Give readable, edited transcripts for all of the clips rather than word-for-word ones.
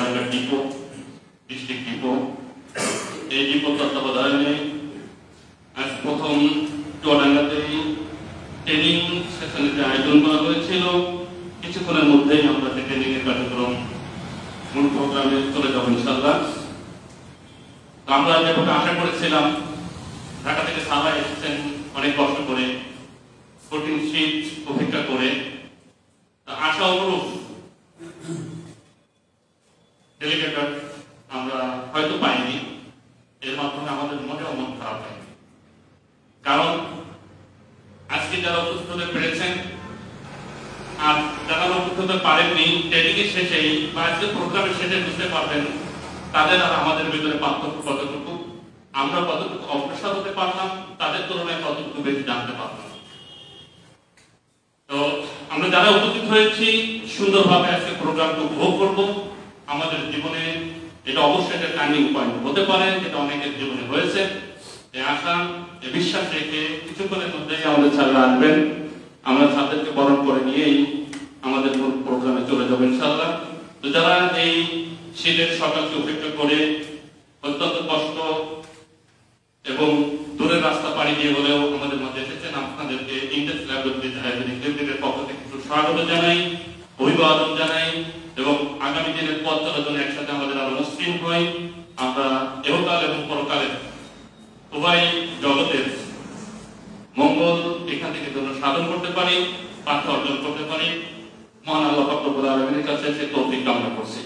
Chuadanga depot district depot এই depot তত্ত্বাবধানে আজ প্রথম চুয়াডাঙ্গাতেই ট্রেনিং সেশনের আয়োজন করা হয়েছিল। কিছুক্ষণের মধ্যেই আমরা ট্রেনিং এর কার্যক্রম মূল প্রোগ্রামে চলে যাব ইনশাআল্লাহ। আমরা যেভাবে আশা করেছিলাম, ঢাকা থেকে সবাই এসেছেন অনেক কষ্ট করে, কঠিন শীত উপেক্ষা করে, আশা অনুরূপ ডেলিগেটর আমরা হয়তো পাইনি। এর মাধ্যমে আমাদের মোটেও মন খারাপ হয়নি, কারণ আজকে যারা উপস্থিত হতে পেরেছেন আর যারা উপস্থিত হতে পারেননি, ট্রেনিং এর শেষেই বা আজকে প্রোগ্রামের শেষে বুঝতে পারবেন তাদের আর আমাদের ভিতরে পার্থক্য কতটুকু, আমরা কতটুকু অগ্রসর হতে পারলাম, তাদের তুলনায় কতটুকু বেশি জানতে পারলাম। তো আমরা যারা উপস্থিত হয়েছি সুন্দরভাবে আজকে প্রোগ্রামটা উপভোগ করব। আমাদের জীবনে এটা অবশ্যই একটা টার্নিং পয়েন্ট হতে পারে, যেটা অনেকের জীবনে হয়েছে। এই আশা, এই বিশ্বাস রেখে কিছুক্ষণের মধ্যেই আমাদের স্যাররা আসবেন। আমরা স্যারদেরকে বরণ করে নিয়েই আমাদের প্রোগ্রামে চলে যাবো ইনশাআল্লাহ। তো যারা এই শীতের সকালকে উপেক্ষা করে অত্যন্ত কষ্ট এবং দূরের রাস্তা পাড়ি দিয়ে হলেও আমাদের মাঝে এসেছেন, আপনাদেরকে ইন্ডেক্স লাইব্রেরির পক্ষ থেকে একটু স্বাগত জানাই, অভিবাদন জানাই এবং আগামী দিনের পথ চলার জন্য একসাথে আমাদের আরো মসৃণ হয়। আমরা এহকাল এবং পরকালের উভয় জগতের মঙ্গল এখান থেকে যেন সাধন করতে পারি, পাঠ অর্জন করতে পারি। মহান আল্লাহ পাক রব্বুল আলামিনের কাছে সে তৌফিক কামনা করছি।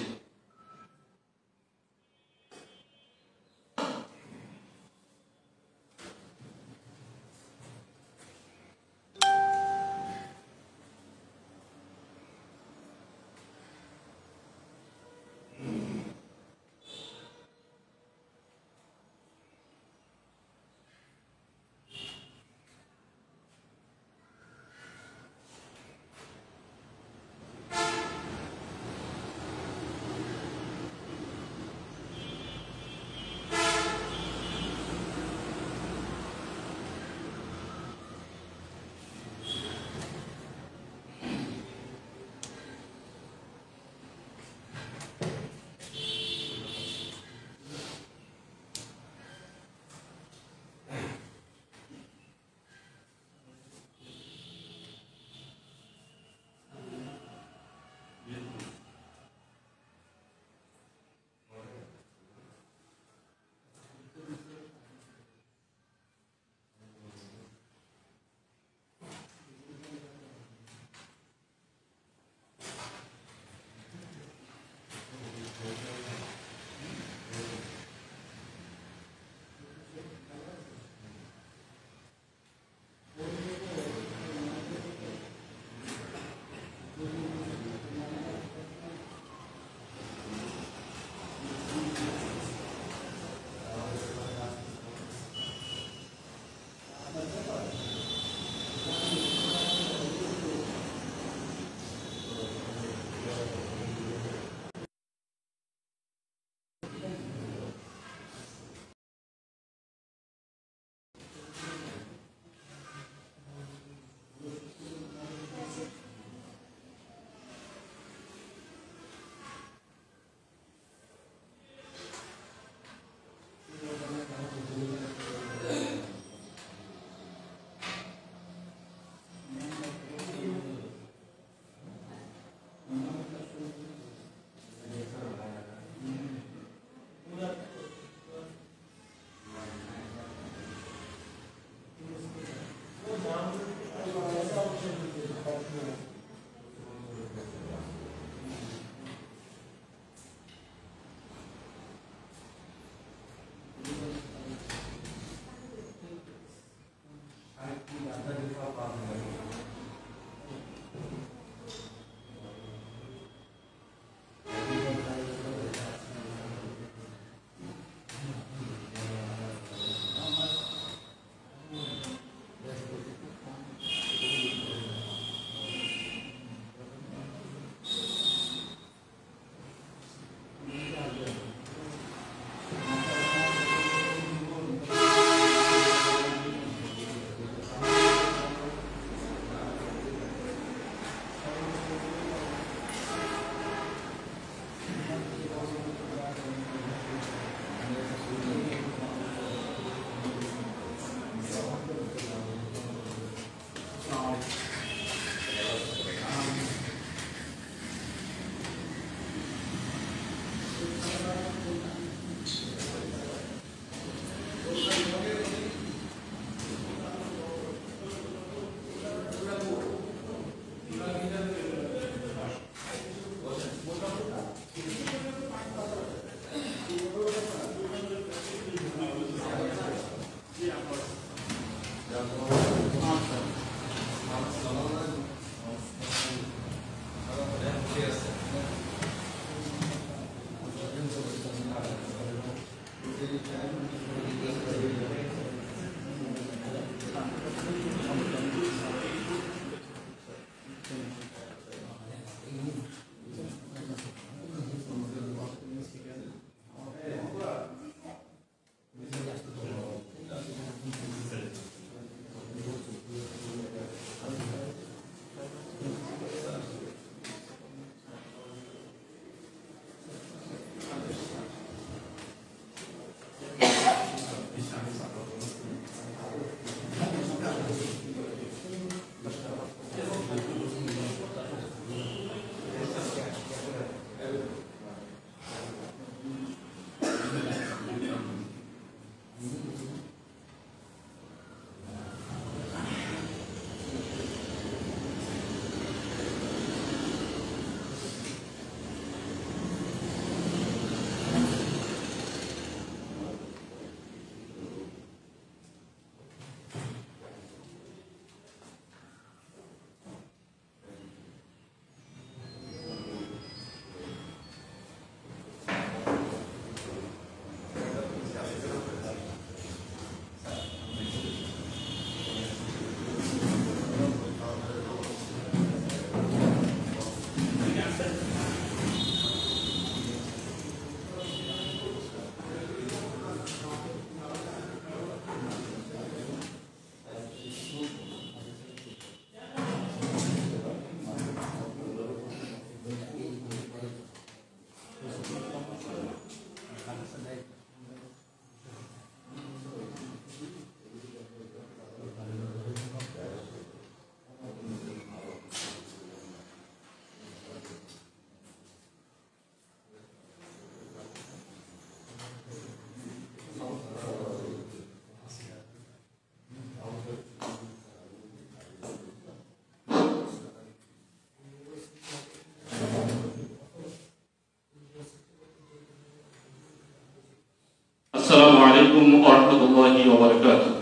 আসসালামু আলাইকুম ওয়া রাহমাতুল্লাহি ওয়া বারাকাতুহু।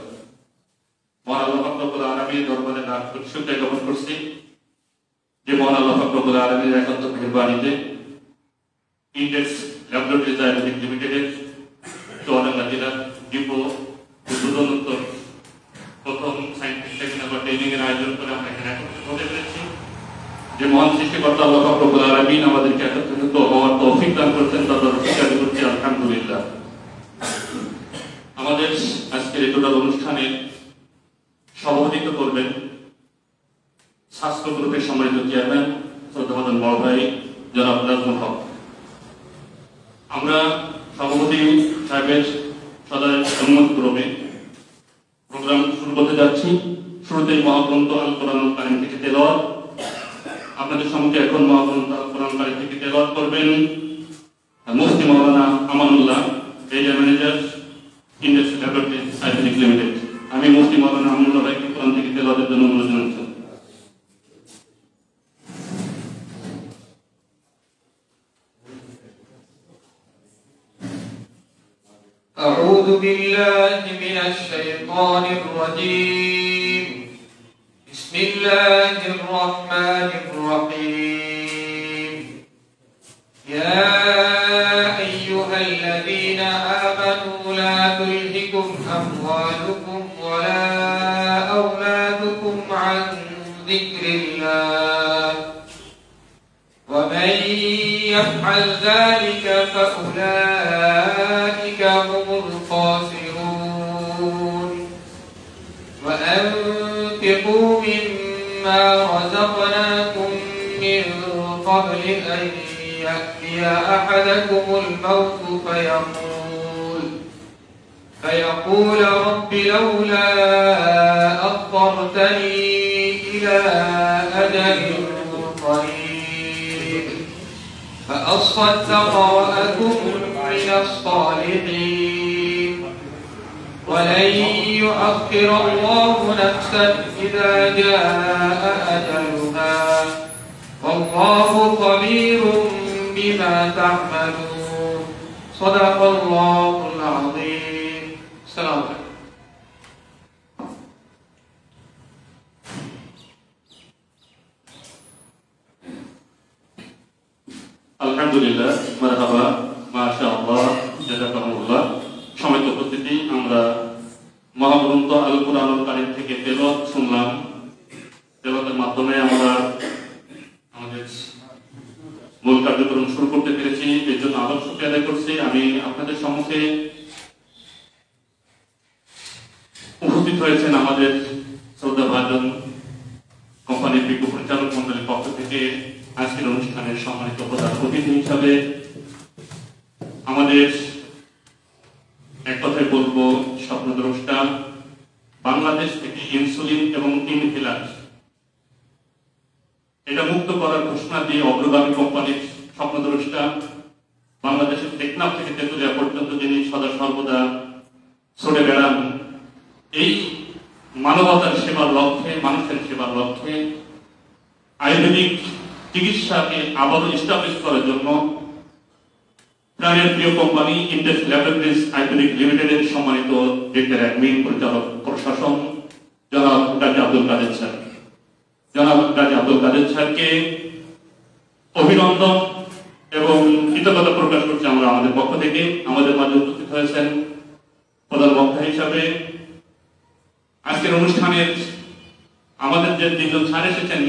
মহান আল্লাহ পাক রব্বুল আলামিনের দরবারে লাখ কোটি শুকরিয়া জ্ঞাপন করছি যে মহান আল্লাহ পাক রব্বুল আলামিনের একান্ত মেহেরবানিতে ইন্ডেক্স ল্যাবরেটরিজ আয়োজিত লিমিটেডের চুয়াডাঙ্গা জেলার ডিপো উদ্বোধনোত্তর প্রথম সায়েন্টিফিক টেকনিক্যাল ট্রেনিং এর আয়োজন করে আমরা এখানে একত্রিত হতে পেরেছি। যে মহান সৃষ্টিকর্তা আল্লাহ পাক রব্বুল আলামিন আমাদেরকে একত্রিত হওয়ার তৌফিক দান করেছেন তার দরবারে শুকরিয়া করছি আলহামদুলিল্লাহ। আমাদের আজকের এই টোটাল অনুষ্ঠানে সভাপতিত্ব করবেন স্বাস্থ্য গ্রুপের সম্মানিত চেয়ারম্যান শ্রদ্ধাভাজন বড় ভাই জনাব নাজমুল হক। আমরা সভাপতি সাহেবের সদয় অনুমতি ক্রমে প্রোগ্রাম শুরু করতে যাচ্ছি। শুরুতেই মহাগ্রন্থ আল কোরআনুল কারীম থেকে তেলাওয়াত। আপনাদের সম্মুখে এখন মহাগ্রন্থ আল কোরআনুল কারীম থেকে তেলাওয়াত করবেন মুফতি মাওলানা Amanullah, area manager Index Laboratories IPS limited. আমি মুফতি মাওলানা আমানুল্লাহ ভাইকে কোরআন থেকে তেলাওয়াতের জন্য অনুরোধ জানাচ্ছি। أعوذ بالله من الشيطان الرجيم. بسم الله الرحمن الرحيم. يا أيها الذين آمنوا لا تلهكم أموالكم ولا أولادكم عن ذكر الله ومن يفعل ذلك فأولئك هم الخاسرون. وأنفقوا مما رزقناكم من قبل أن يأتي أحدكم الموت فيقول رب لولا أخرتني إلى أجل قريب فأصدق وأكن من الصالحين ولن يؤخر الله نفسا إذا جاء أجلها والله خبير بما تعملون. صدق الله العظيم. السلام عليكم. আলহামদুলিল্লাহ, মারহাবা, মাশাআল্লাহ, জাযাকাল্লাহ। শুকরিয়া আদায় করছি। আমি আপনাদের সম্মুখে উপস্থিত হয়েছেন আমাদের শ্রদ্ধাভাজন কোম্পানির বিজ্ঞ পরিচালক মন্ডলীর পক্ষ থেকে আজকের অনুষ্ঠানের সম্মানিত প্রধান অতিথি হিসাবে আমাদের এক কথায় বলবো স্বপ্নদ্রষ্টা, বাংলাদেশ থেকে ইনসুলিন এবং ইনহেলার এটা মুক্ত করার ঘোষণা দিয়ে অগ্রগামী কোম্পানির স্বপ্নদ্রষ্টা, বাংলাদেশের টেকনাফ থেকে তেঁতুলিয়া পর্যন্ত যিনি সদা সর্বদা ছড়ে বেড়ান এই মানবতার সেবার লক্ষ্যে, মানুষের সেবার লক্ষ্যে আয়ুর্বেদিক চিকিৎসাকে আবারও এস্টাবলিশ করার জন্য প্রাণের প্রিয় কোম্পানি ইন্ডেক্স ল্যাবরেটরিজ আয়ুর্বেদিক লিমিটেডের সম্মানিত ডিরেক্টর অ্যাডমিন পরিচালক প্রশাসন জনাব গাজী আব্দুল কাদের স্যার, জনাব গাজী আব্দুল কাদের স্যারকে অভিনন্দন এবং কৃতজ্ঞতা প্রকাশ করছি আমরা আমাদের পক্ষ থেকে। আমাদের মাঝে উপস্থিত হয়েছেন প্রধান বক্তা হিসাবে আজকের অনুষ্ঠানের আমাদের যে তিনজন স্যার এসেছেন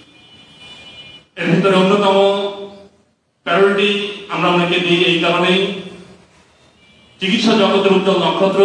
এর ভিতরে অন্যতম প্রায়োরিটি আমরা অনেকে দিই এই কারণেই চিকিৎসা জগতের উজ্জ্বল নক্ষত্র,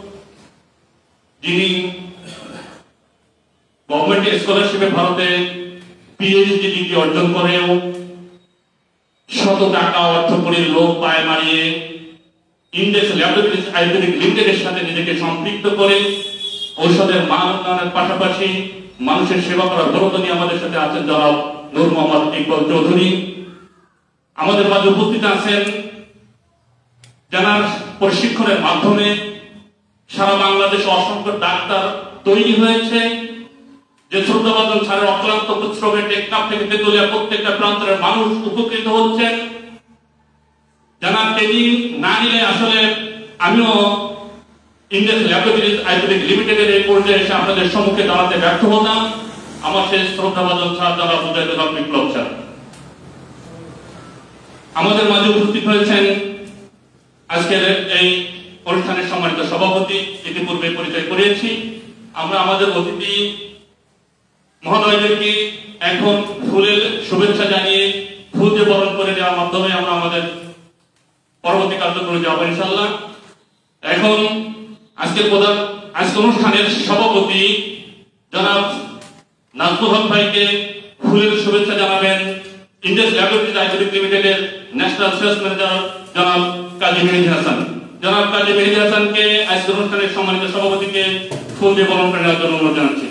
যিনি গভর্নমেন্ট স্কলারশিপে ভারতে পিএইচডি ডিগ্রি অর্জন করেও শত টাকা অর্থ করে লোক পায়ে মারিয়ে ইন্ডেক্স ল্যাবরেটরিজ আয়ুর্বেদিক লিমিটেডের সাথে নিজেকে সম্পৃক্ত করে ঔষধের মান উন্নয়নের পাশাপাশি মানুষের সেবা করার দরদ নিয়ে আমাদের সাথে আছেন জনাব নূর মোহাম্মদ ইকবাল চৌধুরী। আমাদের মাঝে উপস্থিত আছেন যারা প্রশিক্ষণের মাধ্যমে সারা বাংলাদেশে অসংখ্য ডাক্তার তৈরি হয়েছে, যে শ্রদ্ধাভাজন স্যারের অক্লান্ত পরিশ্রমে টেকনাফ থেকে তেঁতুলিয়া প্রত্যেকটা প্রান্তের মানুষ উপকৃত হচ্ছেন। যারা ট্রেনিং না নিলে আসলে আমিও ইন্ডেক্স ল্যাবরেটরিজ আয়ুর্বেদিক লিমিটেডের এই পর্যায়ে এসে আপনাদের সম্মুখে দাঁড়াতে ব্যর্থ হতাম। আমার সেই শ্রদ্ধাভাজন স্যার জনাব মুজাহিদুল হক বিপ্লব স্যার আমাদের মাঝে উপস্থিত হয়েছেন। আজকের এই অনুষ্ঠানের সম্মানিত সভাপতি ইতিপূর্বে পরিচয় করিয়েছি। আমরা আমাদের অতিথি মহোদয়দেরকে এখন ফুলের শুভেচ্ছা জানিয়ে ফুল দিয়ে বরণ করে দেওয়ার মাধ্যমে আমরা আমাদের পরবর্তী কার্যক্রমে যাবো ইনশাআল্লাহ। এখন আজকের অনুষ্ঠানের সভাপতি জনাব নাজমুল হক ভাইকে ফুলের শুভেচ্ছা জানাবেন ইন্ডেক্স ল্যাবরেটরিজ আয়ুর্বেদিক লিমিটেডের ন্যাশনাল সেলস ম্যানেজার জনাব কাজী মেহেদী হাসান। জনাব কাজী মেহেদী হাসানকে আজকের অনুষ্ঠানের সম্মানিত সভাপতিকে ফুল দিয়ে বরণ করে নেওয়ার জন্য অনুরোধ জানাচ্ছি।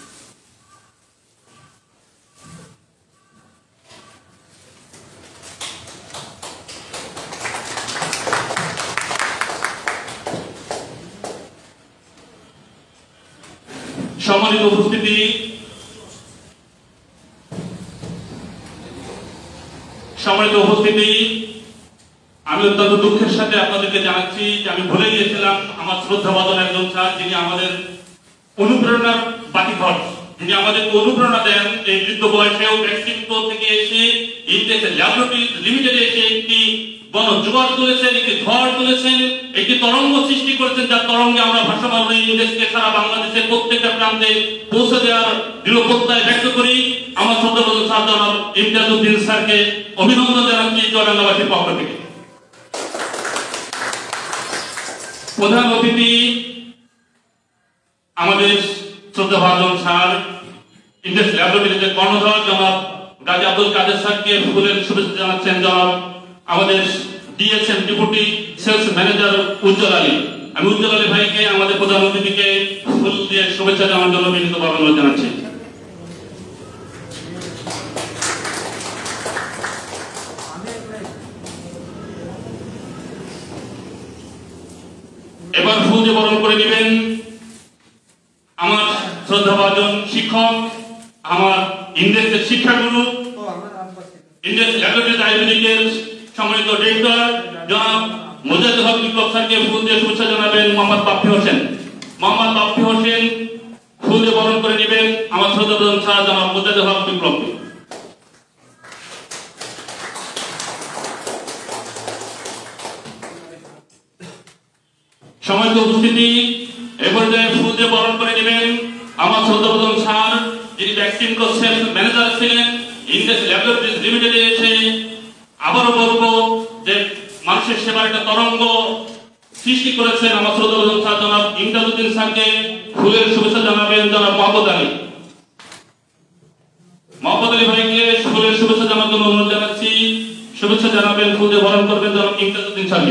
সম্মানিত উপস্থিতি, আমি অত্যন্ত দুঃখের সাথে আপনাদেরকে জানাচ্ছি যে আমি ভুলে গিয়েছিলাম আমার শ্রদ্ধাভাজন একজন স্যার যিনি আমাদের অনুপ্রেরণার বাতিঘর, যিনি আমাদেরকে অনুপ্রেরণা দেন এই বৃদ্ধ বয়সেও ভ্যাকসিন থেকে এসে ইন্ডেক্স ল্যাবরেটরিজ লিমিটেডে এসে একটি গণজোয়ার তুলেছেন, একটি ঝড় তুলেছেন, একটি তরঙ্গ সৃষ্টি করেছেন, যার তরঙ্গে আমরা ভাসমান হয়ে ইন্ডেক্সকে সারা বাংলাদেশের প্রত্যেকটা প্রান্তে পৌঁছে দেওয়ার দৃঢ় প্রত্যয় ব্যক্ত করি। আমার শ্রদ্ধাভাজন স্যার জনাব ইমতিয়াজউদ্দিন স্যারকে অভিনন্দন জানাচ্ছি জয়বাংলাবাসীর পক্ষ থেকে। প্রধান অতিথি আমাদের শ্রদ্ধাভাজন স্যার ইন্ডেক্স ল্যাবরেটরিজের কর্ণধার জনাব গাজী আব্দুল কাদের স্যারকে ফুলের শুভেচ্ছা জানাচ্ছেন জনাব আমাদের DSM deputy sales manager Ujjal Ali. আমি উজ্জ্বল আলী ভাইকে আমাদের প্রধান অতিথিকে ফুল দিয়ে শুভেচ্ছা জানানোর জন্য বিনীতভাবে অনুরোধ জানাচ্ছি। এবার ফুল দিয়ে বরণ করে দিবেন আমার শ্রদ্ধাভাজন শিক্ষক, আমার ইন্ডেক্সের শিক্ষাগুরু, ইন্ডেক্স ল্যাবরেটরিজ আয়ুর্বেদিকের সম্মানিত ডিরেক্টর জনাব মুজাহিদুল হক বিপ্লব স্যারকে ফুল দিয়ে শুভেচ্ছা জানাবেন মোহাম্মদ বাপ্পি হোসেন। মোহাম্মদ বাপ্পি হোসেন ফুল দিয়ে বরণ করে নেবেন আমার শ্রদ্ধাভাজন স্যার জনাব মুজাহিদুল হক বিপ্লবকে। সম্মানিত উপস্থিতি, এ পর্যায়ে ফুল দিয়ে বরণ করে নেবেন আমার শ্রদ্ধাভাজন স্যার যিনি ভ্যাকসিন সেলস ম্যানেজার ছিলেন ইন্ডেক্স ল্যাবরেটরিজ লিমিটেডে এসে আবারও বলবো যে মানুষের সেবার একটা তরঙ্গ সৃষ্টি করেছেন। আমার শ্রদ্ধেয় স্যার জনাব ইমদাদউদ্দিন স্যারকে ফুলের শুভেচ্ছা জানাবেন জনাব মোহাম্মদ আলী। মোহাম্মদ আলী ভাইকে ফুলের শুভেচ্ছা জানানোর জন্য অনুরোধ জানাচ্ছি। শুভেচ্ছা জানাবেন, ফুল দিয়ে বরণ করবেন জনাব ইমদাদউদ্দিন স্যারকে।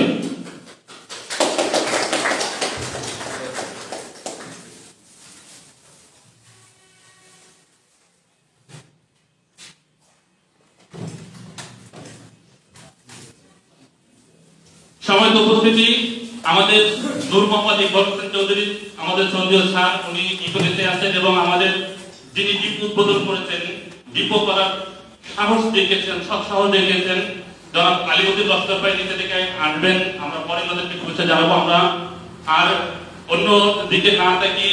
সম্মানিত উপস্থিতি, আমাদের নূর মোহাম্মদ ইকবাল হোসেন চৌধুরী আমাদের শ্রদ্ধেয় স্যার, উনি ইকোনেতে আছেন এবং আমাদের যিনি ডিপ উদ্বোধন করেছেন, ডিপো করার সাহস দেখিয়েছেন, সৎসাহস দেখিয়েছেন জনাব আলিউদ্দিন লস্কর ভাই নিচে থেকে আসবেন। আমরা পরে ওনাদেরকে শুভেচ্ছা জানাবো। আমরা আর অন্য দিকে না থাকি,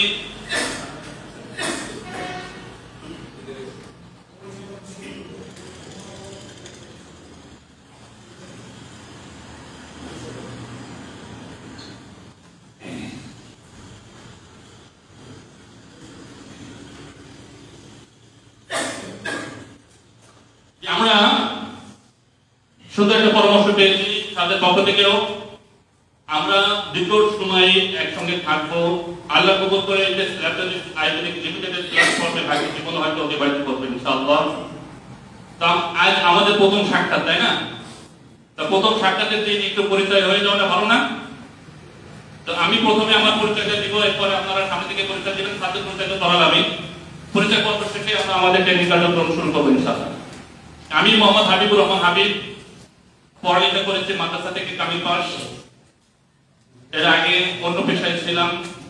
আমরা সুন্দর একটা পরামর্শ পেয়েছি তাদের পক্ষ থেকেও। আমরা দীর্ঘ সময় একসঙ্গে থাকবো, আল্লাহ কবুল করে যে আয়োজনিক লিমিটেড প্ল্যাটফর্মে ভাগ্য জীবন হয়তো অতিবাহিত করবেন ইনশাআল্লাহ। তা আজ আমাদের প্রথম সাক্ষাৎ, তাই না? তা প্রথম সাক্ষাতের দিন একটু পরিচয় হয়ে যাওয়াটা ভালো না? তো আমি প্রথমে আমার পরিচয়টা দিব, এরপরে আপনারা সামনে থেকে পরিচয় দিবেন। তাদের পরিচয়টা করার আমি পরিচয় পর্ব শেষে আমরা আমাদের ট্রেনিং কার্যক্রম শুরু করবো ইনশাআল্লাহ। আমি মোহাম্মদ হাবিবুর রহমান হাবিব, পড়ালেখা করেছি মাদ্রাসা থেকে কামিল পাস। এর আগে অন্য পেশায় ছিলাম,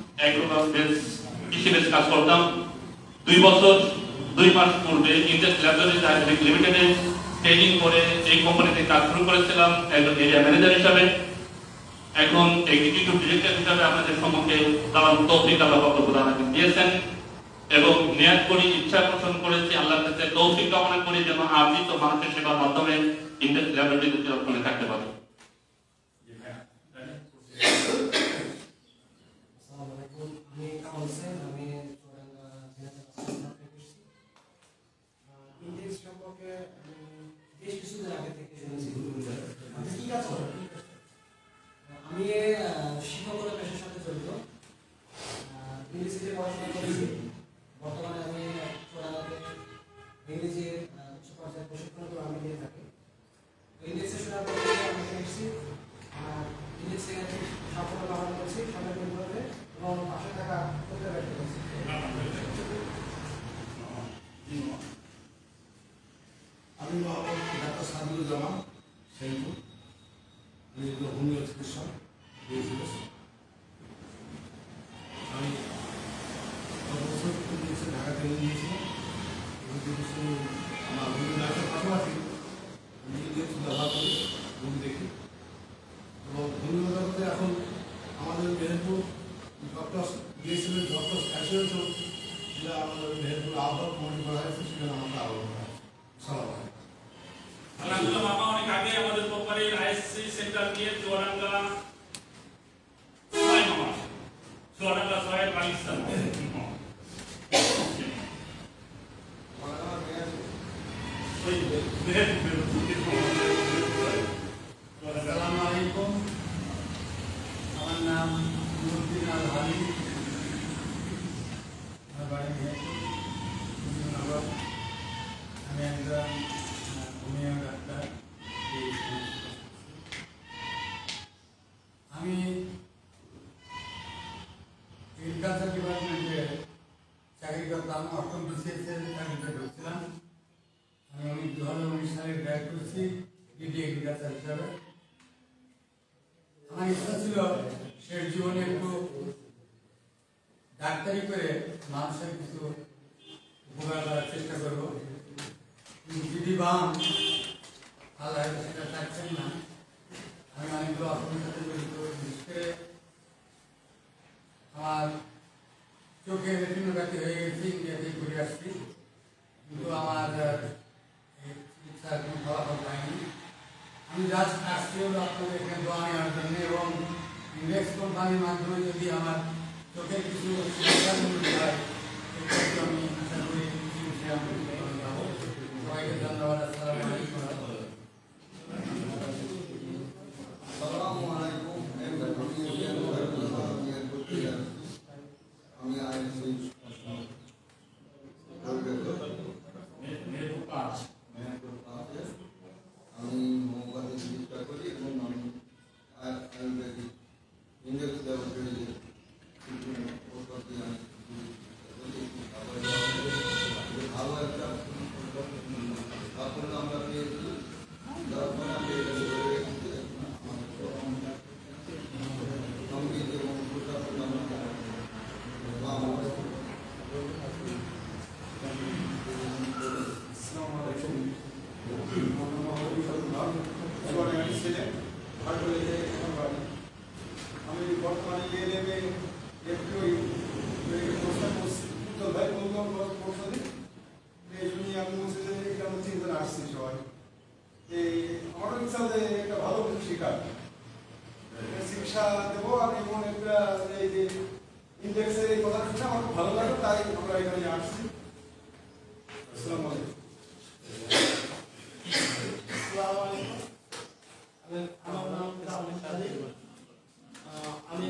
কৃষি বেস কাজ করতাম। 2 বছর 2 মাস পূর্বে ইন্ডাস ল্যাবরেটরিজ আয়োজনিক লিমিটেডে ট্রেনিং করে এই কোম্পানিতে কাজ শুরু করেছিলাম একজন এরিয়া ম্যানেজার হিসাবে। এখন এক্সিকিউটিভ ডিরেক্টর হিসাবে আপনাদের সম্মুখে দাঁড়ানোর তৌফিক আল্লাহ পাক দিয়েছেন এবং নিয়াত করি, ইচ্ছা পোষণ করেছি, আল্লাহর কাছে তৌফিক কামনা করি যেন আপনি তো মানুষের সেবার মাধ্যমে ইন্ডাস ল্যাবরেটরিতে ওখানে থাকতে পারেন। আমি শিক্ষকতার পেশার সাথে জড়িত, ইংরেজিতে পড়াশোনা করেছি। বর্তমানে আমি চূড়াঙ্গাতে ইংরেজির উচ্চ পর্যায়ের প্রশিক্ষণ আমি দিয়ে থাকি। ইংরেজি শোনার পর আমি এসেছি, ইংরেজি সাফল্য লাভ করেছি সরকারি বিভাগে এবং পাশে থাকা করতে ব্যর্থ হয়েছি। আমি ডাক্তার সাদিউজ্জামান শেরপুর, আমি হোমিও চিকিৎসক দিয়েছিল। আমি বছর ঢাকা ট্রেনিং নিয়েছিলাম। আমার হোমিও ডাক্তার পাশাপাশি ব্যবহার করি, রোগী দেখি এবং হোমিও জগতে এখন আমাদের মেহেরপুর ডক্টর দিয়েছিলেন ডক্টর অ্যাসোসিয়েশন, যেটা আমাদের মেহেরপুর আহ্বায়ক মনে করা হয়েছে, সেখানে আমাকে আহ্বান করা হয়েছে। সালাম আলহামদুলিল্লাহ মামা, অনেক আগে আমাদের কোম্পানির আইএসসি সেন্টার দিয়ে চুয়াডাঙ্গা 6 মামা, চুয়াডাঙ্গা 6 পাকিস্তান। আসসালামু আলাইকুম, আমার নাম নুরুদ্দিন আল হালি, আমার বাড়ি মেহেরপুর। আমি একজন হোমিও ডাক্তার। আমি এগ্রিকালচার ডিপার্টমেন্টে চাকরি করতাম, 8ম BCS-এর চাকরিতে ঢুকছিলাম। আমি 2019 সালে গ্র্যাজুয়েট করেছি ডিডি এগ্রিকালচার হিসাবে। আমার ইচ্ছা ছিল শেষ জীবনে একটু ডাক্তারি করে মানুষের কিছু উপকার করার চেষ্টা করব। দিদি বাম আল্লাহ সেটা থাকছেন না। আমি অনেকগুলো অসুবিধার সাথে জড়িত, বিশেষ করে আমার চোখে রেটিনোপ্যাথি হয়ে গেছে, ইন্ডিয়াতে ঘুরে আসছি, কিন্তু আমার চিকিৎসার কোনো ফলাফল পাইনি। আমি জাস্ট আসছি হলো আপনাদের এখানে দোয়া নেওয়ার জন্য এবং ইন্ডেক্স কোম্পানির মাধ্যমে যদি আমার চোখের কিছু সুবিধা হয়, একটু আমি আশা করি সবাইকে ধন্যবাদ। আসসালামু আলাইকুম। নাগরদোলিতে এখন বাড়ি। আমি বর্তমানে এলএমএ এফডিওই প্রশ্ন করছি উত্তর ভাই প্রশ্ন দিই এই জন্য আমি বলছি যে এটা আমি চিন্তা আসছি সবাই এই আমার ইচ্ছা যে একটা ভালো কিছু শেখার চিকিৎসা দেবো আর এমন একটা এই যে ইন্ডেক্সের এই কথা শুনে আমার খুব ভালো লাগে তাই আমরা এখানে আসছি। আসসালামু আলাইকুম। আমার নাম আমি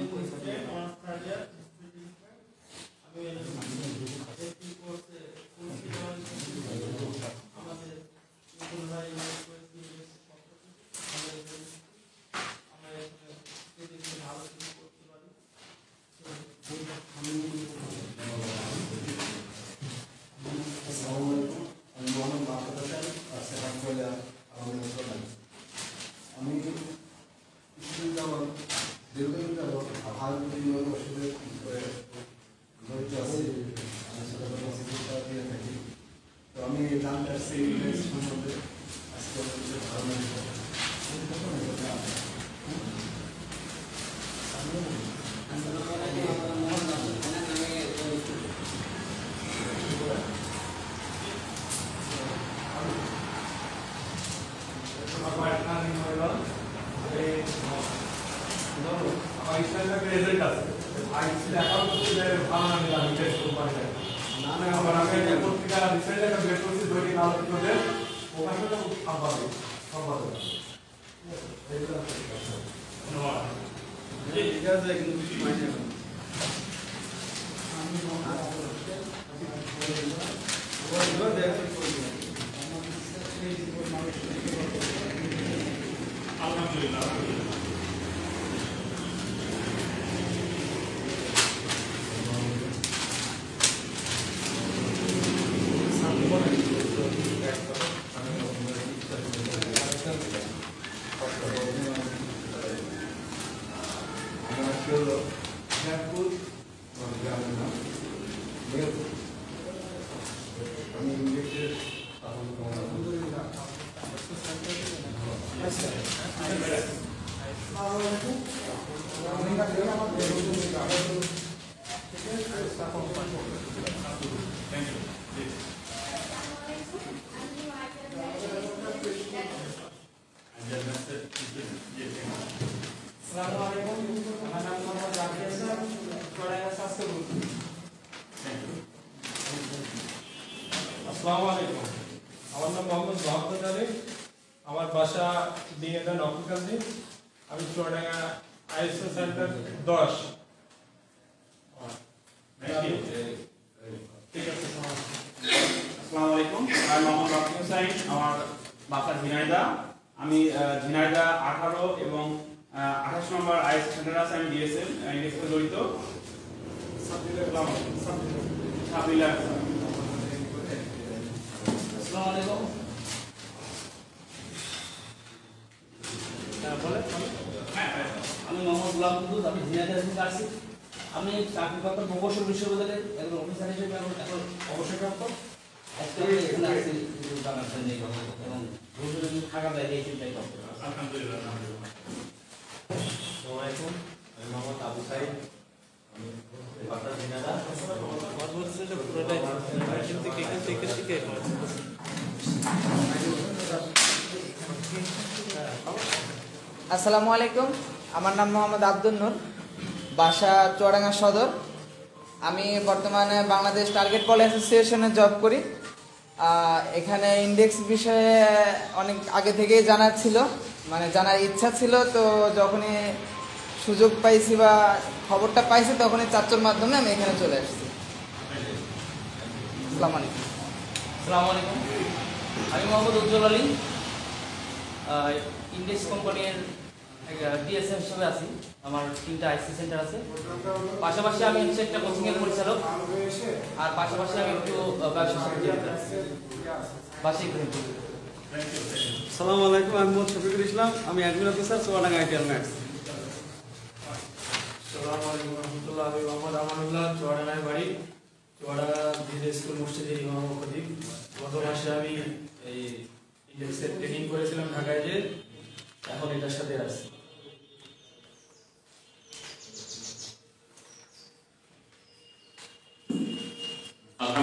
আসসালামু আলাইকুম। আমার নাম মোহাম্মদ মোহাম্মদ আলী। আমার বাসা দিনেদা নকলকান্দি। আমি চুয়াডাঙ্গা আইএসও সেন্টার 10। ঠিক আছে। আসসালামু আলাইকুম। আমি মোহাম্মদ রাফি হোসাইন। আমার বাসা ঝিনাইদহ। আমি ঝিনাইদহ 18 এবং 28 নম্বর আইএসও সেন্টার আছে। আমি ডিএসএল ইন্ডেক্সে জড়িত। সাবিলা আমি মোহাম্মদ গুলাম কুদ্দুস, আমি ঝিনাইদহ থেকে আসছি। আমি চাকরি করতাম প্রকৌশল বিশ্ববিদ্যালয়ের একজন অফিসার হিসেবে এখন অবসরপ্রাপ্ত। আজকে আমি এখানে আসছি জানার জন্য এবং ভবিষ্যতে থাকা যায় এই চিন্তাই করতে। আলহামদুলিল্লাহ। আসসালামু আলাইকুম। আমি মোহাম্মদ আবু সাইদ। আমি বাসা ঝিনাইদহ। আসসালামু আলাইকুম। আমার নাম মোহাম্মদ আব্দুল নূর, বাসা চুয়াডাঙ্গা সদর। আমি বর্তমানে বাংলাদেশ টার্গেট বল অ্যাসোসিয়েশনে জব করি। এখানে ইন্ডেক্স বিষয়ে অনেক আগে থেকেই জানার ছিল, মানে জানার ইচ্ছা ছিল। তো যখনই সুযোগ পাইছি বা খবরটা পাইছি তখনই চাচুর মাধ্যমে আমি এখানে চলে আসছি। আসসালামু আলাইকুম। আসসালামু আলাইকুম। আমি মোহাম্মদ উজ্জ্বল আলী, ইন্ডেক্স কোম্পানির ডিএসএম হিসেবে আছি। আমার 3টা আইসি সেন্টার আছে। পাশাপাশি আমি হচ্ছে একটা কোচিংয়ের পরিচালক, আর পাশাপাশি আমি একটু ব্যবসার সাথে জড়িত আছি। বাসিক ঘুরে। আসসালামু আলাইকুম। আমি মোহাম্মদ শফিকুল ইসলাম। আমি admin officer Chuadanga ITL Max. আসসালামু আলাইকুম রহমতুল্লাহ। আমি মোহাম্মদ আমানুল্লাহ, চুয়াডাঙ্গার বাড়ি, চুয়াডাঙ্গা বিজনেস স্কুল মসজিদের ইমাম ও খতিব। গত মাসে আমি এই ইন্ডেক্সের ট্রেনিং করেছিলাম ঢাকায়, যে এখন এটার সাথে আছি।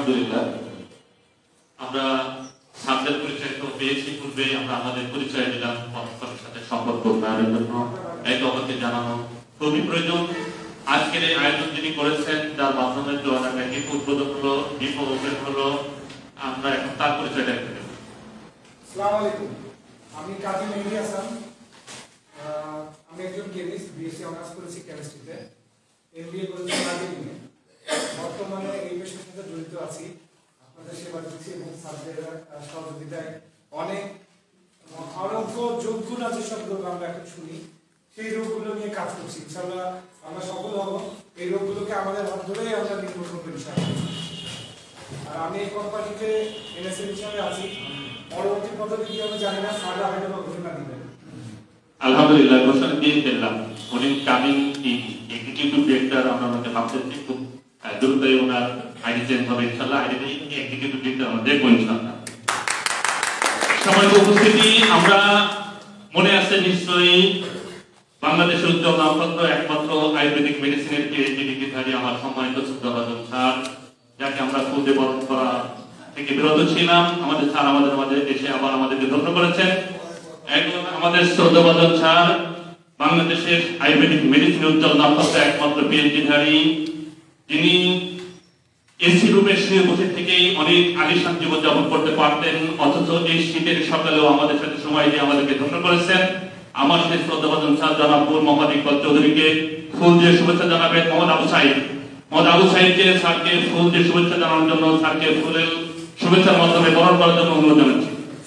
আলহামদুলিল্লাহ আমরা ছাত্রের পরিচয় তো পেয়েছি, পূর্বে আমরা আমাদের পরিচয় দিলাম, পরস্পরের সাথে সম্পর্ক উন্নয়নের জন্য এটা আমাকে জানানো খুবই প্রয়োজন। আজকের এই আয়োজন যিনি করেছেন, যার মাধ্যমে চুয়াডাঙ্গা ডিপ উদ্বোধন হলো, ডিপ ওপেন হলো, আমরা এখন তার পরিচয়টা একটু দেব। আসসালামু আলাইকুম, আমি কাজী মেহেদী হাসান। আমি একজন কেমিস্ট, বিএসসি অনার্স করেছি কেমিস্ট্রিতে, এমবিএ করেছি মার্কেটিংয়ে। বর্তমানে এই পেশার সাথে জড়িত আছি, আপনাদের সেবা দিচ্ছি এবং ছাত্রদের সহযোগিতায় অনেক আরোগ্য যোগ্যরা যেসব রোগ আমরা এখন শুনি সেই রোগগুলো নিয়ে কাজ করছি। ইনশাআল্লাহ আমরা সফল হব। এই রোগগুলোকে আমাদের হাত ধরেই আমরা নির্মূল করবো ইনশাআল্লাহ। আর আমি এই কোম্পানিতে এনএসএ হিসাবে আছি। পরবর্তী পদবি কি আমি জানি না, স্যার আমাকে ঘোষণা দিবেন। আলহামদুলিল্লাহ ঘোষণা দিয়ে ফেললাম, উনি কামিং এক্সিকিউটিভ ডিরেক্টর। আমরা ওনাকে ভাবতেছি খুব দ্রুতই ওনার আইডি চেঞ্জ হবে ইনশাআল্লাহ। আইডি এক্সিকিউটিভ ডিরেক্টর আমরা দেখবো ইনশাআল্লাহ। সম্মানিত উপস্থিতি, আমরা মনে আছে নিশ্চয়ই বাংলাদেশের উজ্জ্বল নামপত্র একমাত্র আয়ুর্বেদিক মেডিসিনের পিএইচডি ডিগ্রিধারী আমার সম্মানিত শ্রদ্ধাভাজন স্যার, যাকে আমরা ফুলদে বরণ করা থেকে বিরত ছিলাম। আমাদের স্যার আমাদের মাঝে এসে আবার আমাদেরকে ধন্য করেছেন। একজন আমাদের শ্রদ্ধাভাজন স্যার বাংলাদেশের আয়ুর্বেদিক মেডিসিনের উজ্জ্বল নামপত্র একমাত্র পিএইচডিধারী, যিনি এসি রুমে শুয়ে বসে থেকেই অনেক আলিশান জীবনযাপন করতে পারতেন, অথচ এই শীতের সকালেও আমাদের সাথে সময় দিয়ে আমাদেরকে ধন্য করেছেন। আমার সেই শ্রদ্ধাভাজন স্যার জনাবুল মোহাম্মদ ইকবাল চৌধুরীকে ফুল দিয়ে শুভেচ্ছা জানাবেন। মোহাম্মদ আবু সাইদকে স্যারকে ফুল দিয়ে শুভেচ্ছা জানানোর জন্য, স্যারকে ফুলের শুভেচ্ছার মাধ্যমে বরণ করার জন্য অনুরোধ জানাচ্ছি।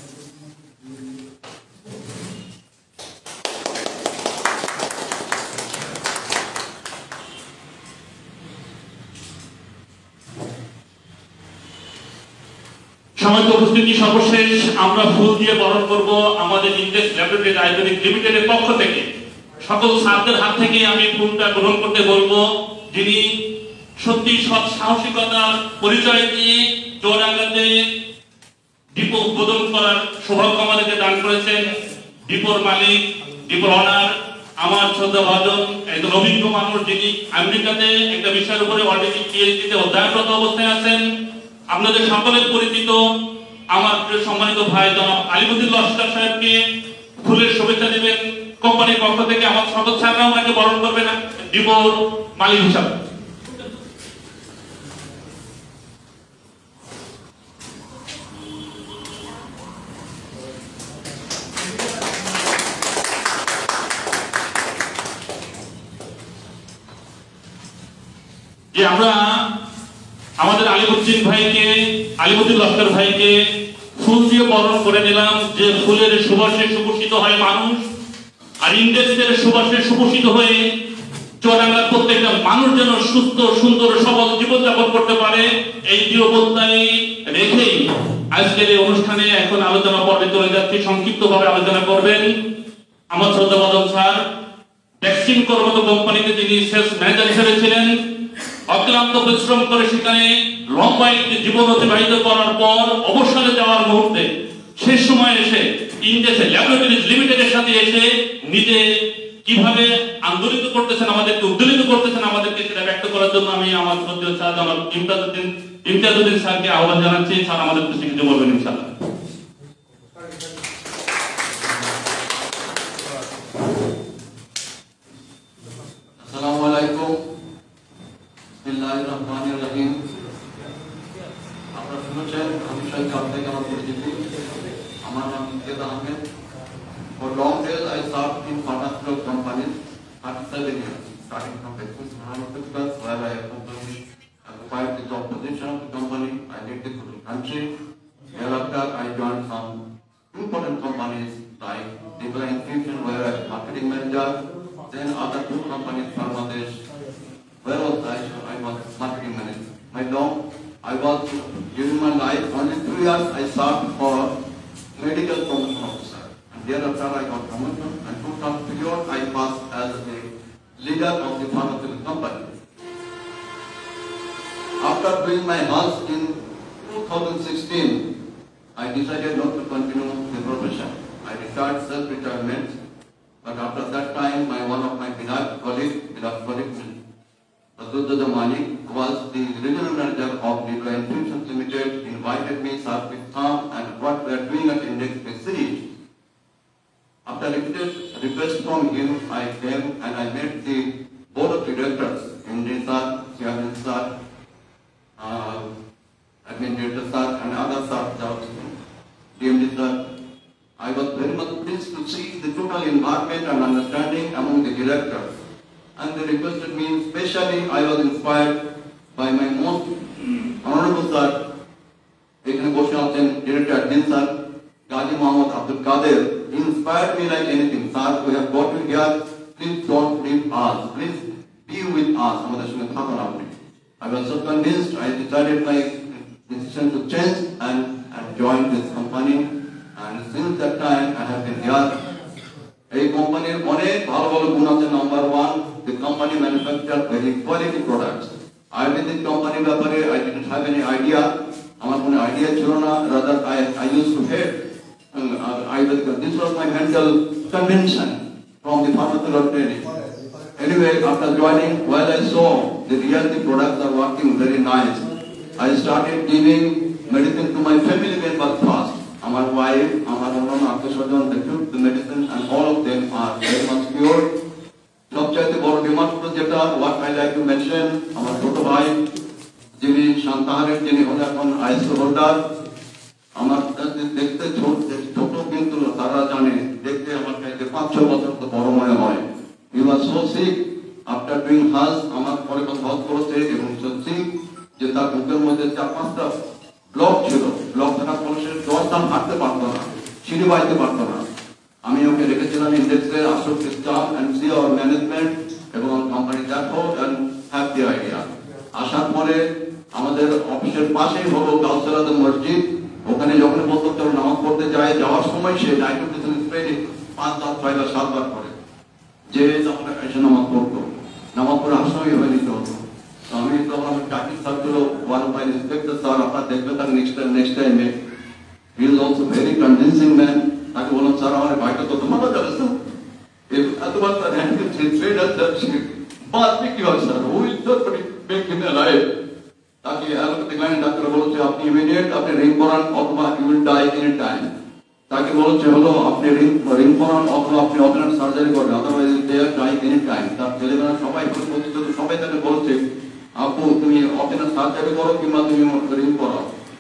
সম্মানিত উপস্থিতি, সর্বশেষ আমরা ফুল দিয়ে বরণ করব আমাদের ইন্ডেক্স ল্যাবরেটরি আয়ুর্বেদিক লিমিটেডের পক্ষ থেকে। সকল ছাত্রদের হাত থেকে আমি ফুলটা গ্রহণ করতে বলবো, যিনি সত্যি সৎ সাহসিকতার পরিচয় দিয়ে চুয়াডাঙ্গাতে ডিপো উদ্বোধন করার সৌভাগ্য আমাদেরকে দান করেছেন। ডিপোর মালিক, ডিপোর অনার আমার শ্রদ্ধাভাজন একজন অভিজ্ঞ মানুষ, যিনি আমেরিকাতে একটা বিষয়ের উপরে অলরেডি পিএইচডিতে অধ্যয়নরত অবস্থায় আছেন। আপনাদের সকলের পরিচিত আমার সম্মানিত ভাই জনাব আলিমুদ্দিন লস্কর সাহেবকে ফুলের শুভেচ্ছা দেবেন কোম্পানির পক্ষ থেকে। আমার সকল স্যাররা ওনাকে বরণ করবেন ডিপোর মালিক হিসাবে। যে আমরা আমাদের আলিমুদ্দিন লস্কর ভাইকে ফুল দিয়ে বরণ করে নিলাম, যে ফুলের সুবাসে সুভূষিত হয় মানুষ, আর ইন্ডেক্সের সুবাসে সুভূষিত হয়ে চুয়াডাঙ্গার প্রত্যেকটা মানুষ যেন সুস্থ সুন্দর সবল জীবনযাপন করতে পারে, এই দৃঢ়প্রত্যয় রেখেই আজকের এই অনুষ্ঠানে এখন আলোচনা পর্বে চলে যাচ্ছি। সংক্ষিপ্তভাবে আলোচনা করবেন আমার শ্রদ্ধাভাজন স্যার। ভ্যাকসিন কর্মরত কোম্পানিতে তিনি সেলস ম্যানেজার হিসেবে ছিলেন। অক্লান্ত পরিশ্রম করে সেখানে লম্বা একটি জীবন অতিবাহিত করার পর অবসরে যাওয়ার মুহূর্তে শেষ সময় এসে ইন্ডেক্স ল্যাবরেটরিজ লিমিটেডের সাথে এসে নিজে কিভাবে আন্দোলিত করতেছেন, আমাদেরকে উদ্দোলিত করতেছেন, আমাদেরকে সেটা ব্যক্ত করার জন্য আমি আমার শ্রদ্ধেয় স্যার জনাব ইমতিয়াজউদ্দিন স্যারকে আহ্বান জানাচ্ছি। স্যার আমাদের কিছু কিছু বলবেন ইনশাআল্লাহ। আসসালামু আলাইকুম, বিসমিল্লাহির রহমানির রহিম। আপনারা শুনেছেন আমি শহীদ কাপ থেকে আমার পরিচিতি। আমার নাম Imtiaz Ahmed. For long days I served in pharmaceutical companies, 37 years, starting from Bexus Pharmaceuticals, where I occupied the top position of the company. I led the country. Thereafter I joined some important companies like Divya Infusion, where I was marketing manager. Then other two companies, Pharmadesh, where was I was marketing manager. During my life, only 2 years I served for medical promotion officer. And thereafter I got promotion, and 2 term period I passed as the leader of the pharmaceutical company. After doing my HALS in 2016, I decided not to continue the profession. I retired self-retirement, but after that time, one of my beloved colleague, Abdul Malik, who was the regional manager of Nuclear Infusions Limited, invited me, sir, with Tom and what we are doing at Index Facility. After repeated request from him, I came and I met the board of directors, MD sir, chairman sir, admin director sir, and other sir, DMD sir. I was very much pleased to see the total environment and understanding among the directors. And they requested me, especially I was inspired by my most honorable sir, Ekhane Boshe Achen, Director Admin sir, Gazi Mohammad Abdul Qadir. He inspired me like anything. Sir, we have got you here, please don't leave us, please be with us. I was so convinced, I decided my decision to change and join this company. And since that time, I have been here. A company, number one, the company manufactures very quality products. I with the company, I didn't have any idea. Rather, I used to hate. This was my mental convention from the pharmaceutical training. Anyway, after joining, while I saw the reality products are working very nice, I started giving medicine to my family members first. My wife, they took the medicine and all of them are very much cured. What I like to mention, our Toto Bhai, Jimmy Shantaharet, Jimmy Hodakon, Ice Holder, আমার দেখতে ছোট কিন্তু তারা জানে দেখতে আমার কাছে 5-6 বছর তো বড় মনে হয় he was so sick after doing হাজ আমার পরে কথা করেছে এবং সত্যি যে তার বুকের মধ্যে 4-5টা ব্লক ছিল ব্লক থাকার ফলে সে 10 দিন হাঁটতে পারতো না সিঁড়ি বাইতে পারতো না আমি ওকে রেখেছিলাম ইন্ডেক্সে আসল staff and see our management এবং কোম্পানি দেখো এন্ড হ্যাভ দি আইডিয়া আসার পরে আমাদের অফিসের পাশেই হলো কাউসারাদ মসজিদ ওখানে যখন বলতো কেউ নামাজ পড়তে যায় যাওয়ার সময় সে নাইট্রোজেন স্প্রে 5-6 বার করে যে তখন এসে নামাজ পড়তো নামাজ পড়ে আসামি হয়ে নিতে হতো আমি তখন আমার চাকরি থাকছিল one of my inspector sir আপনার দেখবে তার নেক্সট টাইমে he is also very convincing man তাকে বললাম স্যার আমার ভাইটা তো ভালো যাচ্ছে তো এতবার তার হ্যান্ড ট্রেড আছে বাদ কি হয় sir we just make him alive ताकि एलोपैथिक लाइन डॉक्टर বলছে আপনি ইমিডিয়েট আপনি রিং করান অথবা you will die any time তাকে বলছে হলো আপনি রিং করান অথবা আপনি অপারেশন সার্জারি করবেন otherwise they are die any time তার ছেলেমেয়েরা সবাই প্রতিষ্ঠিত সবাই তাকে বলছে আপু তুমি অপারেশন সার্জারি করো কিংবা তুমি রিং করো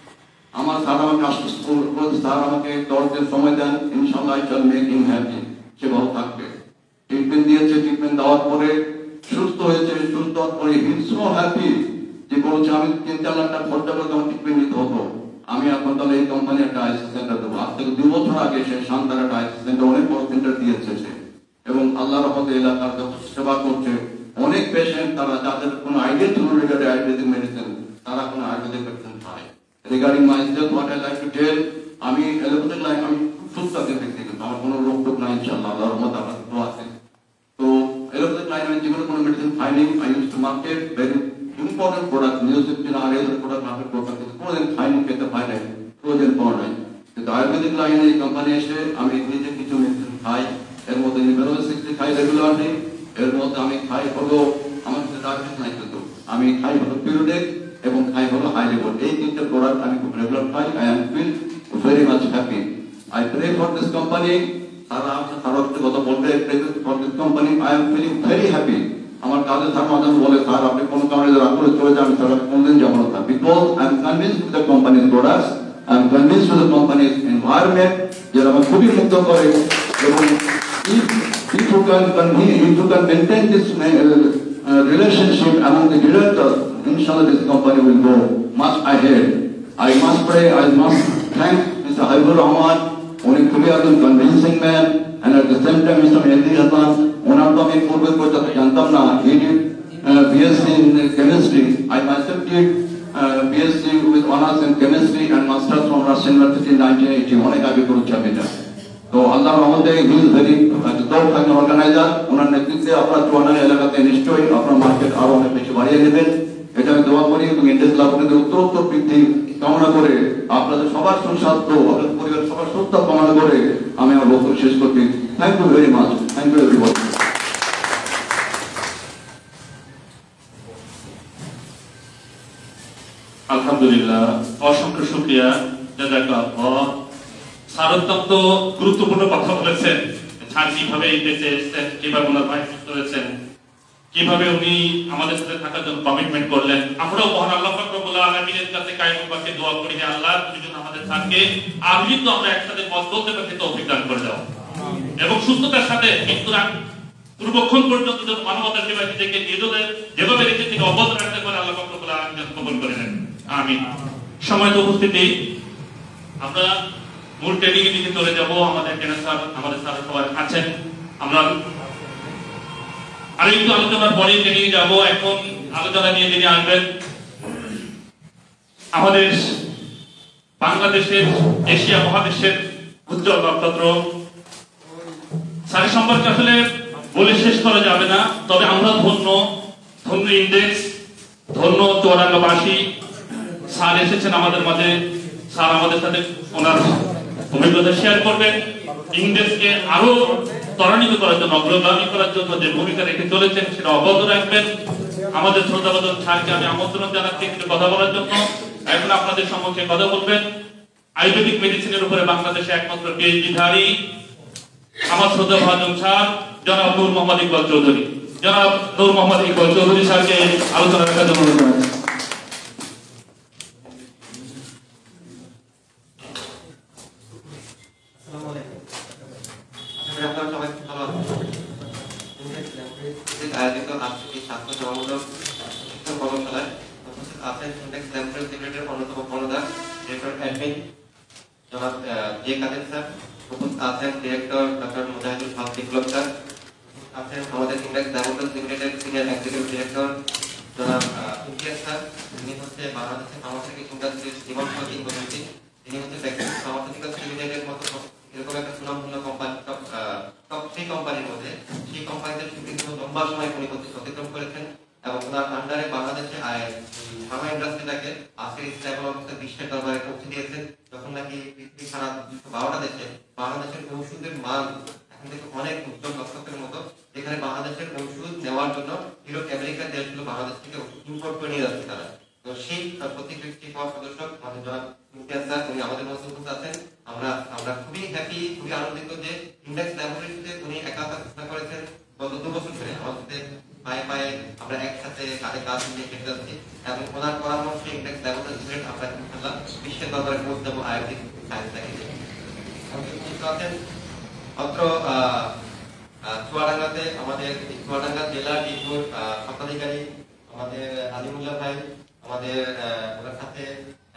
আমার স্যার আমাকে স্কুল স্যার আমাকে 10 দিন সময় দেন ইনশাআল্লাহ I shall make him happy সে ভালো থাকবে ট্রিটমেন্ট দিয়েছে ট্রিটমেন্ট দেওয়ার পরে সুস্থ হয়েছে সুস্থ হওয়ার পরে হি ইজ সো হ্যাপি যে বলছে আমি 3-4 লাখ টাকা খরচা করে আমার ট্রিটমেন্ট নিতে হতো আমি এখন তাহলে এই কোম্পানি একটা আইসি সেন্টার দেবো আজ থেকে 2 বছর আগে সে শান্তার একটা আইসি সেন্টার অনেক বড় সেন্টার দিয়েছে সে এবং আল্লাহর রহমতে এলাকার সেবা করছে অনেক পেশেন্ট তারা যাদের কোনো আইডিয়া ছিল রিগার্ডিং আয়ুর্বেদিক মেডিসিন তারা কোনো আয়ুর্বেদিক মেডিসিন পায় regarding myself what I like to tell আমি এলোপ্যাথিক লাইন আমি সুস্থ আছি ব্যক্তিগত আমার কোনো রোগ টোগ নাই ইনশাআল্লাহ আল্লাহর রহমতে আমার তো আছে তো এলোপ্যাথিক লাইন আমি জীবনে কোনো মেডিসিন খাইনি I use to market very important product music in our area product market product is more than fine get the fine frozen point the ayurvedic line is company এসে আমি নিজে কিছু medicine খাই এর মধ্যে নিবেদন 60 খাই রেগুলারলি এর মধ্যে আমি খাই হলো আমার ডায়াবেটিস নাই কিন্তু আমি খাই হলো পিরিয়ডিক এবং খাই হলো হাই লেভেল এই তিনটা প্রোডাক্ট আমি খুব রেগুলার খাই I am feel very much happy I pray for this company সারা সারাতে কথা বলতে pray for this company I am feeling very happy আমার কাজে থাকা বলে স্যার আপনি কোন কারণে রাগ করে চলে যান স্যার কোনদিন যাব না because I am convinced with the company's products I am convinced with the company's environment যারা আমাকে খুবই মুগ্ধ করে এবং if you can maintain this relationship among the directors inshallah this company will go much ahead I must pray I must thank Mr. Habibur Rahman only খুবই একজন convincing man and at the same time Mr. Mehdi Hasan ওনার তো আমি পূর্বে কথা জানতাম না he did BSc in chemistry I myself did BSc with honors in chemistry and masters from Russian University in 1980 অনেক আগে করেছি আমি এটা তো আল্লাহর রহমতে he is very top organizer ওনার নেতৃত্বে আপনার চুয়াডাঙ্গা এলাকাতে নিশ্চয়ই আপনার মার্কেট আরো অনেক বেশি বাড়িয়ে নেবেন এটা আমি দোয়া করি এবং ইন্ডাস্ট্রি লাভের উত্তরোত্তর বৃদ্ধি কামনা করে আপনাদের সবার সুস্বাস্থ্য আপনাদের পরিবারের সবার সুস্থতা কামনা করে আমি আমার বক্তব্য শেষ করছি thank you very much thank you everybody আলহামদুলিল্লাহ, অসংখ্য শুকরিয়া। জাযাকাল্লাহ। স্যার অত্যন্ত গুরুত্বপূর্ণ কথা বলেছেন। স্যার কিভাবে এই দেশে এসেছেন, কিভাবে ওনার ভাই সুস্থ হয়েছেন, কিভাবে উনি আমাদের সাথে থাকার জন্য কমিটমেন্ট করলেন। আমরাও মহান আল্লাহ পাক রব্বুল আলামিনের কাছে কায়মুল পাকে দোয়া করি যে আল্লাহ তুমি যেন আমাদের স্যারকে আমৃত্যু আমরা একসাথে পথ চলতে পারি তৌফিক দান করে দাও, এবং সুস্থতার সাথে মৃত্যুর পূর্বক্ষণ পর্যন্ত যেন মানবতার সেবায় নিজেকে নিজেদের যেভাবে রেখে থেকে অব্যাহত রাখতে পারে আল্লাহ পাক রব্বুল আলামিন যেন কবুল করে নেন। আমিন। সময়ত উপস্থিতি, আমরা মূল ট্রেনিং এর দিকে চলে যাব। আমাদের কেন স্যার, আমাদের স্যার সবাই আছেন। আমরা আরেকটু আলোচনার পরে ট্রেনিং যাব। এখন আলোচনা নিয়ে যিনি আসবেন আমাদের বাংলাদেশের, এশিয়া মহাদেশের উজ্জ্বল নক্ষত্র। স্যারের সম্পর্কে আসলে বলে শেষ করা যাবে না, তবে আমরা ধন্য, ধন্য ইন্ডেক্স, ধন্য চুয়াডাঙ্গাবাসী। স্যার এসেছেন আমাদের মাঝে। স্যার আমাদের সাথে ওনার অভিজ্ঞতা শেয়ার করবেন। ইন্ডেক্সকে আরো ত্বরান্বিত করার জন্য, অগ্রগামী করার জন্য যে ভূমিকা রেখে চলেছেন সেটা অব্যাহত রাখবেন। আমাদের শ্রদ্ধাভাজন স্যারকে আমি আমন্ত্রণ জানাচ্ছি একটু কথা বলার জন্য। এখন আপনাদের সম্মুখে কথা বলবেন আয়ুর্বেদিক মেডিসিনের উপরে বাংলাদেশে একমাত্র পিএইচডি ধারী আমার শ্রদ্ধাভাজন স্যার জনাব নূর মোহাম্মদ ইকবাল চৌধুরী। জনাব নূর মোহাম্মদ ইকবাল চৌধুরী স্যারকে আলোচনা রাখার জন্য অনুরোধ জানাচ্ছি। আপনারা সবাই ভালো আছেন। আয়োজিত আজকে স্বাস্থ্য সমামূলক শিক্ষা কর্মশালায় উপস্থিত আছেন ইন্ডেক্স ল্যাবরেটরি লিমিটেডের অন্যতম কর্ণধার ডিরেক্টর অ্যাডমিন জনাব জে কাদের স্যার, উপস্থিত আছেন director doctor Mujahidul Haque Biplob sir, আছেন আমাদের ইন্ডেক্স ল্যাবরেটরি লিমিটেডের সিনিয়র এক্সিকিউটিভ ডিরেক্টর জনাব ইমতিয়াজ স্যার। তিনি হচ্ছে বাংলাদেশের ফার্মাসিউটিক্যাল ইন্ডাস্ট্রির জীবনসহ কিংবদন্তি। তিনি হচ্ছে ফার্মাসিউটিক্যালস লিমিটেডের মতো এরকম একটা সুনামধন্য কোম্পানি, টপ 3 কোম্পানির মধ্যে, সেই কোম্পানিতে কিন্তু লম্বা সময় উনি অতিক্রম করেছেন এবং ওনার আন্ডারে বাংলাদেশে ফার্মা ইন্ডাস্ট্রিটাকে আজকের স্টেবল অবস্থায় বিশ্বের দরবারে পৌঁছে দিয়েছেন। যখন নাকি পৃথিবীর সারা 12টা দেশে বাংলাদেশের ঔষধের মান এখন থেকে অনেক উজ্জ্বল নক্ষত্রের মতো, যেখানে বাংলাদেশের ঔষধ নেওয়ার জন্য ইউরোপ আমেরিকার দেশগুলো বাংলাদেশ থেকে ইম্পোর্ট করে নিয়ে যাচ্ছে তারা। তো সেই প্রতিকৃতি হওয়া সদস্য আমাদের জনাব ইমতিয়াজ স্যার, উনি আমাদের মধ্যে উপস্থিত আছেন। আমরা খুবই হ্যাপি, খুবই আনন্দিত যে ইন্ডেক্স ল্যাবরেটরিতে উনি একাত্মতা ঘোষণা করেছেন। গত 2 বছর ধরে আমাদের সাথে পায়ে পায়ে আমরা একসাথে কাঁধে কাঁধ মিলিয়ে কেটে যাচ্ছি এবং ওনার পরামর্শে ইন্ডেক্স ল্যাবরেটরি লিমিটেড আমরা ইনশাআল্লাহ বিশ্বের দরবারে পৌঁছে দেবো আয়ুর্বেদিক সায়েন্স থেকে। আছেন অত্র চুয়াডাঙ্গাতে আমাদের চুয়াডাঙ্গা জেলা ডিপুর স্বত্বাধিকারী আমাদের আলিমুল্লাহ ভাই, আমাদের ওনার সাথে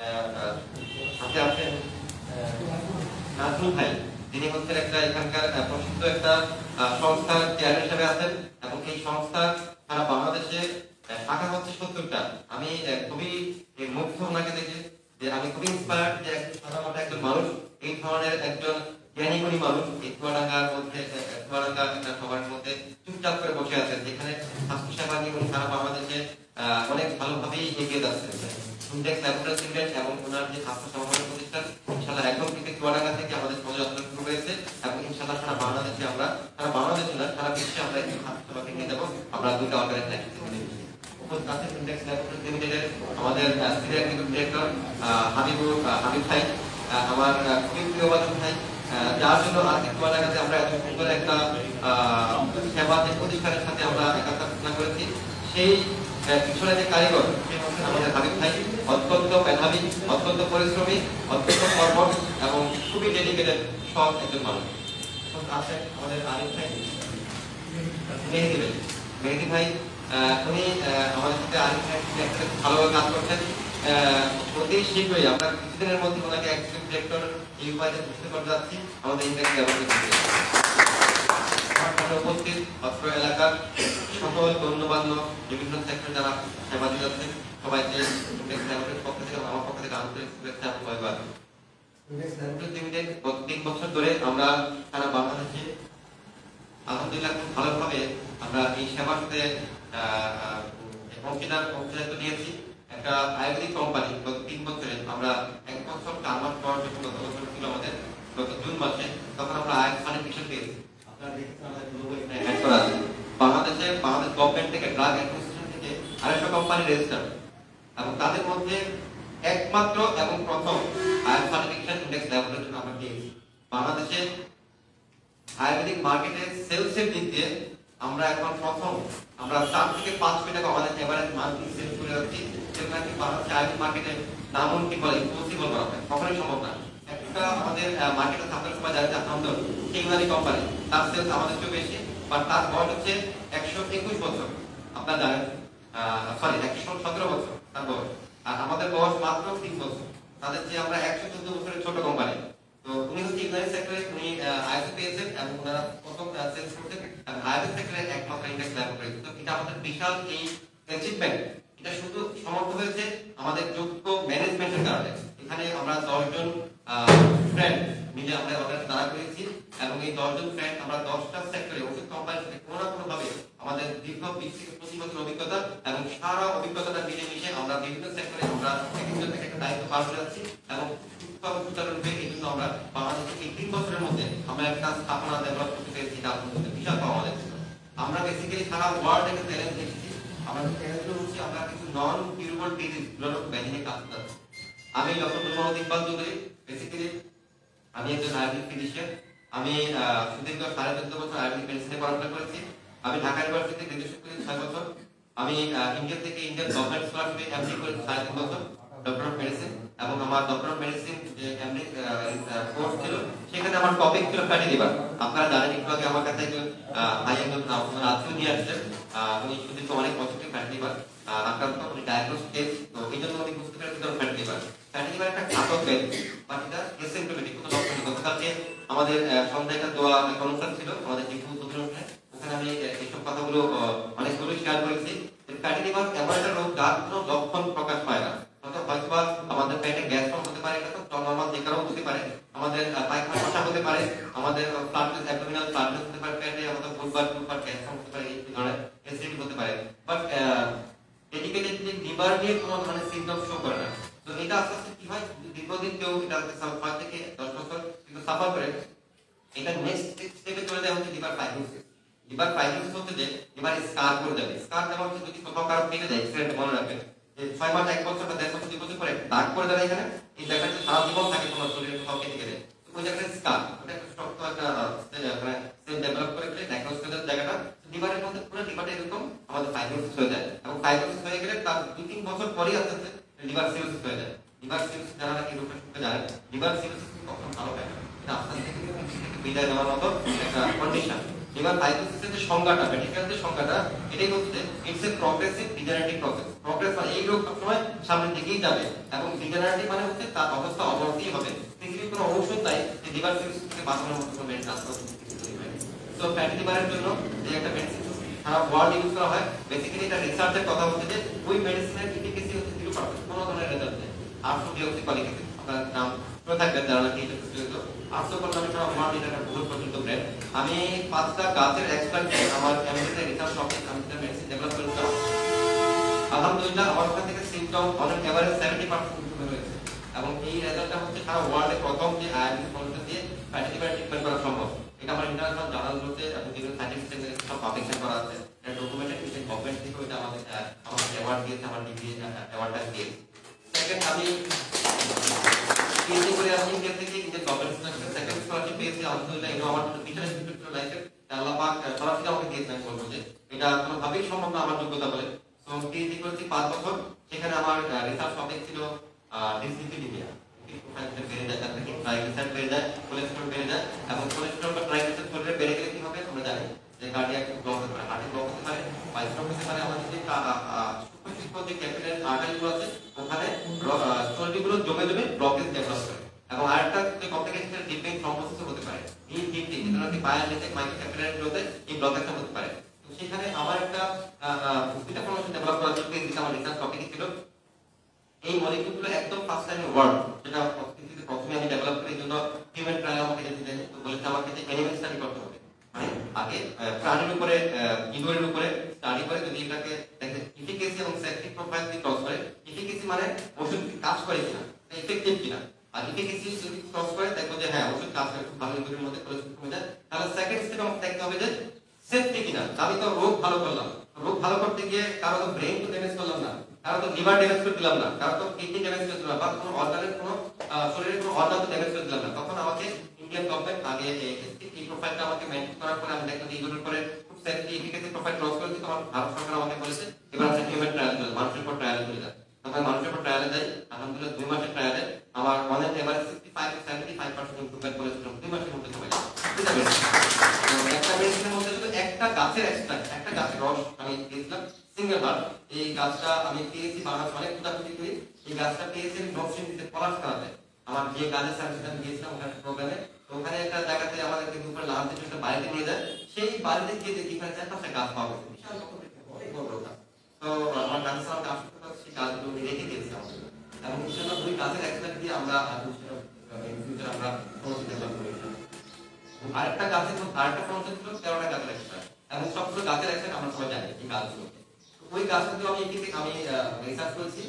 আছেন নাজরুল ভাই, যিনি হচ্ছেন একটা এখানকার প্রসিদ্ধ একটা সংস্থার চেয়ারম্যান হিসেবে আছেন এবং এই সংস্থা সারা বাংলাদেশে শাখা হচ্ছে 70টা। আমি খুবই মুগ্ধ ওনাকে দেখে, যে আমি খুবই ইন্সপায়ার্ড যে সাধারণত একজন মানুষ, এই ধরনের একজন জ্ঞানীগুণী মানুষ এই চুয়াডাঙ্গার মধ্যে, চুয়াডাঙ্গা একটা সবার মধ্যে চুপচাপ করে বসে আছেন, যেখানে স্বাস্থ্য সেবা নিয়ে উনি সারা বাংলাদেশে অনেক ভালোভাবেই এগিয়ে যাচ্ছেন। ইন্ডেক্স ল্যাবরেটরি লিমিটেড এবং ওনার যে স্বাস্থ্য সমাবেশ প্রতিষ্ঠান ইনশাআল্লাহ একদম থেকে চুয়াডাঙ্গা থেকে আমাদের পদযাত্রা শুরু হয়েছে এবং ইনশাআল্লাহ সারা বাংলাদেশে আমরা, সারা বাংলাদেশে না সারা বিশ্বে আমরা এই স্বাস্থ্য সেবাকে নিয়ে যাবো। আমরা 2টা অর্গানাইজেশন উপস্থিত আছেন ইন্ডেক্স ল্যাবরেটরি লিমিটেডের আমাদের সিনিয়র এক্সিকিউটিভ ডিরেক্টর হাবিব ভাই, আমার খুবই প্রিয়বাদক ভাই, যার জন্য আজকে চুয়াডাঙ্গাতে আমরা এত সুন্দর একটা সেবা প্রতিষ্ঠানের সাথে আমরা একাত্মতা ঘোষণা করেছি। সেই পিছনে যে কারিগর সেই হচ্ছেন আমাদের হাবিব ভাই, অত্যন্ত মেধাবী, অত্যন্ত পরিশ্রমী, অত্যন্ত কর্মঠ এবং খুবই ডেডিকেটেড সৎ একজন মানুষ। আছেন আমাদের আরিফ ভাই, মেহেদি ভাই, উনি আমাদের সাথে আরিফ ভাই একসাথে ভালোভাবে কাজ করছেন। অতি শীঘ্রই আমরা কিছুদিনের মধ্যে ওনাকে এক্সিকিউটিভ ডিরেক্টর এই উপায়তে ঘোষণা করতে যাচ্ছি আমাদের ইন্ডেক্স ল্যাবরেটরি। উপস্থিত অত্র এলাকার সকল গণ্যমান্য বিভিন্ন সেক্টর যারা সেবা দিয়ে যাচ্ছেন সবাইকে ইন্ডেক্স ল্যাবরেটরির পক্ষ থেকে আমার পক্ষ থেকে আন্তরিক শুভেচ্ছা এবং ধন্যবাদ। ইন্ডেক্স ল্যাবরেটরি লিমিটেড গত 3 বছর ধরে আমরা সারা বাংলাদেশে আলহামদুলিল্লাহ খুব ভালোভাবে আমরা এই সেবার সাথে অংশীদারিত্ব নিয়েছি। একটা আয়ুর্বেদিক কোম্পানি গত 3 বছরে আমরা 1 বছর টার্মার পাওয়ার জন্য গত বছর ছিল আমাদের গত জুন মাসে, তখন আমরা আইএস সার্টিফিকেশন পেয়েছি। আপনারা দেখছেন আমাদের গ্লোবাল অ্যাড করা আছে। বাংলাদেশ গভর্নমেন্ট থেকে ড্রাগ অ্যাডমিনিস্ট্রেশন থেকে 250 কোম্পানি রেজিস্টার এবং তাদের মধ্যে একমাত্র এবং প্রথম আইএস সার্টিফিকেশন ইন্ডেক্স ল্যাবরেটরি আমরা পেয়েছি বাংলাদেশে। আয়ুর্বেদিক মার্কেটে সেলসের দিক দিয়ে আমরা এখন প্রথম, আমরা 4 থেকে 5 কোটি টাকা আমাদের এভারেজ মান্থলি সেল করে যাচ্ছি, যেটা কি বাংলাদেশে আয়ুর্বেদিক মার্কেটে নামুন কি বলে ইম্পসিবল করা হয়, কখনোই সম্ভব না। একটা আমাদের মার্কেটে থাকার সময় যারা চাকরি টেকনারি কোম্পানি, তার সেলস আমাদের চেয়ে বেশি, বাট তার বয়স হচ্ছে 121 বছর, আপনারা জানেন, সরি 117 বছর তার বয়স, আর আমাদের বয়স মাত্র 3 বছর। তাদের চেয়ে আমরা 114 বছরের ছোট কোম্পানি। তো উনি হচ্ছে ইংল্যান্ড সেক্টরে উনি আইএসও পেয়েছেন এবং ওনারা প্রথম সেলস করতেন এবং আইএসও সেক্টরে একমাত্র ইন্ডেক্স ল্যাব করেছে। তো এটা আমাদের বিশাল এই অ্যাচিভমেন্ট, এটা শুধু সমর্থ হয়েছে আমাদের যোগ্য ম্যানেজমেন্টের কারণে। এখানে আমরা 10 জন ফ্রেন্ড মিলে আমরা অর্ডার দাঁড়া করেছি এবং এই 10 জন ফ্রেন্ড আমরা 10টা সেক্টরে ওষুধ কোম্পানির সাথে কোনো না কোনো ভাবে আমাদের দীর্ঘ 20 থেকে 25 বছর অভিজ্ঞতা এবং সারা অভিজ্ঞতাটা মিলে মিশে আমরা বিভিন্ন সেক্টরে আমরা একজন থেকে একটা দায়িত্ব পালন করছি এবং সুচারুরূপে এই জন্য আমরা বাংলাদেশে এই 3 বছরের মধ্যে আমরা একটা স্থাপনা ডেভেলপ করতে পেরেছি, এটা আমাদের বিশাল পাওয়া আমাদের ছিল। আমরা বেসিক্যালি সারা ওয়ার্ল্ড থেকে চ্যালেঞ্জ দেখেছি। আমাদের চ্যালেঞ্জ হচ্ছে আমরা কিছু নন কিউরেবল ডিজিজ গুলোর ব্যাধিনে কাজ করছি। আমি ডক্টর মোহাম্মদ ইকবাল চৌধুরী, বেসিক্যালি আমি একজন আয়ুর্বেদিক ফিজিশিয়ান। আমি সুদীর্ঘ 14.5 বছর আয়ুর্বেদিক মেডিসিনে পড়াশোনা করেছি। আমি ঢাকা ইউনিভার্সিটিতে গ্র্যাজুয়েশন করেছি 6 বছর। আমি ইন্ডিয়া থেকে ইন্ডিয়ান গভর্নমেন্ট স্কলারশিপে এমডি করেছি 3.5 বছর, ডক্টর অফ মেডিসিন। এবং আমার ডক্টর অফ মেডিসিন যে এমডি কোর্স ছিল সেখানে আমার টপিক ছিল ফ্যাটি লিভার। আপনারা জানেন একটু আগে আমার কাছে একজন ভাই একজন আত্মীয় নিয়ে আসছেন, উনি সুদীর্ঘ অনেক বছর থেকে ফ্যাটি লিভার আক্রান্ত, উনি ডায়াগনোস কেস, তো এই জন্য উনি বুঝতে পেরেছেন ফ্যাটি লিভার। ফ্যাটি লিভার একটা ঘাতক ব্যাধি, বাট এটা এসিম্পটোমেটিক, কোনো লক্ষণ নেই। গতকালকে আমাদের সন্ধ্যায় একটা দোয়া অনুষ্ঠান ছিল আমাদের টিপু অনুষ্ঠানে, ওখানে আমি এইসব কথাগুলো অনেকগুলো শেয়ার করেছি। ফ্যাটি লিভার এমন একটা রোগ যার কোনো লক্ষণ প্রকাশ পায় না, হয়তোবা আমাদের পেটে গ্যাস ফর্ম হতে পারে, এটা তো নরমাল যে কারণে হতে পারে, আমাদের পায়খানা সমস্যা হতে পারে, আমাদের ফ্লাটেস অ্যাবডোমিনাল ফ্লাটেস হতে পারে, পেটে আমাদের বুলবার গ্যাস ফর্ম হতে পারে, এই ধরনের অ্যাসিডিটি হতে পারে, বাট ডেডিকেটেডলি লিভার নিয়ে কোনো ধরনের সিম্পটম শো করে না। তো এটা আস্তে আস্তে কি হয়, দীর্ঘদিন কেউ এটা 5 থেকে 10 বছর কিন্তু সাফার করে, এটা নেক্সট স্টেপে চলে যায় হচ্ছে লিভার ফাইব্রোসিস। লিভার ফাইব্রোসিস হচ্ছে যে লিভার স্কার করে যাবে। স্কার যেমন হচ্ছে যদি কোথাও কারো কেটে যায়, এক্সিডেন্ট মনে রাখবেন, 6 মাস 1 বছর বা 1.5 বছর 2 বছর পরে দাগ করে দেয় এখানে, এই জায়গাটা সারা জীবন থাকে তোমার শরীরে কোথাও কেটে গেলে, ওই জায়গাটা স্কার, ওটা একটা শক্ত একটা সেল ডেভেলপ করে ফেলে ডায়াগনোস করে দেয় জায়গাটা। লিভারের মধ্যে পুরো লিভারটা এরকম আমাদের ফাইব্রোসিস হয়ে যায় এবং ফাইব্রোসিস হয়ে গেলে তার 2-3 বছর পরেই আস্তে আস্তে লিভার সিরোসিস হয়ে যায়। লিভার সিরোসিস যারা নাকি রোগটা শুনতে জানেন, লিভার সিরোসিস কখন ভালো হয় না, এটা আস্তে আস্তে থেকে বিদায় নেওয়ার মতো একটা কন্ডিশন। লিভার ফাইব্রোসিসের যে সংজ্ঞাটা, মেডিকেল যে সংজ্ঞাটা, এটাই হচ্ছে it's a progressive degenerative process. Progress মানে এই রোগ সবসময় সামনের দিকেই যাবে এবং ডিজেনারেটিভ মানে হচ্ছে তার অবস্থা অবনতি হবে। পৃথিবীর কোনো ঔষধ নাই যে লিভার সিরোসিস থেকে বাঁচানোর মতো কোনো মেডিসিন আসতে হবে। তো ফ্যাটি লিভারের জন্য যে একটা মেডিসিন সারা ওয়ার্ল্ড ইউজ করা হয়, বেসিক্যালি এটা রিসার্চের কথা বলতে যে ওই মেডিসিনের এফিকাসি হচ্ছে 0%, কোনো ধরনের রেজাল্ট নেই। 800 ডিঅক্সিকলিক অ্যাসিড, আপনার নাম শুনে থাকবেন যারা নাকি এটা প্রচলিত। 800 নামে সারা ওয়ার্ল্ড এটা একটা বহুল প্রচলিত ব্র্যান্ড। আমি 5টা গাছের এক্সট্রাক্ট আমার এমডিতে রিসার্চ টপিক আমি এটা মেডিসিন ডেভেলপ করেছিলাম। আলহামদুলিল্লাহ আমার ওখান থেকে সিম্পটম অনেক এভারেজ 70% ইমপ্রুভ হয়েছে এবং এই রেজাল্টটা হচ্ছে সারা ওয়ার্ল্ডে প্রথম যে আয়ুর্বেদিক পদ্ধতি দিয়ে ফ্যাটি লিভার ট্রিটমেন্ট করা সম্ভব। এটা আমার ইন্টারন্যাশনাল জার্নালগুলোতে এবং বিভিন্ন সায়েন্টিফিক সেমিনারে সব পাবলিকেশন করা আছে, এটা ডকুমেন্টেড, এটা গভর্নমেন্ট থেকে এটা আমাদের অ্যাওয়ার্ড দিয়েছে, আমার ডিগ্রি অ্যাওয়ার্ডটা দিয়েছে। সেকেন্ড, আমি পিএইচডি করে আসছি ইন্ডিয়া থেকে, ইন্ডিয়ান গভর্নমেন্ট থেকে সেকেন্ড স্কলারশিপ পেয়েছি। আলহামদুলিল্লাহ এটা আমার বিশাল স্পিরিচুয়াল লাইফে আল্লাহ পাক সরাসরি আমাকে দিয়েছেন। আমি বলবো যে এটা কোনোভাবেই সম্ভব না আমার যোগ্যতা বলে। তো পিএইচডি করেছি 5 বছর, সেখানে আমার রিসার্চ টপিক ছিল ডিসলিপিডিমিয়া। বেড়ে যায়, তার থেকে ট্রাইগ্লিসারাইড বেড়ে যায়, কোলেস্টেরল বেড়ে যায় এবং কোলেস্টেরল বা ট্রাইগ্লিসারাইড শরীরে বেড়ে গেলে কি হবে আমরা জানি যে কার্ডিয়াক ব্লক হতে পারে, হার্টে ব্লক হতে পারে, বাইস্ট্রোক হতে পারে। আমাদের যে সূক্ষ্ম যে ক্যাপিলারি আর্টারিগুলো আছে ওখানে চর্বিগুলো জমে জমে ব্লকেজ ডেভেলপ করে এবং আরেকটা যে কমপ্লিকেশন ডিপিং থ্রম্বোসিস হতে পারে। এই ডিপটি যেটা নাকি বায়োলিটিক মাইক্রো ক্যাপিলারিগুলোতে এই ব্লকেজটা হতে পারে। তো সেখানে আমার একটা দুইটা ফর্মেশন ডেভেলপ করার জন্য আমার রিসার্চ টপিক ছিল এই মলিকিউলগুলো একদম ফার্স্ট টাইম ওয়ার্ড, যেটা প্রথমে আমি ডেভেলপ করি। এই জন্য হিউম্যান ট্রায়াল আমাকে যেতে দেয়, তো বলেছে আমাকে যে অ্যানিমেল স্টাডি করতে হবে, মানে আগে প্রাণীর উপরে ইঁদুরের উপরে স্টাডি করে যদি এটাকে দেখে এফিকেসি এবং সেফটি প্রোফাইল দিয়ে ক্রস করে। এফিকেসি মানে ওষুধ কাজ করে কিনা, এফেক্টিভ কিনা, আর এফিকেসি যদি ক্রস করে দেখো যে হ্যাঁ ওষুধ কাজ করে, খুব ভালো ইঁদুরের মধ্যে কোলেস্টেরল কমে যায়, তাহলে সেকেন্ড স্টেপে আমাকে দেখতে হবে যে সেফটি কিনা। আমি তো রোগ ভালো করলাম, রোগ ভালো করতে গিয়ে কারো তো ব্রেন তো ড্যামেজ করলাম না, কারণ তো লিভার ড্যামেজ করে দিলাম না, কারণ তো কিডনি ড্যামেজ করে দিলাম না, বা কোনো অর্গানের কোনো শরীরের কোনো অর্গান তো ড্যামেজ করে দিলাম না। তখন আমাকে ইন্ডিয়ান গভর্নমেন্ট আগে এই প্রোফাইলটা আমাকে মেনটেন করার পরে আমি দেখলাম এইগুলোর পরে খুব সেফলি এফিকাসি প্রোফাইল ক্রস করে দিতে আমার ভারত সরকার আমাকে বলেছে এবার আমরা হিউম্যান ট্রায়াল চলে মানুষের উপর ট্রায়াল চলে যায়। তখন মানুষের উপর ট্রায়ালে যাই, আলহামদুলিল্লাহ 2 মাসের ট্রায়ালে আমার অন এন এভারেজ 65-75% ইমপ্রুভমেন্ট করেছিল 2 মাসের মধ্যে সময়। বুঝতে পেরেছি? একটা মেডিসিনের মধ্যে শুধু একটা গাছের এক্সট্রাক্ট, একটা গাছের রস আমি দিয়েছিলাম সিঙ্গেল বার। এই গাছটা আমি পেয়েছি বাংলাদেশ অনেক খোঁজাখুঁজি করি, এই গাছটা পেয়েছি আমি নরসিংদীতে পলাশ করাতে। আমার যে গাছের সার্ভিস আমি গিয়েছিলাম ওখানে প্রোগ্রামে, ওখানে একটা জায়গাতে আমাদেরকে দুপুরে লাঞ্চ দিয়ে একটা বাড়িতে নিয়ে যায়, সেই বাড়িতে গিয়ে দেখি এখানে 4-5টা গাছ পাওয়া গেছে, বিশাল অনেক বড় বড় গাছ। তো আমার গাছের সামনে আসতে পারছি, সেই গাছগুলো আমি রেখে দিয়েছি আমাদের, এবং ইনশাআল্লাহ ওই গাছের এক্সট্রাক্ট দিয়ে আমরা ফিউচার আমরা সমস্ত ডেভেলপ করি। আরেকটা গাছের আরেকটা প্রমোশন ছিল 13টা গাছের এক্সট্রাক্ট, এবং সবগুলো গাছের এক্সট্রাক্ট আমরা সবাই জানি এই গাছগুলোকে। ওই গাছগুলো আমি রিসার্চ করেছি,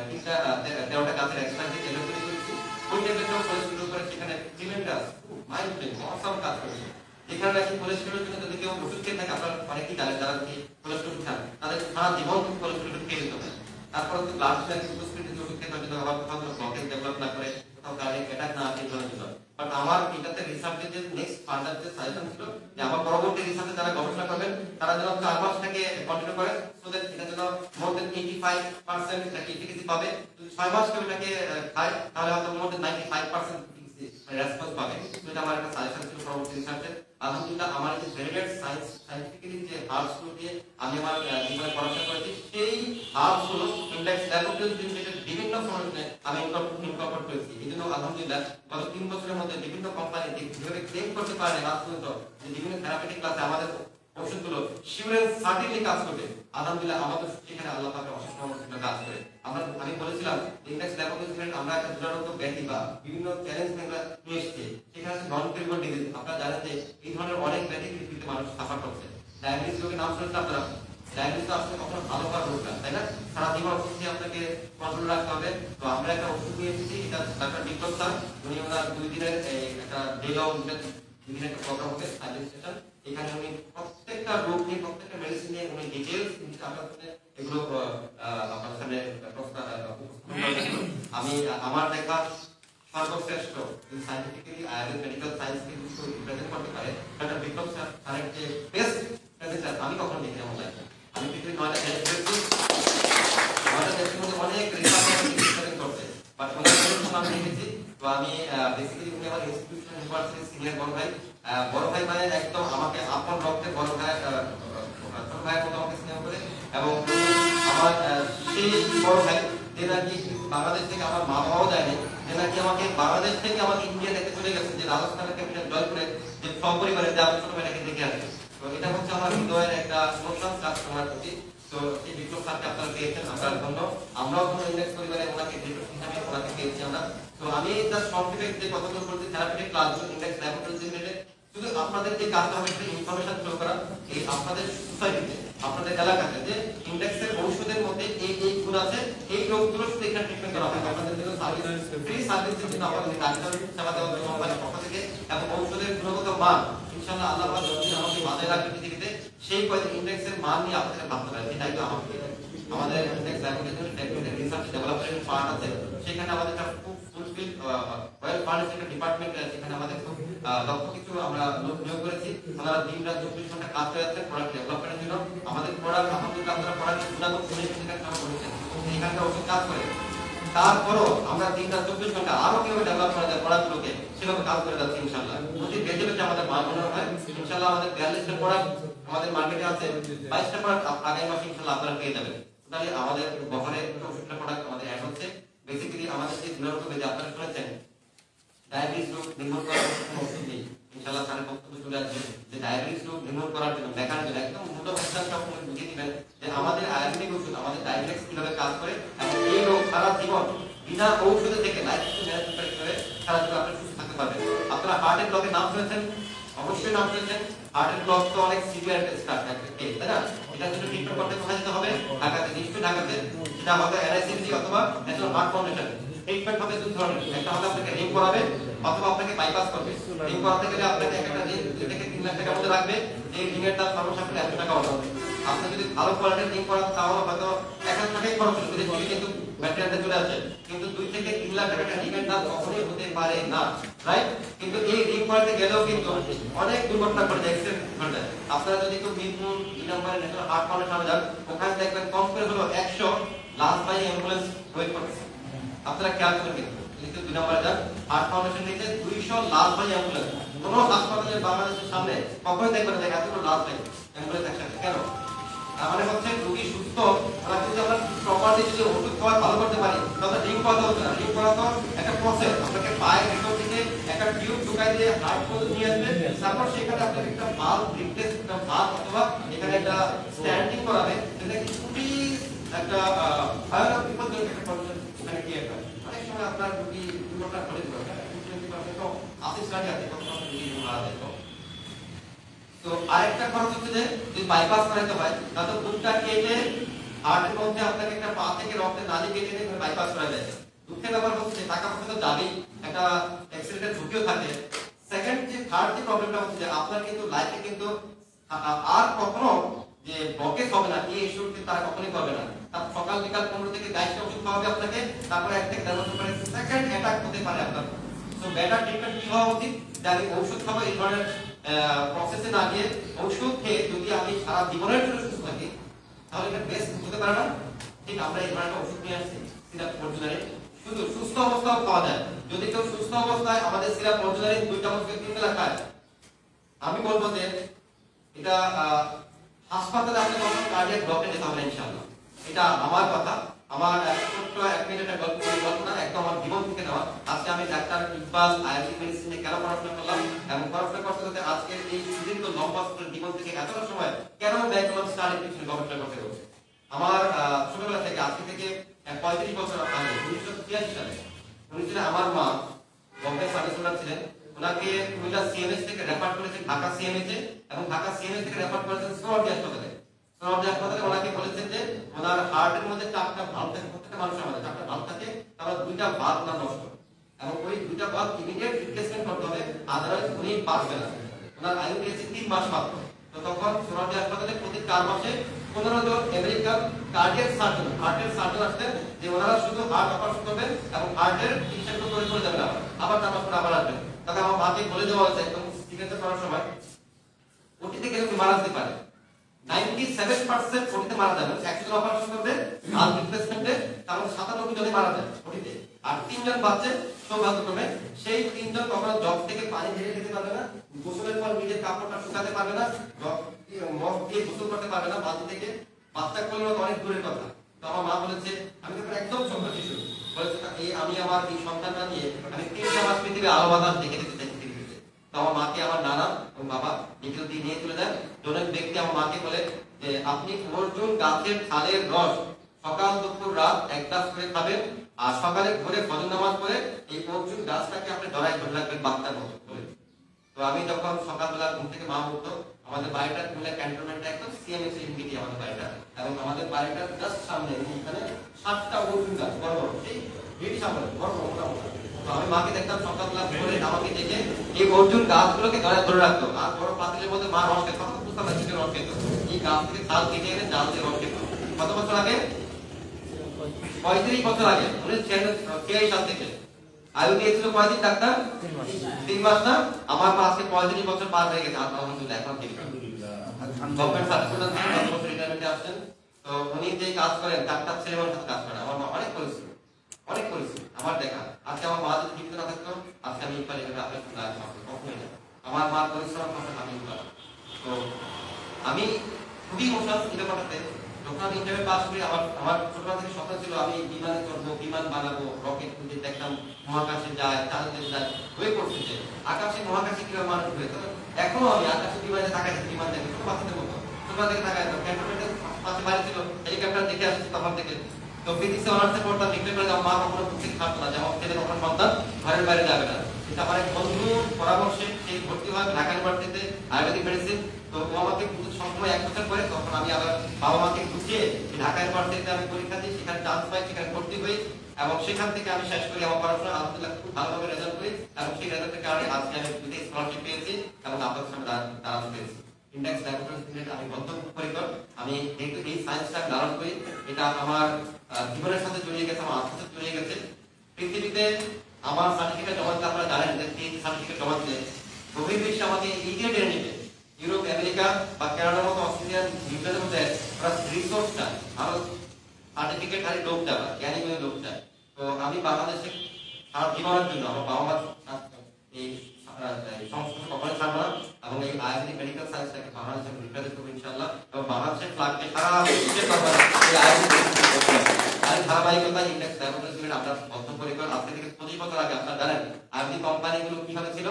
13টা গাছের এক্সট্রাক্ট দিয়ে ডেভেলপ করেছি। ওই ডেভেলপ করে শুরু করে সেখানে ট্রিমেন্ডাস মাইন্ড ব্লোয়িং অসাম কাজ করেছে। যেখানে নাকি কোলেস্টেরলের জন্য যদি কেউ ওষুধ খেয়ে থাকে, আপনারা অনেকেই জানেন যারা কি কোলেস্টেরল খান, তাদের সারা জীবন কোলেস্টেরল খেয়ে যেতে হয়। তারপর যদি ব্লাড প্রেশার সুগার ওষুধ খেতে হয়, যদি আবার কোথাও কোনো ব্লকেজ ডেভেলপ না করে, কোথাও কার্ডিয়াক অ্যাটাক না আসে, জন্য জন্য। বাট আমার এটাতে রিসার্চের যে নেক্সট ফার্দার যে সাজেশন ছিল যে আমার পরবর্তী রিসার্চে যারা গবেষণা করবেন তারা যেন 4 মাস থেকে কন্টিনিউ করে, সো দ্যাট এটা যেন মোর দেন 85% এফিকাসি পাবে। যদি 6 মাস কেউ এটাকে খায় তাহলে হয়তো মোর দেন 95% রেসপন্স পাবে। এটা আমার একটা সাজেশন ছিল পরবর্তী রিসার্চে। আলহামদুলিল্লাহ আমার যে ভেরিয়েড সায়েন্টিফিক্যালি যে হার্বসগুলো দিয়ে আমি আমার জীবনে পড়াশোনা করেছি, সেই হার্বসগুলো ইন্ডেক্স ল্যাবরেটরিজ লিমিটেডের বিভিন্ন ফর্মে আমি ইনকর্পোরেট করেছি। এই জন্য আলহামদুলিল্লাহ গত 3 বছরের মধ্যে বিভিন্ন কোম্পানি যেভাবে ক্লেম করতে পারে লাভ পর্যন্ত যে বিভিন্ন থেরাপিউটিক ক্লাসে আমাদের ওষুধগুলো শিওরেন্স সার্টিনলি কাজ করবে, আলহামদুলিল্লাহ আমাদের সেখানে আল্লাহ পাকের অশেষ রহমতে কাজ করে। আমি বলেছিলাম ইন্ডেক্স ল্যাবরেটরিজ লিমিটেড আমরা একটা দুরারোগ্য ব্যাধি বা বিভিন্ন চ্যালেঞ্জ নিয়ে এসেছি, সেখানে আছে নন কিউরেবল ডিজিজ। আপনারা জানেন যে এই ধরনের অনেক ব্যাধি পৃথিবীতে মানুষ সাফার করছে। ডায়াবেটিস রোগের নাম শুনেছেন আপনারা? ডায়াবেটিস আসলে কখনো ভালো করার রোগ না, তাই না? সারা জীবন ওষুধ আপনাকে কন্ট্রোল রাখতে হবে। তো আমরা একটা ওষুধ নিয়ে এসেছি, এটা ডাক্তার বিপ্লব স্যার, উনি ওনার 2 দিনের একটা ডে লং দিনের একটা প্রোগ্রাম হবে সার্ভিস সেশন। এখানে উনি প্রত্যেকটা রোগ নিয়ে প্রত্যেকটা মেডিসিন নিয়ে উনি ডিটেইলস আপনার সামনে এগুলো আপনার সামনে আমি আমার দেখা সর্বশ্রেষ্ঠ সায়েন্টিফিক্যালি আয়ুর্বেদ মেডিকেল সায়েন্সকে রিপ্রেজেন্ট করতে পারে ডক্টর বিপ্লব স্যার তার যে বেস্ট প্রেজেন্টার আমি কখনো দেখি আমার লাইফে। আমি পৃথিবীর 9টা দেশ ঘুরেছি, 9টা দেশের মধ্যে অনেক রিসার্চ রিপ্রেজেন্ট করতে, বাট ওনার আমি দেখেছি। তো আমি বেসিক্যালি উনি আমার ইনস্টিটিউশন ইউনিভার্সিটির সিনিয়র বড় ভাই মানে একদম আমাকে আপন রক্তের বড় ভাই ছোট ভাইয়ের মতো আমাকে স্নেহ করে, এবং আমার সেই বড় ভাই যে নাকি বাংলাদেশ থেকে আমার মা বাবাও দেয়নি, যে নাকি আমাকে বাংলাদেশ থেকে আমাকে ইন্ডিয়া দেখতে চলে গেছে, যে রাজস্থানের ক্যাপিটাল জয়পুরে যে সপরিবারে যে আমার ছোট ভাইটাকে দেখে আসে। তো এটা হচ্ছে আমার হৃদয়ের একটা ইমোশন কাজ করার প্রতি। তো এই বিপ্লব স্যারকে আপনারা পেয়েছেন, আপনার জন্য আমরাও কোনো ইন্ডেক্স পরিবারে ওনাকে বিপ্লব হিসাবে ওনাকে পেয়েছি আমরা। তো আমি জাস্ট কমপ্লিট যে কথাগুলো বলতে থেরাপিউটিক ক্লাসগুলো ইন্ডেক্স ল্যাবরেটরিজ লিমিটেড শুধু আপনাদের যে কাজটা হবে সেটা ইনফরমেশন ফ্লো করা, এই আপনাদের সোসাইটিতে আপনাদের এলাকাতে যে ইন্ডেক্সের ঔষধের মধ্যে এই গুণ আছে, এই রোগগুলো শুধু এখানে ট্রিটমেন্ট করা হয়। আপনাদের জন্য সার্ভিস ফ্রি সার্ভিসের জন্য আপনাদের ডাক্তার সেবা দেওয়ার জন্য কোম্পানির পক্ষ থেকে, এবং ঔষধের গুণগত মান ইনশাআল্লাহ আল্লাহ পাক যদি আমাকে বাজায় রাখবে পৃথিবীতে, সেই ইন্ডেক্সের মান নিয়ে আপনাদের ভাবতে হবে। সেটাই তো আমাদের Index laboratory technical research development part আছে, সেখানে আমাদের খুব ফুলফিল ওয়েল ফার্নিশড একটা ডিপার্টমেন্ট আছে, সেখানে আমাদের খুব লক্ষ্য কিছু আমরা লোক নিয়োগ করেছি। ওনারা দিন-রাত 24 ঘন্টা কাজ করে যাচ্ছে প্রোডাক্ট ডেভেলপমেন্টের জন্য। আমাদের প্রোডাক্ট আলহামদুলিল্লাহ আপনারা প্রোডাক্ট গুণাগুণ শুনে সেখানে কাজ করেছেন, এখানকার ওষুধ কাজ করে। তারপরও আমরা দিন-রাত 24 ঘন্টা আরো কিভাবে ডেভেলপ করা যায় প্রোডাক্টগুলোকে, সেভাবে কাজ করে যাচ্ছি ইনশাআল্লাহ। প্রতি বেঁচে বেঁচে আমাদের মান মনে হয় ইনশাআল্লাহ আমাদের 42টা প্রোডাক্ট আমাদের মার্কেটে আছে, 22টা প্রোডাক্ট আগামী মাসে ইনশাআল্লাহ আপনারা পেয়ে যাবেন। তাহলে আমাদের বহরে 64টা প্রোডাক্ট আমাদের অ্যাড হচ্ছে। বেসিক্যালি আমাদের যে দুরারোগ্য ব্যাধি আপনারা শুনেছেন, ডায়াবেটিস রোগ নির্মূল করার জন্য ওষুধ নেই, ইনশাআল্লাহ তার বক্তব্য চলে আসবে যে ডায়াবেটিস রোগ নির্মূল করার জন্য মেকানিজম একদম মোটা ভাষায় আপনারা বুঝিয়ে দিবেন যে আমাদের আয়ুর্বেদিক ওষুধ আমাদের ডায়াবেটিস কিভাবে কাজ করে, এবং এই রোগ সারা জীবন বিনা ঔষধে থেকে লাইফ ম্যানেজমেন্ট করে সারা জীবন আপনি সুস্থ থাকতে পারবেন। আপনারা হার্টের ব্লকের নাম শুনেছেন, অবশ্যই নাম শুনেছেন। হার্টের ব্লক তো অনেক সিভিয়ার স্টার্ট থাকে, তাই না? এটা যদি ট্রিটমেন্ট করতে কোথায় যেতে হবে? ঢাকাতে, নিশ্চয়ই ঢাকাতে। সেটা আমাদের এনআইসিডি অথবা ন্যাশনাল হার্ট ফাউন্ডেশন। ট্রিটমেন্ট হবে দুই ধরনের, একটা হলো আপনাকে রিং করাবে অথবা আপনাকে বাইপাস করবে। রিং করাতে গেলে আপনাকে একটা রিং 2 থেকে 3 লাখ টাকার মধ্যে রাখবে, এই রিং এর দাম সর্বসাধারণ 100 টাকা হবে। আপনি যদি ভালো কোয়ালিটির রিং করান তাহলে হয়তো 1 লাখ টাকাই খরচ হলো, বিদেশ থেকে কিন্তু ম্যাটেরিয়ালটা চলে আসে, কিন্তু 2 থেকে 3 লাখ টাকা রিংয়ের দাম কখনোই হতে পারে না, রাইট? কিন্তু এই রিং করাতে গেলেও কিন্তু অনেক দুর্ঘটনা ঘটে যায়, অ্যাক্সিডেন্ট ঘটে যায়। আপনারা যদি একটু মিরপুর 2 নম্বরে ন্যাশনাল হার্ট ফাউন্ডেশনে যান, ওখানে দেখবেন কম করে হলো 100 লাশ বাই অ্যাম্বুলেন্স ওয়েট করতেছে। আপনারা খেয়াল করবেন, কিন্তু 2 নম্বরে যান, হার্ট ফাউন্ডেশন নিতে 200 লাশ বাই অ্যাম্বুলেন্স। কোনো হাসপাতালে বাংলাদেশের সামনে কখনোই দেখবেন না এতগুলো লাশ বাই অ্যাম্বুলেন্স একসাথে। কেন? মানে হচ্ছে রোগী সুস্থ, আমরা যদি আমরা প্রপারলি যদি ওষুধ খাওয়া ভালো করতে পারি, তাহলে রিং করাতে হচ্ছে না। রিং করা তো একটা প্রসেস, আপনাকে পায়ের ভিতর থেকে একটা টিউব ঢুকাই দিয়ে হার্ট পর্যন্ত নিয়ে আসবে, তারপর সেখানে আপনাকে একটা ভালভ রিপ্লেস, একটা ভালভ অথবা এখানে একটা স্ট্যান্ডিং করাবে, যেটা খুবই একটা ভয়ানক বিপজ্জনক একটা কন্ডিশন এখানে ক্রিয়েট হয়। অনেক সময় আপনার রোগী দুর্ঘটনা ঘটে যায়, তো আসিস্ট্যান্ট আছে কত রোগী মারা যায়। তো আরেকটা খরচ হচ্ছে যে যদি বাইপাস করাইতে হয়, তাহলে বুকটা কেটে হার্টের মধ্যে আপনাকে একটা পা থেকে রক্তের নালি কেটে নিয়ে বাইপাস করা যায়। দুঃখের ব্যাপার হচ্ছে টাকা পয়সা তো যাবেই, একটা অ্যাক্সিডেন্টের ঝুঁকিও থাকে। সেকেন্ড যে থার্ড যে প্রবলেমটা হচ্ছে যে আপনার কিন্তু লাইফে কিন্তু আর কখনো যে ব্লকেজ হবে না, এই ইস্যু তারা কখনোই করবে না। তার সকাল বিকাল 15 থেকে 22টা ওষুধ খাওয়াবে আপনাকে, তারপরে 1 থেকে 1.5 বছর পরে সেকেন্ড অ্যাটাক হতে পারে আপনার। তো বেটার ট্রিটমেন্ট কি হওয়া উচিত? যে আমি ঔষধ খাবো এই ধরনের প্রসেসে না গিয়ে ঔষধ খেয়ে যদি আমি সারা জীবনের জন্য সুস্থ থাকি, তাহলে এটা বেস্ট হতে পারে না? ঠিক আমরা এই ধরনের ওষুধ নিয়ে আসছি সিরাপ অরিজিনালি, শুধু সুস্থ অবস্থাও খাওয়া যায়। যদি কেউ সুস্থ অবস্থায় আমাদের সিরাপ অরিজিনালি 2 চামচ 3 বেলা খায়, আমি বলবো যে এটা হাসপাতালে আপনি কখনো কার্ডিয়াক ব্লকে যেতে হবে না ইনশাআল্লাহ। এটা আমার কথা, আমার ছোট্ট 1 মিনিটের গল্প না, একদম আমার জীবন থেকে নেওয়া। আজকে আমি ডাক্তার ইকবাল আইএমজি মেডিসিনে কেন পড়াশোনা করলাম এবং পড়াশোনা করতে করতে আজকে এই সুদীর্ঘ লম্বা জীবন থেকে এতটা সময় কেন ব্যয় করলাম স্টাডি পিছনে গবেষণা করতে হচ্ছে। আমার ছোটবেলা থেকে আজকে থেকে 35 বছর আগে 1983 সালে আমার মা বম্বে সার্ভিসম্যান ছিলেন, ওনাকে কুমিল্লা সিএমএস থেকে রেফার করেছে ঢাকা সিএমএস এ, এবং ঢাকা সিএমএস থেকে রেফার করেছেন সোহরাওয়ার্দী হাসপাতালে। সোহরাওয়ার্দী হাসপাতালে ওনাকে বলেছেন যে ওনার হার্টের মধ্যে 4টা ভালভ থাকে, প্রত্যেকটা মানুষের মধ্যে 4টা ভালভ থাকে, তারপর 2টা ভালভ ওনার নষ্ট, এবং ওই 2টা ভালভ ইমিডিয়েট রিপ্লেসমেন্ট করতে হবে, আদারওয়াইজ উনি বাঁচবেন না। ওনার আয়ু দিয়েছে 3 মাস মাত্র। তো তখন সোহরাওয়ার্দী হাসপাতালে প্রতি 4 মাসে 15 জন আমেরিকান কার্ডিয়াক সার্জন, হার্টের সার্জন আসতেন, যে ওনারা শুধু হার্ট অপারেশন করবেন এবং হার্টের চিকিৎসা করে চলে যাবেন, আবার 4 মাস পর আবার আসবেন। তখন আমার মাকে বলে দেওয়া হয়েছে একদম চিকিৎসা করার সময় ওটিতে গেলে মারা যেতে পারে, 97% ওটিতে মারা যাবে। 100 জন অপারেশন করবে হার্ট রিপ্লেসমেন্টে, তাহলে 97 জনে মারা যায় ওটিতে, আর 3 জন বাঁচে সৌভাগ্যক্রমে। সেই 3 জন কখনো জগ থেকে পানি ঢেলে খেতে পারবে না, গোসলের পর নিজের কাপড়টা শুকাতে পারবে না, মগ দিয়ে গোসল করতে পারবে না, বালতি থেকে বাচ্চা কোলে অনেক দূরের কথা। তো আমার মা বলেছে, আমি তখন একদম ছোট শিশু, বলেছে আমি আমার এই সন্তানটা নিয়ে আমি 3টা মাস পৃথিবীর আলো বাতাস দেখে দিতে চাই পৃথিবীতে। তো আমার মাকে আমার নানা এবং বাবা নিখিল দিয়ে নিয়ে চলে যায়। জনের ব্যক্তি আমার মাকে বলে যে আপনি অর্জুন গাছের ছালের রস সকাল দুপুর রাত 1 গ্লাস করে খাবেন, আর সকালে ঘরে ফজর নামাজ পড়ে এই অর্জুন গাছটাকে আপনি ধরাই ধরে রাখবেন বাচ্চার মতো করে। তো আমি যখন সকালবেলা ঘুম থেকে মা উঠতো, আমাদের বাড়িটা কুমিল্লা ক্যান্টনমেন্টে একদম সিএমএস ইউনিটি আমাদের বাড়িটা, এবং আমাদের বাড়িটার জাস্ট সামনে এখানে 7টা অর্জুন গাছ বড় বড়, এই ভিড় সামনে বড় বড় মোটা। তো আমি মাকে দেখতাম সকালবেলা ঘুরে আমাকে দেখে এই অর্জুন গাছগুলোকে ধরে রাখতো, আর বড় পাতিলের মধ্যে মা রস খেত, বুঝতাম না কিসের রস খেত, এই গাছ থেকে ছাল কেটে এনে জাল দিয়ে রস খেত। কত বছর আগে? 35 বছর আগে, 1983 সাল থেকে। আয়ু দিয়েছিল কয়দিন ডাক্তার? 3 মাস না? আমার মা আজকে 35 বছর পার হয়ে গেছে, আলহামদুলিল্লাহ। এখন ঠিক গভর্নমেন্ট সার্ভিস রিটায়ারমেন্টে আসছেন। তো উনি যে কাজ করেন, ডাক্তার ছেলে মানুষ কাজ করেন। আমার মা অনেক পরিশ্রম আমার দেখা। আজকে আমার মা যদি জীবিত না থাকতো, আজকে আমি ইকবাল এভাবে আপনার সঙ্গে আসতাম কখনোই না। আমার মার পরিশ্রম কথা আমি ইকবাল। তো আমি খুবই ইমোশনাল এটা কথাতে। যখন আমি ইন্টারভিউ পাস করি, আমার ছোটবেলা থেকে স্বপ্ন ছিল আমি বিমানে চড়বো, বিমান বানাবো, রকেট খুঁজে দেখতাম মহাকাশে যায়, চাঁদে যায়, হয়ে পড়ছে যে আকাশে মহাকাশে কিভাবে মানুষ ঘুরে। এখনো আমি আকাশে বিমানে তাকাই, বিমান দেখে ছোট বাচ্চাদের মতো, ছোটবেলা থেকে তাকাই। ক্যান্টনমেন্টের পাশে বাড়ি ছিল, হেলিকপ্টার দেখে আসছি তখন থেকে। তো ফিজিক্সে অনার্সে পড়তাম, ডিক্লেয়ার করে আমার মা কখনো বুঝতে পারতো না যে আমার ছেলে কখনো সন্তান ঘরের বাইরে যাবে না। এটা আমার এক বন্ধুর পরামর্শে সেই ভর্তি হয় ঢাকা ইউনিভার্সিটিতে আয়ুর্বেদিক মেডিসিন। তো ও আমাকে সবসময় 1 বছর পরে, তখন আমি আবার বাবা মাকে গুছিয়ে ঢাকা ইউনিভার্সিটিতে আমি পরীক্ষা দিই, সেখানে চান্স পাই, সেখানে ভর্তি হই, এবং সেখান থেকে আমি শেষ করি আমার পড়াশোনা। আলহামদুলিল্লাহ খুব ভালোভাবে রেজাল্ট করি, এবং সেই রেজাল্টের কারণে আজকে আমি বিদেশ স্কলারশিপ পেয়েছি এবং আপনাদের সামনে দাঁড়াতে পেরেছি। ইন্ডেক্স ল্যাবরেটরিজ লিমিটেড আমি বদ্ধপরিকর। আমি যেহেতু এই সায়েন্সটা লালন করি, এটা আমার জীবনের সাথে জড়িয়ে গেছে, আমার আত্মার সাথে জড়িয়ে গেছে। পৃথিবীতে আমার সার্টিফিকেট জমা দিতে আপনারা জানেন যে এই সার্টিফিকেট জমা দিলে বহির্বিশ্বে আমাকে ইগ্রেড এনে নেবে। ইউরোপ, আমেরিকা বা কানাডার মতো অস্ট্রেলিয়ান নিউজিল্যান্ডের মধ্যে রিসোর্সটা আরো সার্টিফিকেট হারি লোক চায়, জ্ঞানী লোক চায়। তো আমি বাংলাদেশে সারা জীবনের জন্য আমার বাবা মা এই সংস্কৃত কখনোই ছাড়বো না এবং এই আয়ুর্বেদিক মেডিকেল সায়েন্সটাকে বাংলাদেশে রিপ্রেজেন্ট করবো ইনশাআল্লাহ। এবং বাংলাদেশের ফ্ল্যাগকে সারা বিশ্বে এই আয়ুর্বেদিক ধারাবাহিকতা ইন্ডেক্স ল্যাবরেটরিজ লিমিটেড আমরা বদ্ধপরিকর। আজকে থেকে 25 বছর আগে আপনারা জানেন আয়ুর্বেদিক কোম্পানিগুলো কিভাবে ছিল,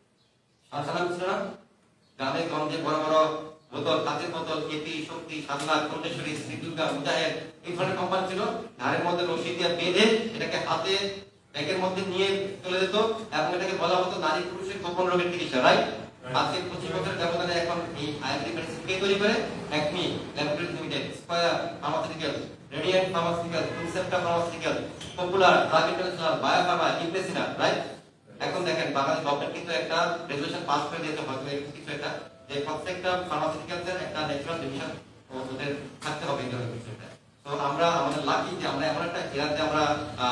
সাধারণ ছিল না। গ্রামে গঞ্জে বড় বড় বোতল, কাঁচের বোতল, কেপি, শক্তি, সাধনা, কন্টেশ্বরী, শ্রীদুর্গা, মুজাহেদ এই ধরনের কোম্পানি ছিল। ধারের মধ্যে রশি দিয়ে বেঁধে এটাকে হাতে ব্যাগের মধ্যে নিয়ে চলে যেত এবং এটাকে বলা হতো নারী পুরুষের গোপন রোগের চিকিৎসা, রাইট? আজকে 25 বছরের ব্যবধানে এখন এই আয়ুর্বেদিক মেডিসিন কে তৈরি করে? Acme Laboratories Limited, Square Pharmaceuticals, Radiant Pharmaceuticals, Incepta Pharmaceuticals, Popular, Drug International, Biopharma, ইমপ্রেসিনা, রাইট? এখন দেখেন বাংলাদেশ গভর্নমেন্ট কিন্তু একটা রেজুলেশন পাস করে দিয়েছে, হয়তো এরকম কিছু একটা যে প্রত্যেকটা ফার্মাসিউটিক্যালসের একটা ন্যাচারাল ডিভিশন ওদের থাকতে হবে এই ধরনের বিষয়টা। তো আমরা আমাদের লাকি যে আমরা এমন একটা এরাতে আমরা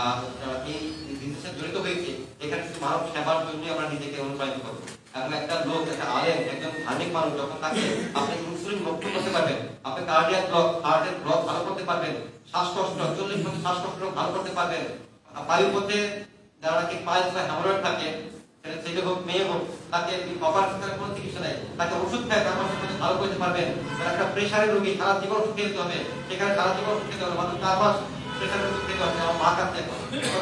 এই বিজনেসে জড়িত হয়েছি এখানে শুধু মানব সেবার জন্য আমরা নিজেকে অনুপ্রাণিত করবো। এবং একটা লোক, একটা আলেম, একজন ধার্মিক মানুষ যখন তাকে আপনি ইনসুলিন মুক্ত করতে পারবেন, আপনি কার্ডিয়াক ব্লক, হার্টের ব্লক ভালো করতে পারবেন, শ্বাসকষ্ট 40% শ্বাসকষ্ট ভালো করতে পারবেন, বায়ুপথে যারা নাকি পাইলস বা হেমোরয়েড থাকে ছেলে হোক মেয়ে হোক তাকে অপারেশনের কোনো চিকিৎসা নেই, তাকে ওষুধ খায় তারপর ভালো করতে পারবেন। একটা প্রেশারের রোগী সারা জীবন ওষুধ খেতে হবে, সেখানে সারা জীবন ওষুধ খেতে হবে, মাত্র 4 মাস প্রেশারের ওষুধ খেতে হবে। আমার মা কাছে একটা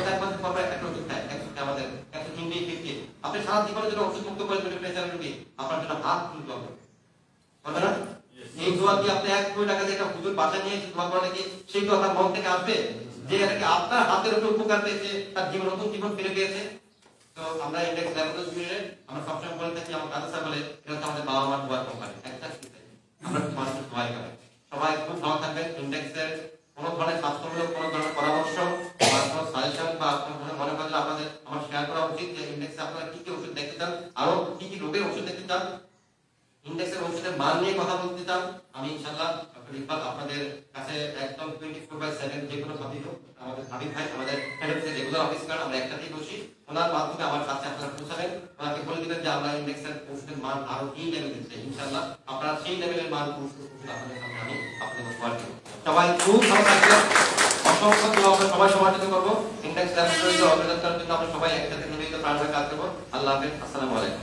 ওষুধ খায় আমাদের 150 আপনি সারা জীবনের জন্য ওষুধ মুক্ত করে দেবেন প্রেশারের রোগী, আপনার জন্য হাত তুলতে হবে, বুঝলেন না? এই দোয়া কি আপনি 1 কোটি টাকা দিয়ে একটা হুজুর বাসা নিয়ে দোয়া করে নাকি সেই দোয়া তার মন থেকে আসবে যে নাকি আপনার হাতের উপর উপকার পেয়েছে, তার জীবন নতুন জীবন ফিরে পেয়েছে? তো আমরা ইন্ডেক্স ল্যাবরেটরিজ লিমিটেড আমরা সবসময় বলে থাকি, আমার কাছে বলে এটা হচ্ছে আমাদের বাবা মার দোয়ার কোম্পানি, একটা আমরা মানুষের দোয়াই করি। সবাই খুব ভালো থাকবেন। ইন্ডেক্সের কোনো ধরনের স্বাস্থ্যমূলক কোনো ধরনের পরামর্শ বা কোনো সাজেশন বা কোনো ধরনের মনে করলে আপনাদের আমার শেয়ার করা উচিত যে ইন্ডেক্সে আপনারা কি কি ওষুধ দেখতে চান, আরো কি কি রোগের ওষুধ দেখতে চান, ইন্ডেক্সের ওষুধের মান নিয়ে কথা বলতে চান, আমি ইনশাআল্লাহ ইকবাল আপনাদের কাছে একদম 24/7 যে কোনো টপিক হোক আমাদের হাবিব ভাই আমাদের হেড অফিসের রেগুলার অফিসার, আমরা একসাথেই বসি, ওনার মাধ্যমে আমার কাছে আপনারা পৌঁছাবেন, ওনাকে বলে দিবেন যে আমরা ইন্ডেক্সের ওষুধের মান আরো এই লেভেলে দিতে চাই। ইনশাআল্লাহ আপনারা সেই লেভেলের মান ওষুধ আপনাদের সামনে আমি আপনাদের উপহার দেব। সবাই খুব ভালো থাকবেন, অসংখ্য দোয়া আমরা সবাই সমাদৃত করবো। ইন্ডেক্স ল্যাবরেটরিজের অগ্রযাত্রার জন্য আমরা সবাই একসাথে নিবেদিত প্রাণে কাজ করবো। আল্লাহ হাফেজ, আসসালামু আলাইকুম।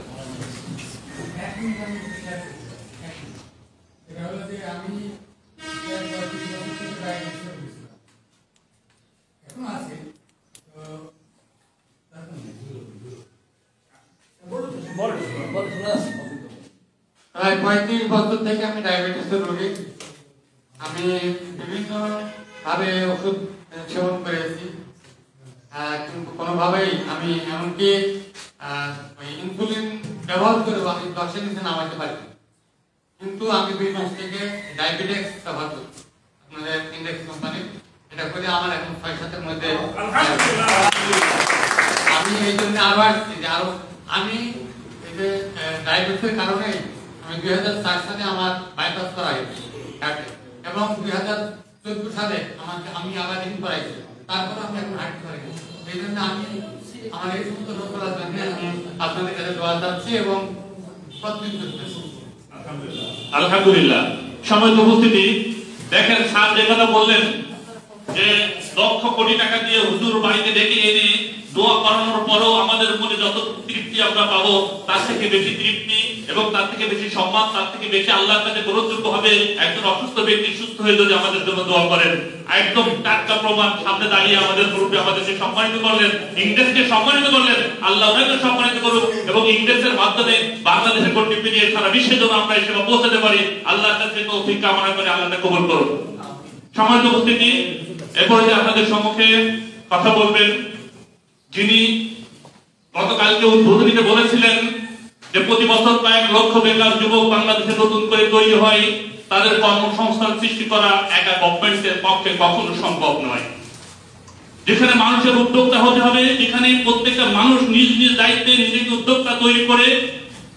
এটা হলো যে আমি এখন আছে তো প্রায় 35 বছর থেকে আমি ডায়াবেটিসের রোগী। আমি বিভিন্ন ভাবে ওষুধ সেবন করেছি, কিন্তু কোনোভাবেই আমি এমনকি ইনসুলিন ব্যবহার করে আমি 10-এর নিচে নামাতে পারি, কিন্তু আমি 2 মাস থেকে ডায়াবেটিক্স ব্যবহার করি আপনাদের ইন্ডেক্স কোম্পানি। এটা করে আমার এখন 6-7-এর মধ্যে আমি এই জন্য আরো আসছি যে আরো আমি এই যে ডায়াবেটিসের কারণে আমি 2004 সালে আমার বাইপাস করা হয়েছে এবং 2014 সালে আমি আবার রিং করাইছি, তারপর আমি এখন হার্ট করে গেছি। এই জন্য আমি আমার এই সমস্ত রোগ করার জন্য আমি আপনাদের কাছে দোয়া চাচ্ছি এবং প্রতিদিন করতেছি। আলহামদুলিল্লাহ। সম্মানিত উপস্থিতি, দেখেন স্যার যে কথা বললেন যে লক্ষ কোটি টাকা দিয়ে হুজুর বাড়িতে ডেকে এনে দোয়া করানোর পরও আমাদের মনে যত তৃপ্তি আমরা পাবো তার থেকে বেশি তৃপ্তি এবং তার থেকে বেশি সম্মান, তার থেকে বেশি আল্লাহর কাছে গ্রহণযোগ্য হবে একজন অসুস্থ ব্যক্তি সুস্থ হয়ে যদি আমাদের জন্য দোয়া করেন। একদম টাটকা প্রমাণ সামনে দাঁড়িয়ে আমাদের গ্রুপে আমাদেরকে সম্মানিত করলেন, ইংরেজকে সম্মানিত করলেন, আল্লাহ ওনাকে সম্মানিত করুন এবং ইংরেজের মাধ্যমে বাংলাদেশের কর্তৃত্ব নিয়ে সারা বিশ্বের জন্য আমরা এই সেবা পৌঁছাতে পারি। আল্লাহর কাছে তৌফিক কামনা করে আল্লাহ কবুল করুন। সম্মানিত উপস্থিতি, এরপরে আপনাদের সম্মুখে কথা বলবেন যিনি গতকালকে উদ্বোধনীতে বলেছিলেন যে প্রতি বছর প্রায় 1 লক্ষ বেকার যুবক বাংলাদেশে নতুন করে তৈরি হয়, তাদের কর্মসংস্থান সৃষ্টি করা একা গভর্নমেন্টের পক্ষে কখনো সম্ভব নয়। যেখানে মানুষের উদ্যোক্তা হতে হবে, যেখানে প্রত্যেকটা মানুষ নিজ নিজ দায়িত্বে নিজেকে উদ্যোক্তা তৈরি করে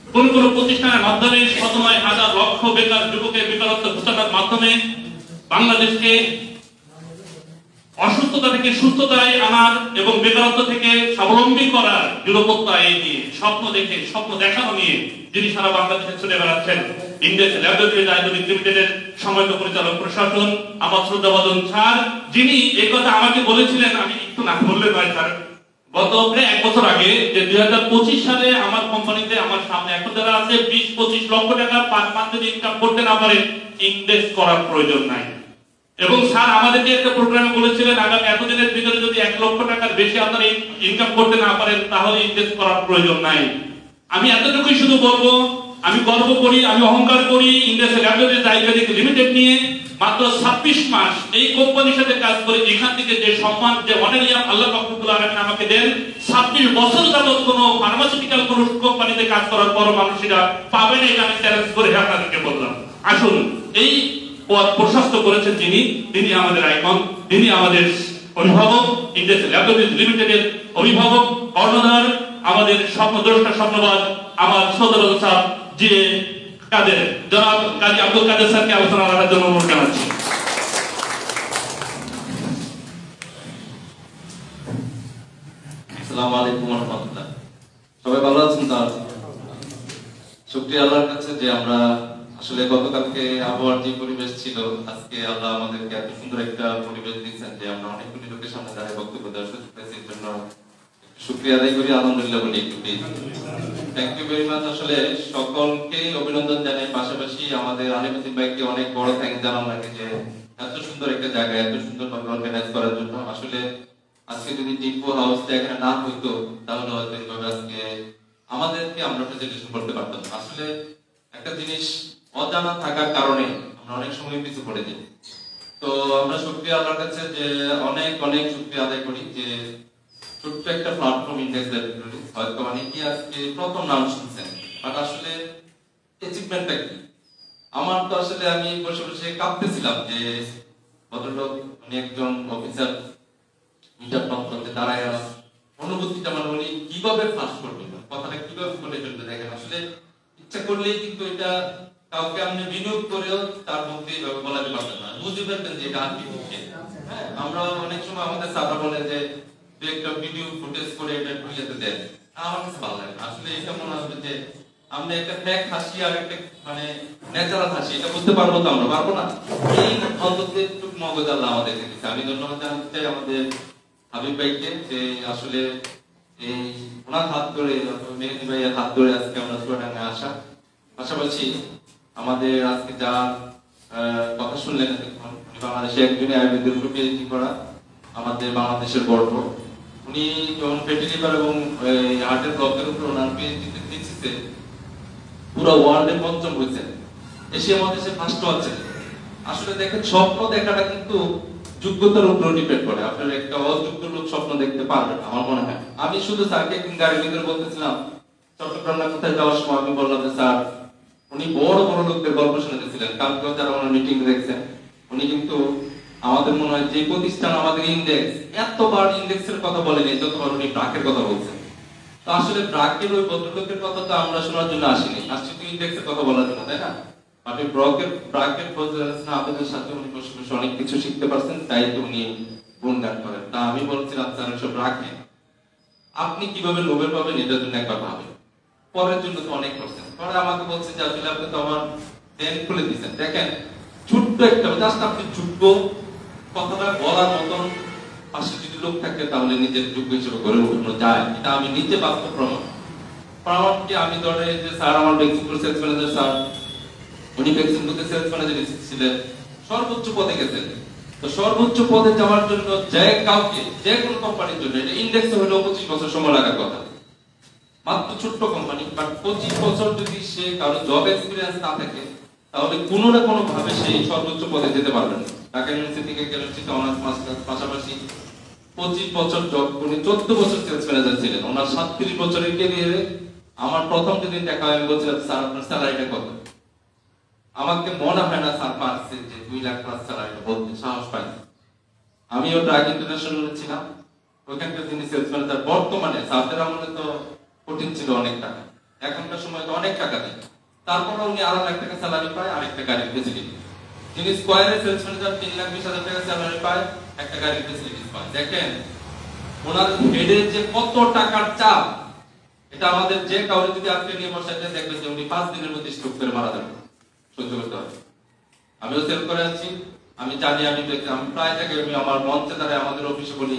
কোন কোন প্রতিষ্ঠানের মাধ্যমে শত নয় হাজার লক্ষ বেকার যুবকের বেকারত্ব ঘোষণার মাধ্যমে বাংলাদেশকে অসুস্থতা থেকে সুস্থতায় আনার এবং বেকারত্ব থেকে স্বাবলম্বী করার দৃঢ়প্রত্যয় নিয়ে স্বপ্ন দেখানো নিয়ে যিনি সারা বাংলাদেশে ছুটে বেড়াচ্ছেন ইন্ডেক্স ল্যাবরেটরিজ আয়োজনিক লিমিটেডের সম্মানিত পরিচালক প্রশাসন আমার শ্রদ্ধাভাজন স্যার, যিনি এই কথা আমাকে বলেছিলেন, আমি একটু না বললে নয় স্যার, গত প্রায় 1 বছর আগে যে 2025 সালে আমার কোম্পানিতে আমার সামনে এখন যারা আছে 20-25 লক্ষ টাকা পার মান্থ ইনকাম করতে না পারে ইনভেস্ট করার প্রয়োজন নাই। এবং স্যার আমাদেরকে একটা প্রোগ্রামে বলেছিলেন আগামী এতদিনের ভিতরে যদি 1 লক্ষ টাকার বেশি আপনারা ইনকাম করতে না পারেন তাহলে ইনভেস্ট করার প্রয়োজন নাই। আমি এতটুকুই শুধু বলবো, আমি গর্ব করি, আমি অহংকার করি ইন্ডেক্স ল্যাবরেটরিজ আয়োজনিক লিমিটেড নিয়ে মাত্র 26 মাস এই কোম্পানির সাথে কাজ করে এখান থেকে যে সম্মান, যে অনারিয়াম আল্লাহ রব্বুল আলামিন আমাকে দেন, 26 বছর যাবত কোনো ফার্মাসিউটিক্যাল কোনো কোম্পানিতে কাজ করার পর মানুষেরা পাবে না, এটা আমি চ্যালেঞ্জ করে আপনাদেরকে বললাম। আসুন, এই পদ প্রশস্ত করেছেন তিনি আমাদের আইকন, তিনি আমাদের অভিভাবক, ইন্ডেক্স ল্যাবরেটরিজ লিমিটেডের অভিভাবক, কর্ণধার, আমাদের স্বপ্নদ্রষ্টা, স্বপ্নবাদ আমার সদর সাহেব জি কাদের, জনাব কাজী আব্দুল কাদের স্যারকে আলোচনা রাখার জন্য অনুরোধ জানাচ্ছি। আসসালামু আলাইকুম ওয়া রাহমাতুল্লাহ। সবাই ভালো আছেন? তার শুকরিয়া আল্লাহর কাছে যে আমরা আসলে গতকালকে আবহাওয়ার যে পরিবেশ ছিল, আজকে আল্লাহ আমাদেরকে এত সুন্দর একটা পরিবেশ দিয়েছেন যে আমরা অনেকগুলি লোকের সামনে দাঁড়িয়ে বক্তব্য দেওয়ার সুযোগ পেয়েছি। এর জন্য শুকরিয়া আদায় করি, আলহামদুলিল্লাহ বলি একটু please. Thank you very much. আসলে সকলকে অভিনন্দন জানাই, পাশাপাশি আমাদের আলিমুদ্দিন ভাইকে অনেক বড় থ্যাঙ্কস জানানো লাগে যে এত সুন্দর একটা জায়গায় এত সুন্দরভাবে অর্গানাইজ করার জন্য। আসলে আজকে যদি টিপু হাউসটা এখানে না হইতো তাহলে হয়তো এইভাবে আজকে আমাদেরকে আমরা প্রেজেন্টেশন করতে পারতাম। আসলে একটা জিনিস অজানা থাকার কারণে আমরা অনেক সময় পিছু পড়ে যাই। তো আমরা শুকরিয়া আল্লাহর কাছে যে অনেক অনেক শুকরিয়া আদায় করি যে ছোট্ট একটা প্ল্যাটফর্ম ইন্ডেক্স ল্যাবরেটরি, হয়তো অনেকেই আজকে প্রথম নাম শুনছেন, বাট আসলে অ্যাচিভমেন্টটা কি? আমার তো আসলে আমি বসে বসে কাঁপতেছিলাম যে ভদ্রলোক উনি একজন অফিসার ইন্টারপ্রাম করতে দাঁড়ায় অনুভূতিটা মানে উনি কিভাবে ফাঁস করবেন, কথাটা কিভাবে বলে ফেলতে দেখেন। আসলে ইচ্ছা করলেই কিন্তু এটা কাউকে আপনি বিনিয়োগ করেও তার মধ্যে এইভাবে বলাতে পারতেন না, বুঝতে পারতেন যে এটা আর্টিফিশিয়াল। হ্যাঁ, আমরা অনেক সময় আমাদের সাদা বলে যে একটা ভিডিও ফুটেজ করে এটা ঢুকিয়ে দেন, আমার কাছে ভালো লাগে। আসলে এটা মনে হবে যে আমরা একটা ফেক হাসি আর একটা মানে ন্যাচারাল হাসি, এটা বুঝতে পারবো তো আমরা পারবো না। এই অন্তত একটু মগজ আল্লাহ আমাদের দিয়েছে। আমি ধন্যবাদ জানাতে চাই আমাদের হাবিব ভাইকে যে আসলে এই ওনার হাত ধরে, মেহেদি ভাইয়ের হাত ধরে আজকে আমরা চুয়াডাঙ্গায় আসা। পাশাপাশি আমাদের আজকে যা কথা শুনলেন, বাংলাদেশে একজনই আয়ুর্বেদের উপর পিএইচডি করা, আমাদের বাংলাদেশের গর্ব। উনি যখন ফ্যাটি লিভার এবং হার্টের ব্লকের উপর ওনার পিএইচডি থিসিসে পুরো ওয়ার্ল্ডে পঞ্চম হয়েছেন, এশিয়ার মধ্যে সে ফার্স্ট হচ্ছে। আসলে দেখেন, স্বপ্ন দেখাটা কিন্তু যোগ্যতার উপর ডিপেন্ড করে। আপনার একটা অযোগ্য লোক স্বপ্ন দেখতে পারবে না আমার মনে হয়। আমি শুধু স্যারকে একদিন গাড়ির ভিতরে বলতেছিলাম, চট্টগ্রাম না কোথায় যাওয়ার সময় আমি বললাম যে স্যার, উনি বড় বড় লোকদের গল্প শুনেছিলেন, কালকে যারা ওনার মিটিং দেখছেন, উনি কিন্তু আমাদের মনে হয় যে প্রতিষ্ঠান আমাদের ইন্ডেক্স এতবার ইন্ডেক্সের কথা বলেনি যতবার উনি ব্রাকের কথা বলছেন। তো আসলে ব্রাকের ওই ভদ্রলোকের কথা তো আমরা শোনার জন্য আসিনি, আসছি তো ইন্ডেক্সের কথা বলার জন্য, তাই না? আপনি ব্রাকের আপনাদের সাথে উনি বসে বসে অনেক কিছু শিখতে পারছেন, তাই তো উনি গুণগান করেন। তা আমি বলছিলাম স্যার, সব রাখেন, আপনি কিভাবে নোবেল পাবেন এটার জন্য একবার ভাবেন, পরের জন্য তো অনেক করছেন। পরে আমাকে বলছে যে আসলে আপনি তো আমার দেন খুলে দিচ্ছেন। দেখেন, ছোট্ট একটা জাস্ট আপনি যোগ্য কথাটা বলার মতন পাশে যদি লোক থাকে তাহলে নিজের যোগ্য হিসেবে গড়ে উঠানো যায়। এটা আমি নিজে বাস্তব প্রমাণটি আমি ধরে যে স্যার আমার বেক্সিমপুর সেলস ম্যানেজার স্যার, উনি বেক্সিমপুরে সেলস ম্যানেজার ছিলেন, সর্বোচ্চ পদে গেছেন। তো সর্বোচ্চ পদে যাওয়ার জন্য যে কাউকে যে কোনো কোম্পানির জন্য এটা ইন্ডেক্সে হলো 25 বছর সময় লাগার কথা, মাত্র ছোট্ট কোম্পানি, বাট 25 বছর যদি সে কারো জব এক্সপিরিয়েন্স না থাকে তাহলে কোনো না কোনো ভাবে সেই সর্বোচ্চ পদে যেতে পারবেন। ঢাকা ইউনিভার্সিটি থেকে কেমিস্ট্রিতে অনার্স মাস্টার্স, পাশাপাশি 25 বছর জব, উনি 14 বছর সেলস ম্যানেজার ছিলেন। ওনার 37 বছরের ক্যারিয়ারে আমার প্রথম যেদিন দেখা হয় আমি বলছিলাম স্যার আপনার স্যালারিটা কত? আমাকে মনে হয় না স্যার পারছে যে 2 লাখ প্লাস স্যালারিটা বলতে, সাহস পাই। আমিও ট্রাক ইন্টারন্যাশনাল ছিলাম, ওইখানকার যিনি সেলস ম্যানেজার, বর্তমানে স্যারদের আমলে তো কঠিন ছিল অনেক টাকা, এখনকার সময় তো অনেক টাকা দেয়, তারপরে উনি 2.5 লাখ টাকা স্যালারি পায় আর একটা গাড়ির ফেসিলিটি। যিনি স্কয়ারে সেলস ম্যানেজার 3,20,000 টাকা স্যালারি পায়, একটা গাড়ির ফেসিলিটি পায়। দেখেন ওনার হেডের যে কত টাকার চাপ, এটা আমাদের যে কাউরে যদি আজকে নিয়ে বসাতে দেখবেন যে উনি 5 দিনের মধ্যে স্ট্রোক করে মারা যাবে, সহ্য করতে হবে। আমিও সেল করে আছি, আমি জানি, আমি প্রায় থেকে আমি আমার মঞ্চে দাঁড়ায় আমাদের অফিসে বলি,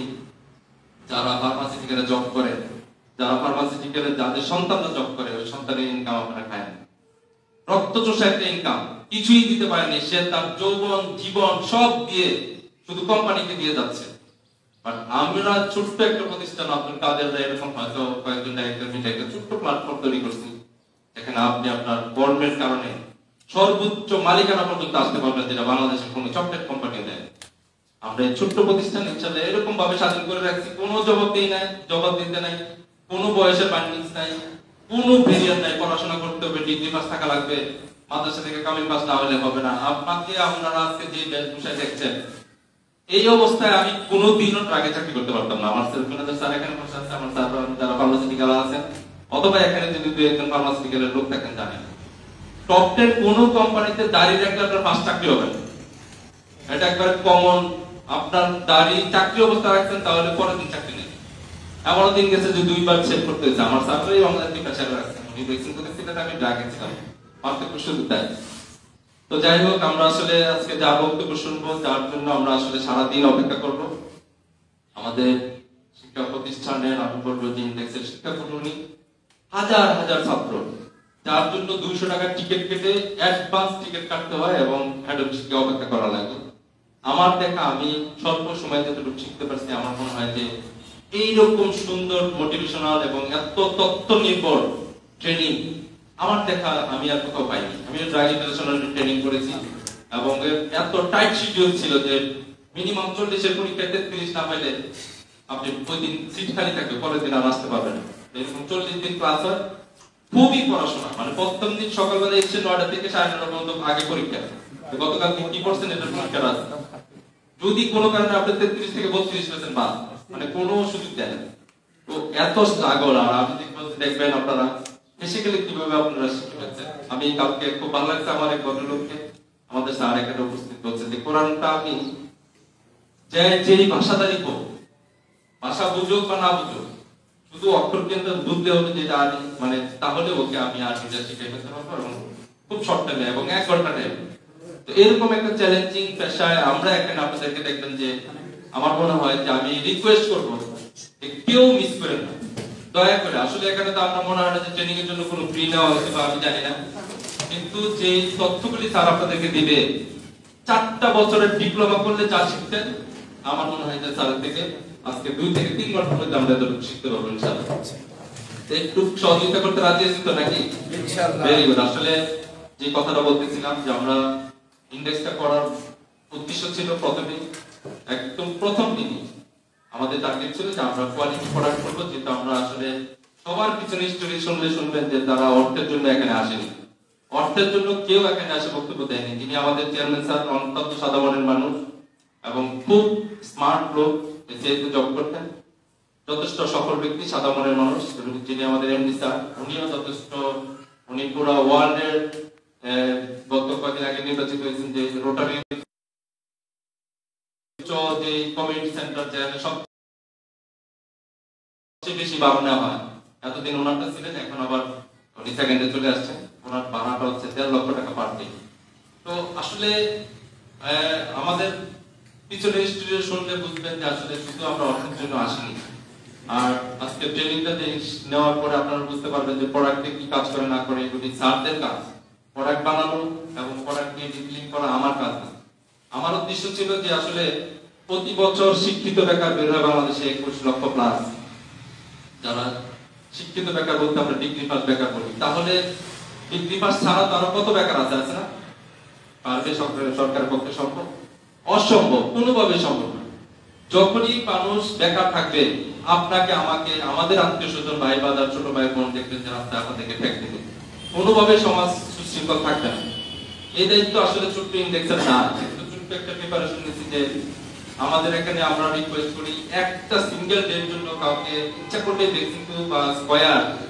যারা ফার্মাসিউটিক্যালে জব করে, যারা ফার্মাসিউটিক্যালে যাদের সন্তানরা জব করে, ওই সন্তানের ইনকাম আপনারা খায় না, রক্তচোষা একটা ইনকাম, কিছুই দিতে পারেনি, সে তার যৌবন জীবন সব দিয়ে শুধু কোম্পানিকে দিয়ে যাচ্ছে। বাট আমরা ছোট্ট একটা প্রতিষ্ঠান, আব্দুল কাদের এরকম হয়তো কয়েকজন ডাইরেক্টর মিলে একটা ছোট্ট প্ল্যাটফর্ম তৈরি করছি, যেখানে আপনি আপনার কর্মের কারণে সর্বোচ্চ মালিকানা পর্যন্ত আসতে পারবেন, যেটা বাংলাদেশের কোনো চকলেট কোম্পানি দেয়। আমরা এই ছোট্ট প্রতিষ্ঠান ইনশাআল্লাহ এরকম ভাবে স্বাধীন করে রাখছি, কোনো জবাব দিতে নাই, কোনো বয়সের বান্ডিংস নাই, কোনো ভেরিয়েন্ট নাই, পড়াশোনা করতে হবে, ডিগ্রি পাস থাকা লাগবে, মাদ্রাসা থেকে কামিল পাস না হলে হবে না। আপনাকে আপনারা আজকে যে বেশভূষায় দেখছেন, এই অবস্থায় আমি কোনোদিনও আগে চাকরি করতে পারতাম না। আমার সেলফ ম্যানেজার স্যার এখানে বসে আছে, আমার স্যার যারা ফার্মাসিউটিক্যাল আছেন, অথবা এখানে যদি একজন ফার্মাসিউটিক্যালের লোক থাকেন জানেন, টপ 10 কোন কোম্পানিতে দাঁড়িয়ে রাখলে আপনার 5 চাকরি হবে না, এটা একবারে কমন। আপনার দাঁড়ি চাকরি অবস্থা রাখছেন তাহলে পরের দিন চাকরি নেই। এমন দিন গেছে যে 2 বার চেক করতে হয়েছে। আমার স্যারই অনলাইন প্রেসার রাখছেন, উনি ভ্যাকসিন করেছিলেন, আমি ড্রাগে ছিলাম, পার্থক্য শুধু তাই। তো যাই হোক, আমরা আসলে আজকে যা বক্তব্য শুনবো, যার জন্য আমরা আসলে সারাদিন অপেক্ষা করব। আমাদের শিক্ষা প্রতিষ্ঠানের আমি বলবো যে ইন্ডেক্সের শিক্ষাকর্মী হাজার হাজার ছাত্র, যার জন্য 200 টাকার টিকিট কেটে অ্যাডভান্স টিকিট কাটতে হয় এবং হেড অফিসকে অপেক্ষা করা লাগে। আমার দেখা, আমি স্বল্প সময়ে যতটুকু শিখতে পারছি, আমার মনে হয় যে এইরকম সুন্দর মোটিভেশনাল এবং এত তথ্য নির্ভর ট্রেনিং আমার দেখা আমি আর কোথাও পাইনি। আমি ড্রাগ ইন্টারন্যাশনাল ট্রেনিং করেছি এবং এত টাইট শিডিউল ছিল যে মিনিমাম 40-এর পরীক্ষায় 33 না পাইলে আপনি ওই দিন সিট খালি থাকবে, পরের দিন আর আসতে পারবেন না। এরকম 40 দিন ক্লাস হয়, খুবই পড়াশোনা, মানে প্রথম দিন সকালবেলা এসে 9টা থেকে 9:30 পর্যন্ত আগে পরীক্ষা। গতকাল কি করছেন এটার পরীক্ষা আছে, যদি কোনো কারণে আপনি 33 থেকে 32% বাদ, মানে কোনো সুযোগ দেয় না। তো এত স্ট্রাগল, আর আপনি দেখবেন আপনারা বেসিক্যালি কিভাবে আপনারা শিখেছেন। আমি কালকে খুব ভালো লাগছে, আমার এক ভদ্রলোককে আমাদের স্যার এখানে উপস্থিত হচ্ছে যে কোরআনটা আমি যেই ভাষাদারি হোক, ভাষা বুঝুক বা না বুঝুক, শুধু অক্ষর কিন্তু বুঝতে হবে যেটা আমি, মানে তাহলে ওকে আমি আর নিজে শিখে ফেলতে পারবো এবং খুব শর্ট টাইমে এবং 1 ঘন্টা টাইম। তো এরকম একটা চ্যালেঞ্জিং পেশায় আমরা এখানে আপনাদেরকে দেখবেন যে আমার মনে হয় যে আমি রিকোয়েস্ট করবো যে কেউ মিস করেন না, দয়া করে। আসলে এখানে তো আমরা মনে হয় না যে ট্রেনিং এর জন্য কোনো ফ্রি নেওয়া হয়েছে বা আমি জানি না, কিন্তু যে তথ্যগুলি স্যার আপনাদেরকে দিবে, 4টা বছরের ডিপ্লোমা করলে যা শিখতেন, আমার মনে হয় যে স্যারের থেকে আজকে 2 থেকে 3 ঘন্টার মধ্যে আমরা এতটুকু শিখতে পারবো ইনশাআল্লাহ। একটু সহযোগিতা করতে রাজি আছি তো নাকি? ইনশাআল্লাহ। Very good. আসলে যে কথাটা বলতেছিলাম যে আমরা ইন্ডেক্সটা করার উদ্দেশ্য ছিল একদম প্রথম দিনই আমাদের টার্গেট ছিল যে আমরা কোয়ালিটি প্রোডাক্ট করবো, যেটা আমরা আসলে সবার পিছনে স্টোরি শুনবেন যে তারা অর্থের জন্য এখানে আসেনি, অর্থের জন্য কেউ এখানে আসে বক্তব্য দেয়নি। যিনি আমাদের চেয়ারম্যান স্যার অত্যন্ত সাদা মনের মানুষ এবং খুব স্মার্ট লোক, যেহেতু জব করতেন, যথেষ্ট সফল ব্যক্তি, সাদা মনের মানুষ। যিনি আমাদের এমডি স্যার, উনিও যথেষ্ট, উনি পুরো ওয়ার্ল্ডের গত কয়েকদিন আগে নির্বাচিত হয়েছেন যে রোটারি যে কমিউনিটি সেন্টার, যেখানে সবচেয়ে বেশি ভাড়া নেওয়া হয়, এতদিন ওনারটা ছিলেন, এখন আবার উনি সেকেন্ডে চলে আসছেন। ওনার ভাড়াটা হচ্ছে 13 লক্ষ টাকা পার ডে। তো আসলে আমাদের পিছনে স্টুডিও শুনলে বুঝবেন যে আসলে শুধু আমরা অর্থের জন্য আসিনি। আর আজকে ট্রেনিংটা নেওয়ার পরে আপনারা বুঝতে পারবেন যে প্রোডাক্টে কি কাজ করে না করে, এগুলি স্যারদের কাজ। প্রোডাক্ট বানানো এবং প্রোডাক্ট নিয়ে ডিটেইলিং করা আমার কাজ না। আমার উদ্দেশ্য ছিল যে আসলে প্রতি বছর শিক্ষিত বেকার বের হয় বাংলাদেশে 21 লক্ষ প্লাস। যারা শিক্ষিত বেকার বলতে আমরা ডিগ্রি পাস বেকার বলি, তাহলে ডিগ্রি পাস ছাড়া তো আরো কত বেকার আছে না? পারবে সরকারের পক্ষে সম্ভব? অসম্ভব, কোনোভাবে সম্ভব না। যখনই মানুষ বেকার থাকবে, আপনাকে আমাকে, আমাদের আত্মীয় স্বজন, ভাই বাজার, ছোট ভাই বোন দেখবেন যে রাস্তায় আপনাদেরকে ঠেক দেবে, কোনোভাবে সমাজ সুশৃঙ্খল থাকবে না। এই দায়িত্ব আসলে ছোট্ট ইন্ডেক্সের না, কিন্তু ছোট্ট একটা প্রিপারেশন নিয়েছি যে আমাদের এখানে আমরা রিকোয়েস্ট করি একটা সিঙ্গেল ডের জন্য কাউকে ইচ্ছা করলে ভ্যাকসিন বা স্কয়ার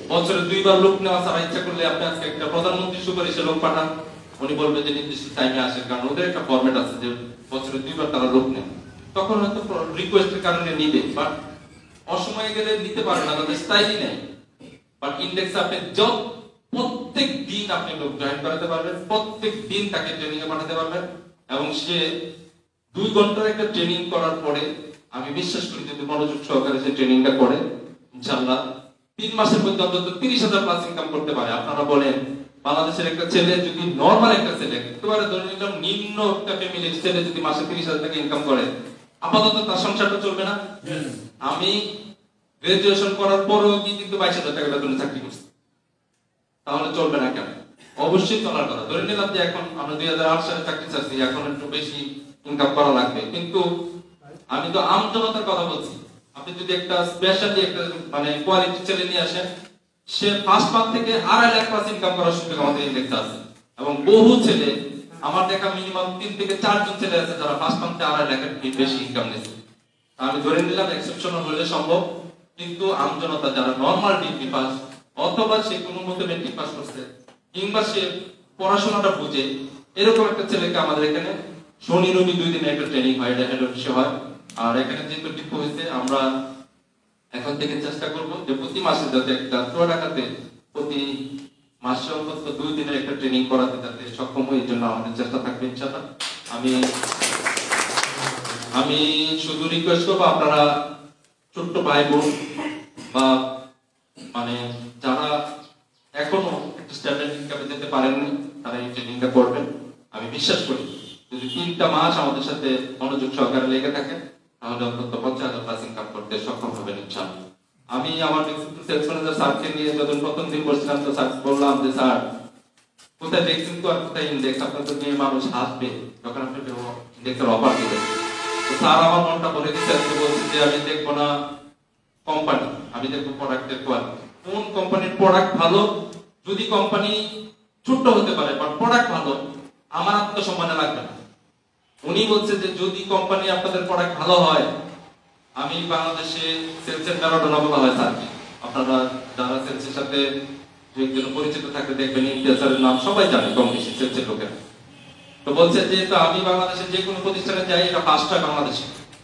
বছরে 2 বার লোক নেওয়া ছাড়া ইচ্ছা করলে আপনি আজকে একটা প্রধানমন্ত্রী সুপারিশে লোক পাঠান, উনি বলবে যে নির্দিষ্ট টাইমে আসে, কারণ ওদের একটা ফরম্যাট আছে যে বছরে 2 বার তারা লোক নেয়। তখন হয়তো রিকোয়েস্টের কারণে নিবে, বাট অসময়ে গেলে নিতে পারে না, তাদের স্টাইলই নেই। বাট ইন্ডেক্স আপনি প্রত্যেক দিন আপনি লোক জয়েন করাতে পারবেন, প্রত্যেক দিন তাকে ট্রেনিং এ পাঠাতে পারবেন, এবং সে 2 ঘন্টার একটা ট্রেনিং করার পরে আমি বিশ্বাস করি যদি মনোযোগ সহকারে সে ট্রেনিংটা করে ইনশাআল্লাহ 3 মাসের মধ্যে অন্তত 30,000 প্লাস ইনকাম করতে পারে। আপনারা বলেন বাংলাদেশের একটা ছেলে যদি নরমাল একটা ছেলে একেবারে ধরে নিলাম নিম্ন একটা ফ্যামিলির ছেলে যদি মাসে 30,000 টাকা ইনকাম করে, আপাতত তার সংসারটা চলবে না? আমি গ্রাজুয়েশন করার পরেও কিন্তু 22,000 টাকা বেতনে চাকরি করছি, তাহলে চলবে না কেন? অবশ্যই চলার কথা। ধরে নিলাম যে এখন আমরা 2008 সালে চাকরি চাচ্ছি, এখন একটু বেশি ইনকাম করা লাগবে, কিন্তু আমি তো আমজনতার কথা বলছি। আপনি যদি একটা স্পেশালি একটা মানে কোয়ালিটি ছেলে নিয়ে আসেন, সে ফার্স্ট মান্থ থেকে 2.5 লাখ প্লাস ইনকাম করার সুযোগ আমাদের ইন্ডেক্সে আছে, এবং বহু ছেলে আমার দেখা মিনিমাম 3 থেকে 4 জন ছেলে আছে যারা ফার্স্ট মান্থে 2.5 লাখের বেশি ইনকাম নিয়েছে। আমি ধরে নিলাম এক্সেপশনাল হলে সম্ভব, কিন্তু আমজনতা যারা নরমাল ডিগ্রি পাস অথবা সে কোনো মতে মেট্রিক পাস করছে কিংবা সে পড়াশোনাটা বুঝে, এরকম একটা ছেলেকে আমাদের এখানে শনি রবি 2 দিনে একটা ট্রেনিং হয়, এটা হেড অফিসে হয়। আর এখানে যেহেতু ডিপো হয়েছে, আমরা এখন থেকে চেষ্টা করব যে প্রতি মাসে যাতে একটা চুয়াডাঙ্গাতে প্রতি মাসে অন্তত 2 দিনের একটা ট্রেনিং করাতে যাতে সক্ষম হই, এই জন্য আমাদের চেষ্টা থাকবে ইনশাআল্লাহ। আমি শুধু রিকোয়েস্ট করবো আপনারা ছোট্ট ভাই বোন বা মানে যারা এখনো স্ট্যান্ডার্ড ইনকামে যেতে পারেননি তারা এই ট্রেনিংটা করবেন। আমি বিশ্বাস করি যদি 3টা মাস আমাদের সাথে মনোযোগ সহকারে লেগে থাকে তাহলে অন্তত 50,000 প্লাস ইনকাম করতে সক্ষম হবেন ইনশাআল্লাহ। আমি আমার সেলস ম্যানেজার স্যারকে নিয়ে যখন প্রথম দিন বসছিলাম তো স্যার বললাম যে স্যার কোথায় দেখছেন তো আর কোথায় ইন্ডেক্স, আপনার তো নিয়ে মানুষ হাসবে যখন আপনি ইন্ডেক্সের অফার দিবেন। তো স্যার আমার মনটা বলে দিচ্ছে, বলছে যে আমি দেখবো না কোম্পানি, আমি দেখবো প্রোডাক্টের কোয়ালিটি, কোন কোম্পানির প্রোডাক্ট ভালো। যদি কোম্পানি ছোট্ট হতে পারে বাট প্রোডাক্ট ভালো, আমার আত্মসম্মানে লাগবে না। উনি বলছে যে যদি কোম্পানি আপনাদের প্রোডাক্ট ভালো হয়, আমি বাংলাদেশে সেলসের ম্যারাডোনা বলা হয় স্যার, আপনারা যারা সেলসের সাথে একজন পরিচিত থাকতে দেখবেন ইন্টেসারের নাম সবাই জানে কম বেশি সেলসের লোকেরা। তো বলছে যে তো আমি বাংলাদেশে যে কোনো প্রতিষ্ঠানে যাই এটা ফার্স্ট হয় বাংলাদেশে।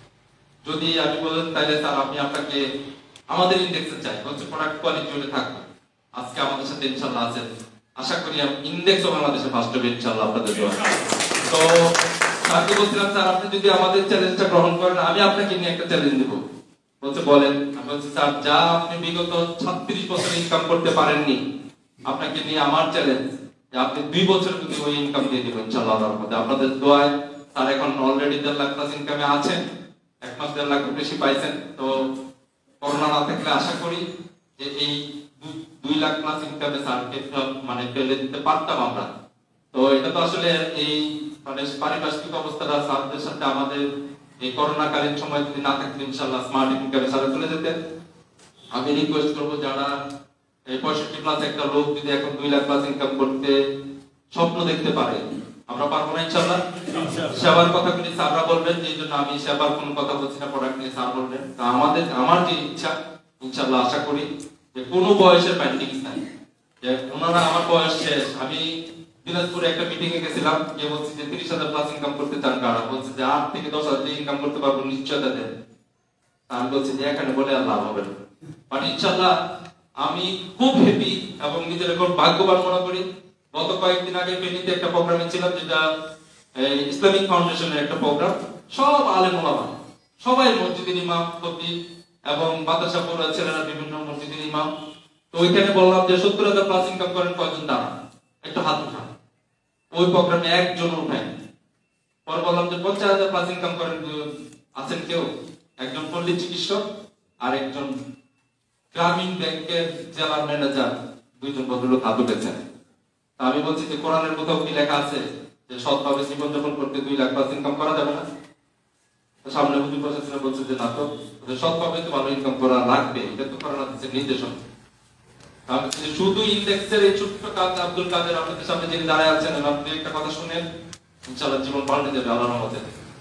যদি আমি বলেন তাহলে স্যার আমি আপনাকে আমাদের ইন্ডেক্সে চাই, বলছে প্রোডাক্ট কোয়ালিটি হলে থাকবে। আজকে আমাদের সাথে ইনশাআল্লাহ আছেন, আশা করি ইন্ডেক্সও বাংলাদেশে ফার্স্ট হবে ইনশাআল্লাহ আপনাদের দোয়া। তো স্যারকে বলছিলাম স্যার আপনি যদি আমাদের চ্যালেঞ্জটা গ্রহণ করেন আমি আপনাকে নিয়ে একটা চ্যালেঞ্জ দেব। বলছে বলেন। আমি বলছি স্যার যা আপনি বিগত 36 বছর ইনকাম করতে পারেননি, আপনাকে নিয়ে আমার চ্যালেঞ্জ যে আপনি 2 বছর যদি ওই ইনকাম দিয়ে দিবেন ইনশাআল্লাহ আল্লাহর মধ্যে আপনাদের দোয়ায়। স্যার এখন অলরেডি 1.5 লাখ প্লাস ইনকামে আছেন, 1 মাস 1.5 লাখ বেশি পাইছেন। তো করোনা না থাকলে আশা করি যে এই 2 লাখ প্লাস ইনকামে স্যারকে মানে ফেলে দিতে পারতাম আমরা। তো এটা তো আসলে এই মানে পারিপার্শ্বিক অবস্থাটা স্যারদের সাথে আমাদের এই করোনা কালীন সময় যদি না থাকতো ইনশাআল্লাহ স্মার্ট ইনকামে স্যার চলে যেতেন। আমি রিকোয়েস্ট করবো যারা এই 65 প্লাস একটা লোক যদি এখন 2 লাখ প্লাস ইনকাম করতে স্বপ্ন দেখতে পারে, আমরা পারবো না ইনশাআল্লাহ। সেবার কথা বলি স্যাররা বলবেন, এই জন্য আমি সেবার কোনো কথা বলছি না, প্রোডাক্ট নিয়ে স্যার বলবেন। তা আমার যে ইচ্ছা ইনশাআল্লাহ আশা করি যে কোনো বয়সের ব্যান্ডিং নাই, যে ওনারা আমার বয়স শেষ। আমি দিনাজপুরে একটা মিটিং এ গেছিলাম, যে বলছি যে 30,000 প্লাস ইনকাম করতে চান কারা, বলছে যে 8 থেকে 10,000 ইনকাম করতে পারবো নিশ্চয়তা দেন। আমি বলছি যে এখানে বলে আর লাভ হবে না, বাট ইনশাআল্লাহ আমি খুব হ্যাপি এবং নিজের খুব ভাগ্যবান মনে করি। গত কয়েকদিন আগে ফেনীতে একটা প্রোগ্রামে ছিলাম, যেটা ইসলামিক ফাউন্ডেশনের একটা প্রোগ্রাম, সব আলেম ওলামা, সবাই মসজিদের ইমাম খতিব এবং মাদ্রাসা পড়ুয়া ছেলেরা বিভিন্ন মসজিদের ইমাম। তো ওইখানে বললাম যে 70,000 প্লাস ইনকাম করেন কয়জন দাঁড়ান, একটু হাত উঠান। ওই প্রোগ্রামে একজন উঠায়। পরে বললাম যে 50,000 প্লাস ইনকাম করেন আছেন কেউ? একজন পল্লী চিকিৎসক আর একজন গ্রামীণ ব্যাংকের জেলার ম্যানেজার, 2 জন ভদ্রলোক হাত উঠেছেন। আমি বলছি যে কোরআনের কোথাও কি লেখা আছে যে সৎভাবে জীবনযাপন করতে 2 লাখ প্লাস ইনকাম করা যাবে না? সামনে হুজুর প্রশাসনে বলছে যে না, তো সৎভাবে তো ভালো ইনকাম করা লাগবে, এটা তো কোরআন হাদিসের নির্দেশন। আমি শুধু ইন্ডেক্সের এই ছোট্ট কাজ আব্দুল কাদের আপনাদের সামনে যিনি দাঁড়ায় আছেন, আপনি একটা কথা শুনেন, ইনশাআল্লাহ জীবন পাল্টে যাবে আল্লাহর রহমতে।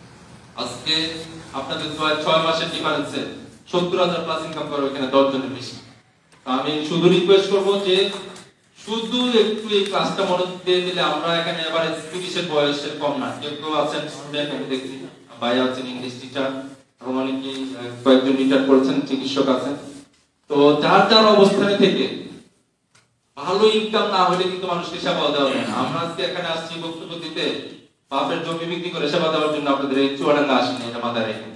আজকে আপনাদের 6 মাসের ডিফারেন্সে 70,000 প্লাস ইনকাম করে ওখানে 10 জনের বেশি। আমি শুধু রিকোয়েস্ট করব যে শুধু একটু এই ক্লাসটা মনোযোগ দিয়ে দিলে আমরা এখানে এবারে 30 বয়সের কম না, কেউ আছেন স্টুডেন্ট আমি দেখছি, ভাই আছেন ইংলিশ টিচার এবং অনেকে কয়েকজন রিটায়ার করেছেন, চিকিৎসক আছেন। তো যার যার অবস্থানে থেকে ভালো ইনকাম না হলে কিন্তু মানুষকে সেবা দেওয়া যায় না। আমরা আজকে এখানে আসছি বক্তব্য দিতে, বাপের জমি বিক্রি করে সেবা দেওয়ার জন্য আপনাদের এই চুয়াডাঙ্গা আসেনি, এটা মাথায় রেখে।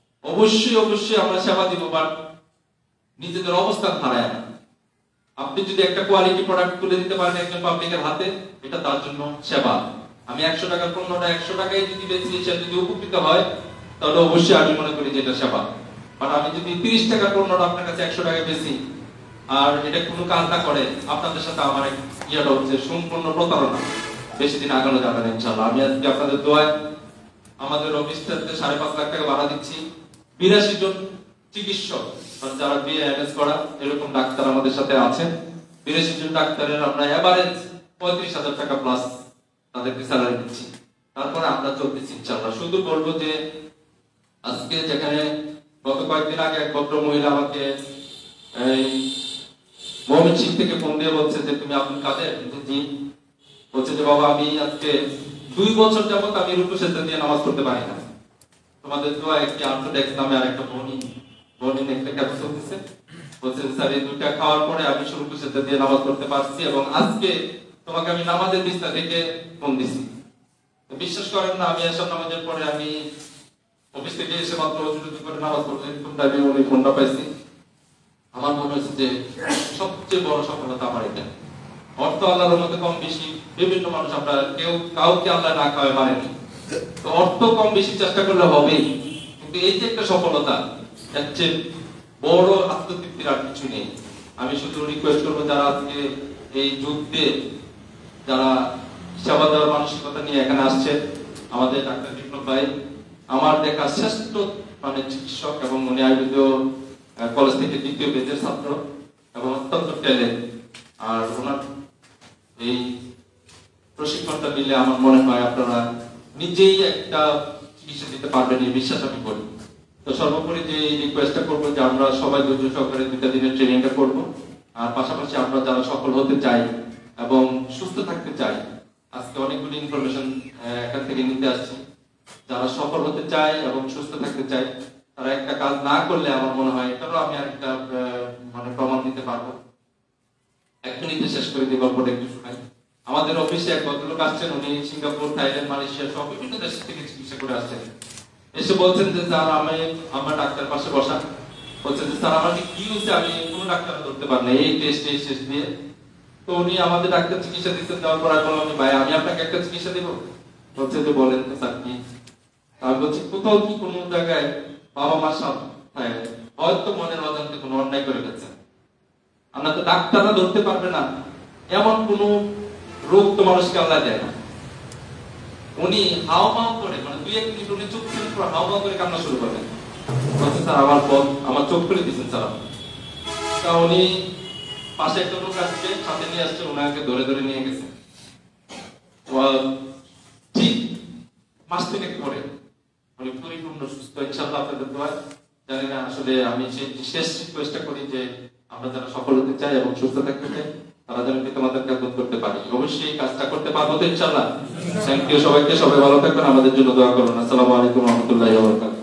অবশ্যই আমরা সেবা দিব, বাট নিজেদের অবস্থান হারায় না। আপনি যদি একটা কোয়ালিটি প্রোডাক্ট তুলে দিতে পারেন একজন পাবলিকের হাতে, এটা তার জন্য সেবা। আমি 100 টাকার পণ্যটা 100 টাকায় যদি বেচি, সে যদি উপকৃত হয় তাহলে অবশ্যই আমি মনে করি যে এটা সেবা। বাট আমি যদি 30 টাকার পণ্যটা আপনার কাছে 100 টাকায় বেচি আর এটা কোনো কাজ না করে, আপনাদের সাথে আমার ইয়েটা হচ্ছে সম্পূর্ণ প্রতারণা। বেশি দিন আগানো যাবে না ইনশাআল্লাহ। আমি আজকে আপনাদের দোয়ায় আমাদের অফিসটাতে 5.5 লাখ টাকা ভাড়া দিচ্ছি। 82 জন চিকিৎসক যারা বিএমএস করা এরকম ডাক্তার আমাদের সাথে আছেন। 82 জন ডাক্তারের আমরা এভারেজ 35,000 টাকা প্লাস তাদেরকে স্যালারি দিচ্ছি। তারপরে আমরা চলতেছি ইনশাআল্লাহ। শুধু বলবো যে আজকে যেখানে গত কয়েকদিন আগে এক ভদ্র মহিলা আমাকে এই ময়মনসিংহ থেকে ফোন দিয়ে বলছে যে তুমি আব্দুল কাদের, জি, বলছে যে বাবা আমি আজকে 2 বছর যাবত আমি রুকু সেজদা দিয়ে নামাজ পড়তে পারি না। তোমাদের দোয়া একটি আর্থোডক্স নামে আর একটা বনি একটা ক্যাপসুল দিছে, বলছে স্যার এই দুইটা খাওয়ার পরে আমি রুকু সেজদা দিয়ে নামাজ পড়তে পারছি এবং আজকে তোমাকে আমি নামাজের বিছানা থেকে ফোন দিছি। বিশ্বাস করেন না, আমি এসব নামাজের পরে আমি অফিস থেকে এসে মাত্র ওজুটুকু করে নামাজ পড়তে এরকম টাইমে উনি ফোনটা পাইছি। আমার মনে হচ্ছে যে সবচেয়ে বড় সফলতা আমার এটা। অর্থ আল্লাহর রহমতে কম বেশি বিভিন্ন মানুষ আমরা কাউকে আল্লাহ না খাওয়ায় মারেনি, তো অর্থ কম বেশি চেষ্টা করলে হবেই, কিন্তু এই যে একটা সফলতা, এর চেয়ে বড় আত্মতৃপ্তির আর কিছু নেই। আমি শুধু রিকোয়েস্ট করবো যারা আজকে এই যুদ্ধে যারা সেবা দেওয়ার মানসিকতা নিয়ে এখানে আসছে, আমাদের ডাক্তার বিপ্লব ভাই আমার দেখা শ্রেষ্ঠ মানে চিকিৎসক এবং উনি আয়ুর্বেদীয় কলেজ থেকে 2য় ব্যাচের ছাত্র এবং অত্যন্ত ট্যালেন্ট। আর ওনার এই প্রশিক্ষণটা দিলে আমার মনে হয় আপনারা নিজেই একটা চিকিৎসা দিতে পারবেন, এই বিশ্বাস আমি করি। তো সর্বোপরি যে রিকোয়েস্টটা করবো যে আমরা সবাই ধৈর্য সহকারে 2টা দিনের ট্রেনিংটা করবো, আর পাশাপাশি আমরা যারা সফল হতে চাই এবং সুস্থ থাকতে চাই, আজকে অনেকগুলি ইনফরমেশন এখান থেকে নিতে আসছি। যারা সফল হতে চায় এবং সুস্থ থাকতে চায় তারা একটা কাজ না করলে আমার মনে হয়, এটারও আমি আরেকটা মানে প্রমাণ দিতে পারবো। এখনই শেষ করে দিব গল্পটা একটু শোনাই। আমাদের অফিসে এক ভদ্রলোক আসছেন, উনি সিঙ্গাপুর, থাইল্যান্ড, মালয়েশিয়া সব বিভিন্ন দেশ থেকে চিকিৎসা করে আসছেন। এসে বলছেন যে স্যার আমার ডাক্তার পাশে বসা, বলছেন যে স্যার আমার কি হয়েছে আমি কোনো ডাক্তার ধরতে পারি না, এই টেস্ট দিয়ে। তো উনি আমাদের ডাক্তার চিকিৎসা দিচ্ছেন, দেওয়ার পর বললাম ভাই আমি আপনাকে একটা চিকিৎসা দিব। বলছে যে বলেন তো স্যার কি? আমি বলছি কোথাও কি কোনো জায়গায় বাবা মার সাথে হয়তো মনের অজান্তে কোনো অন্যায় করে ফেলছেন, আমরা তো ডাক্তাররা ধরতে পারবে না এমন কোন রোগ তো মানুষকে আল্লাহ দেয় না। উনি হাওমাও করে মানে 2-1 মিনিট উনি চোখ খুলে পর হাওমাও করে কান্না শুরু করলেন। বলছে স্যার আমার চোখ খুলে দিয়েছেন স্যার। তা উনি পাশে একটা লোক আসছে, সাথে নিয়ে আসছে, ওনাকে ধরে নিয়ে গেছে। ঠিক মাস থেকে পরে উনি পরিপূর্ণ সুস্থ ইনশাআল্লাহ আপনাদের দোয়ায়। জানি না আসলে আমি শেষ রিকোয়েস্টটা করি যে আমরা যারা সফল হতে চাই এবং সুস্থ থাকতে চাই তারা যেন তোমাদের কাজ করতে পারি, অবশ্যই কাজটা করতে পারবো তো ইনশাআল্লাহ। থ্যাংক ইউ সবাইকে, সবাই ভালো থাকবেন, আমাদের জন্য দোয়া করুন। আসসালামু আলাইকুম ওয়া রাহমাতুল্লাহি ওয়া বারাকাতুহু।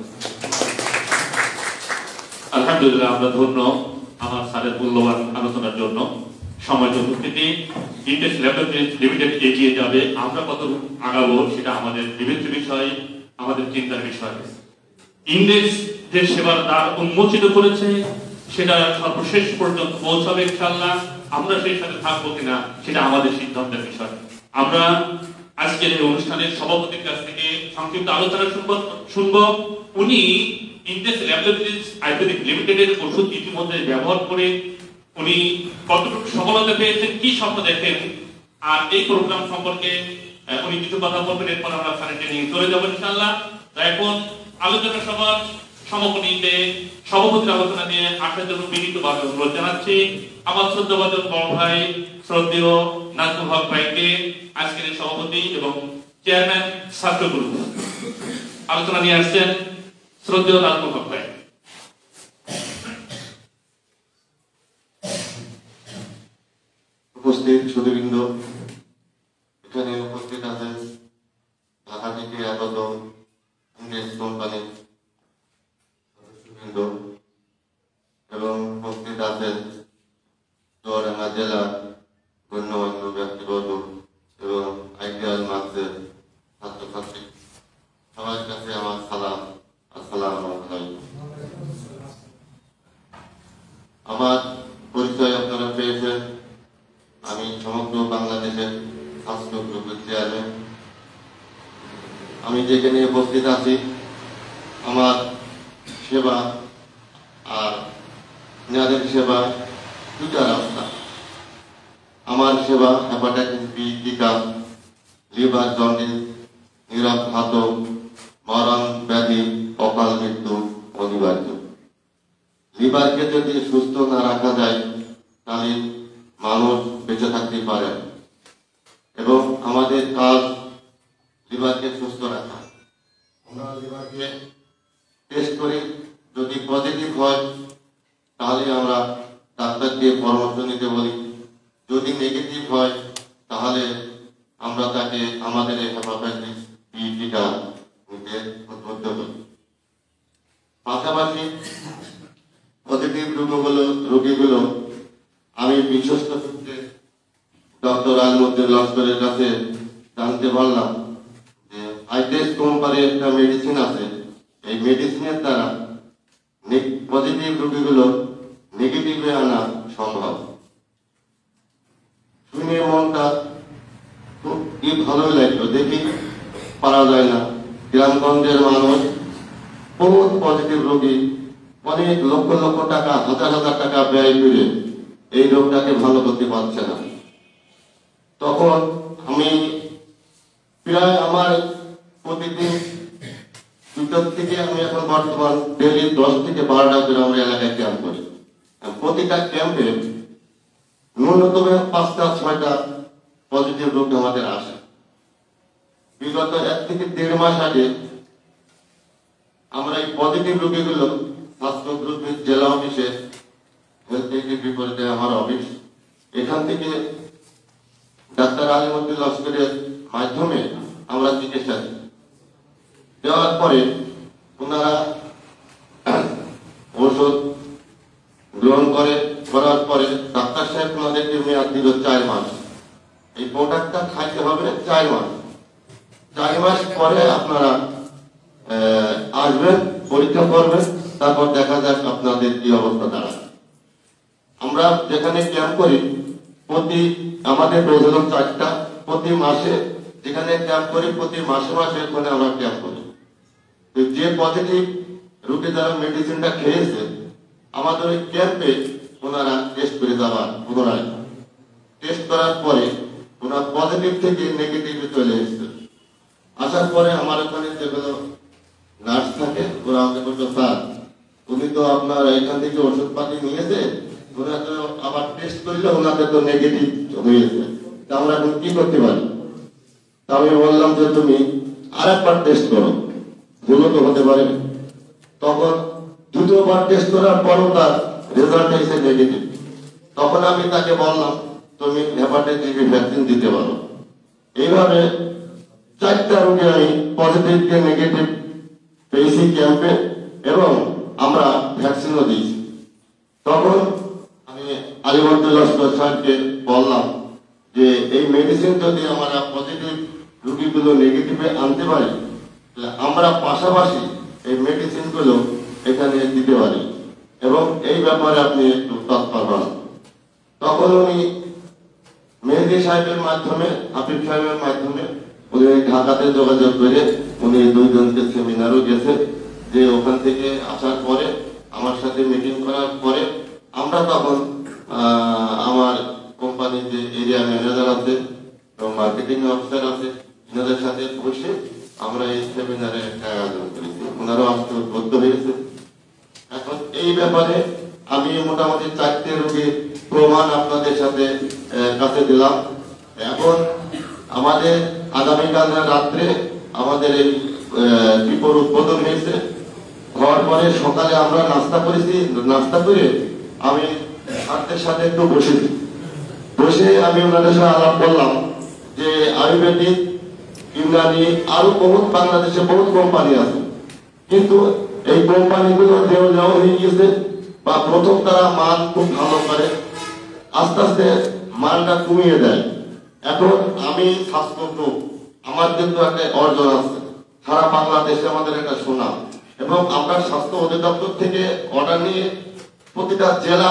আলহামদুলিল্লাহ, আমরা ধন্য আমার স্যারের মূল্যবান আলোচনার জন্য। সময় চতুর্থী ইন্ডেক্স ল্যাবরেটরিজ লিমিটেড এগিয়ে যাবে, আমরা কত আগাবো সেটা আমাদের বিবেচ্য বিষয়, আমাদের চিন্তার বিষয়। ইন্ডেক্স যে সেবার দ্বার উন্মোচিত করেছে সেটা সর্বশেষ পর্যন্ত পৌঁছাবে ইনশাআল্লাহ। আমরা সেই সাথে থাকবো কিনা সেটা আমাদের সিদ্ধান্তের বিষয়। আমরা আজকের এই অনুষ্ঠানের সভাপতির কাছ থেকে সংক্ষিপ্ত আলোচনা শুনবো। উনি ইন্ডেক্স ল্যাবরেটরিজ আয়ুর্বেদিক লিমিটেডের ওষুধ ইতিমধ্যে ব্যবহার করে উনি কতটুকু সফলতা পেয়েছেন, কি স্বপ্ন দেখেন, আর এই প্রোগ্রাম সম্পর্কে উনি কিছু কথা বলবেন। এরপর আমরা সারেন্টে নিয়ে চলে যাবো ইনশাআল্লাহ। এখন আলোচনা সভার সমাপনীতে সভাপতির আলোচনা নিয়ে আসার জন্য বিনীতভাবে অনুরোধ জানাচ্ছি আমার শ্রদ্ধাভাজন বড় ভাই শ্রদ্ধেয় নাজমুল হক ভাইকে, আজকের সভাপতি এবং চেয়ারম্যান ছাত্র গ্রুপ। আলোচনা নিয়ে আসছেন শ্রদ্ধেয় নাজমুল হক ভাই। সুধীবৃন্দ, এখানে উপস্থিত আছেন ঢাকা থেকে আগত ইংরেজ কোম্পানির সদস্যবৃন্দ এবং উপস্থিত আছেন চুয়াডাঙ্গা জেলার গণ্যমান্য ব্যক্তিবর্গ এবং আইডিয়াল মার্কসের ছাত্রছাত্রী, সবার কাছে আমার সালাম, আসসালামু আলাইকুম। আমার পরিচয় আপনারা পেয়েছেন। আমি সমগ্র বাংলাদেশের ছাত্র গ্রুপের চেয়ারম্যান। আমি যেখানে উপস্থিত আছি, আমার সেবা আর যাদের সেবা দুটা রাস্তা। আমার সেবা হেপাটাইটিস বি টিকা, লিভার জন্ডিস, নীরব ঘাতক, মরণ ব্যাধি, অকাল মৃত্যু অনিবার্য। লিভারকে যদি সুস্থ না রাখা যায় তাহলে মানুষ বেঁচে থাকতে পারে এবং আমাদের কাজ লিভারকে সুস্থ রাখা। আমরা লিভারকে টেস্ট করি, যদি পজিটিভ হয় তাহলে আমরা ডাক্তারকে পরামর্শ নিতে বলি, যদি নেগেটিভ হয় তাহলে আমরা তাকে আমাদের হেপাটাইটিস বি টিকা নিতে উদ্বুদ্ধ করি। পাশাপাশি পজিটিভ রোগীগুলো আমি বিশ্বস্ত সূত্রে ডক্টর আলমুদ্দিন লস্করের কাছে জানতে পারলাম যে আইটেস কোম্পানির একটা মেডিসিন আছে, এই মেডিসিনের দ্বারা পজিটিভ রোগীগুলো নেগেটিভে আনা সম্ভব। শুনে মনটা খুব ভালোই লাগলো, দেখি পারা যায় না। গ্রামগঞ্জের মানুষ বহুত পজিটিভ রোগী, অনেক লক্ষ লক্ষ টাকা, হাজার হাজার টাকা ব্যয় করে এই রোগটাকে ভালো করতে পারছে না। তখন আমি প্রায় আমার প্রতিদিন দুটোর থেকে আমি এখন বর্তমান ডেলি 10 থেকে 12টা করে আমরা এলাকায় ক্যাম্প করি। প্রতিটা ক্যাম্পে ন্যূনতম 5টা-6টা পজিটিভ রোগ আমাদের আসে। বিগত 1 থেকে 1.5 মাস আগে আমরা এই পজিটিভ রোগীগুলো স্বাস্থ্য গ্রুপের জেলা অফিসে হেলথ টেকের বিপরীতে আমার অফিস, এখান থেকে ডাক্তার আলিমুদ্দিন লস্করের মাধ্যমে আমরা চিকিৎসা দিই। দেওয়ার পরে ওনারা ওষুধ গ্রহণ করার পরে ডাক্তার সাহেব ওনাদেরকে মেয়াদ দিল 4 মাস। এই প্রোডাক্টটা খাইতে হবে 4 মাস। 4 মাস পরে আপনারা আসবেন, পরীক্ষা করবেন, তারপর দেখা যাক আপনাদের কি অবস্থা দাঁড়ায়। আমরা যেখানে ক্যাম্প করি আমাদের ডোজ হলো 4টা। প্রতি মাসে যেখানে ক্যাম্প করি প্রতি মাসে মাসে ওখানে আমরা ক্যাম্প করি। যে পজিটিভ রোগী যারা মেডিসিনটা খেয়েছে আমাদের ওই ক্যাম্পে ওনারা টেস্ট করে যাবার, পুনরায় টেস্ট করার পরে ওনার পজিটিভ থেকে নেগেটিভে চলে এসেছে। আসার পরে আমার ওখানে যেগুলো নার্স থাকে ওরা আমাকে বলতো, স্যার উনি তো আপনার এখান থেকে ওষুধপাতি নিয়েছে, ওরা তো আবার টেস্ট করলে ওনাদের তো নেগেটিভ হয়েছে, তা আমরা এখন কি করতে পারি? তা আমি বললাম যে তুমি আরেকবার টেস্ট করো, ভুলও তো হতে পারে। তখন দ্বিতীয়বার টেস্ট করার পরও তার রেজাল্ট এসে নেগেটিভ। তখন আমি তাকে বললাম তুমি হেপাটাইটিস বি ভ্যাকসিন দিতে পারো। এইভাবে 4টা রোগে আমি পজিটিভ কে নেগেটিভ পেয়েছি ক্যাম্পে এবং আমরা ভ্যাকসিনও দিয়েছি। তখন আমি আলিমুদ্দিন লস্কর স্যারকে বললাম যে এই মেডিসিন যদি আমরা পজিটিভ রোগীগুলো নেগেটিভে আনতে পারি আমরা পাশাপাশি এই মেডিসিন গুলো এখানে দিতে পারি এবং এই ব্যাপারে আপনি একটু তৎপর হন। তখন উনি মেহেদী সাহেবের মাধ্যমে, হাফিজ সাহেবের মাধ্যমে উনি ঢাকাতে যোগাযোগ করে উনি 2 জনকে সেমিনারও গেছে, যে ওখান থেকে আসার পরে আমার সাথে মিটিং করার পরে আমরা তখন আমার কোম্পানির যে এরিয়া ম্যানেজার আছে এবং মার্কেটিং অফিসার আছে এনাদের সাথে বসে আমরা এই সেমিনারে আয়োজন করেছি। ওনারাও আসতে উদ্বুদ্ধ হয়েছে। এখন এই ব্যাপারে আমি মোটামুটি 4টে রোগীর প্রমাণ আপনাদের সাথে কাছে দিলাম। এখন আমাদের আগামীকাল রাত্রে আমাদের এই টিপোর উদ্বোধন হয়েছে। হওয়ার পরে সকালে আমরা নাস্তা করেছি, নাস্তা করে আমি ছাত্রদের সাথে একটু বসেছি। বসে আমি ওনাদের সাথে আলাপ করলাম যে আয়ুর্বেদিক, ইউনানি আরো বহুত বাংলাদেশে বহুত কোম্পানি আছে, কিন্তু এই কোম্পানিগুলো দেওয়া হয়ে গেছে বা প্রথম তারা মান খুব ভালো করে, আস্তে আস্তে মানটা কমিয়ে দেয়। এখন আমি স্বাস্থ্য আমার কিন্তু একটা অর্জন আছে, সারা বাংলাদেশে আমাদের একটা সুনাম, এবং আমরা স্বাস্থ্য অধিদপ্তর থেকে অর্ডার নিয়ে প্রতিটা জেলা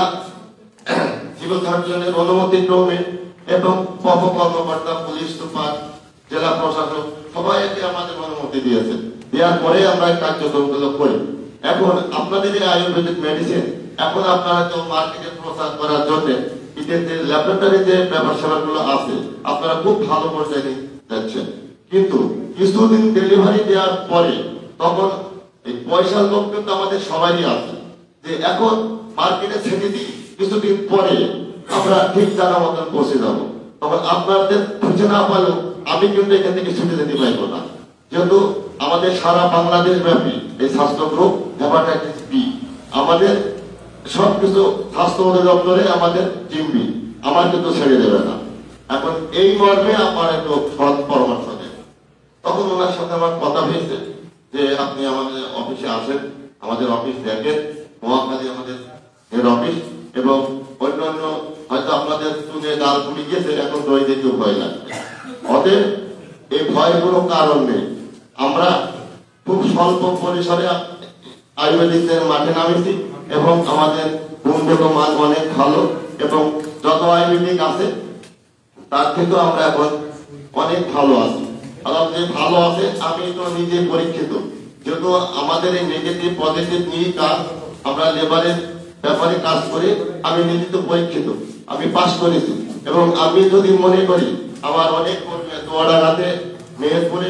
সিভিল সার্জনের অনুমতি ক্রমে এবং কর্মকর্তা, পুলিশ সুপার, জেলা প্রশাসক সবাই এতে আমাদের অনুমতি দিয়েছে। দেওয়ার পরে আমরা এই কার্যক্রমগুলো করি। এখন আপনাদের এই আয়ুর্বেদিক মেডিসিন এখন আপনারা তো মার্কেটে প্রচার করার জন্য এদের যে ল্যাবরেটরি যে ব্যবসাগুলো আছে আপনারা খুব ভালো পর্যায়ে যাচ্ছেন, কিন্তু কিছুদিন ডেলিভারি দেওয়ার পরে তখন এই পয়সার লোক কিন্তু আমাদের সবারই আছে, যে এখন মার্কেটে ছেড়ে দিই, কিছুদিন পরে আমরা ঠিক জানা মতন পৌঁছে যাবো। তখন আপনাদের খুঁজে না পারলেও আমি কিন্তু এখান থেকে ছুটে যেতে পারবো না, যেহেতু আমাদের সারা বাংলাদেশ ব্যাপী এই স্বাস্থ্য গ্রুপ হেপাটাইটিস বি আমাদের সবকিছু স্বাস্থ্য অধিদপ্তরে আমাদের টিমবি আমার কিন্তু ছেড়ে দেবে না। এখন এই মর্মে আমার একটু সৎ পরামর্শ দেন। তখন ওনার সাথে আমার কথা হয়েছে যে আপনি আমাদের অফিসে আসেন, আমাদের অফিস দেখেন, মহাখালী আমাদের হেড অফিস, এবং অন্যান্য হয়তো আপনাদের শুনে ডাল পুড়ি গিয়েছে, এখন দই দেখে ভয় লাগবে। ওদের এই ভয়ের কোনো কারণ নেই। আমরা খুব স্বল্প পরিসরে আয়ুর্বেদিকদের মাঠে নামেছি এবং আমাদের গুণগত মান অনেক ভালো, এবং যত আয়ুর্বেদিক আছে তার থেকেও আমরা এখন অনেক ভালো আছি। আর যে ভালো আছে আমি তো নিজে পরীক্ষিত, যেহেতু আমাদের এই নেগেটিভ পজিটিভ নিয়ে কাজ, আমরা লেবারের ব্যাপারে কাজ করে আমি নিজে তো পরীক্ষিত, আমি পাস করেছি। এবং আমি যদি মনে করি আমার অনেক দোয়াডাঙ্গাতে, মেহেরপুরে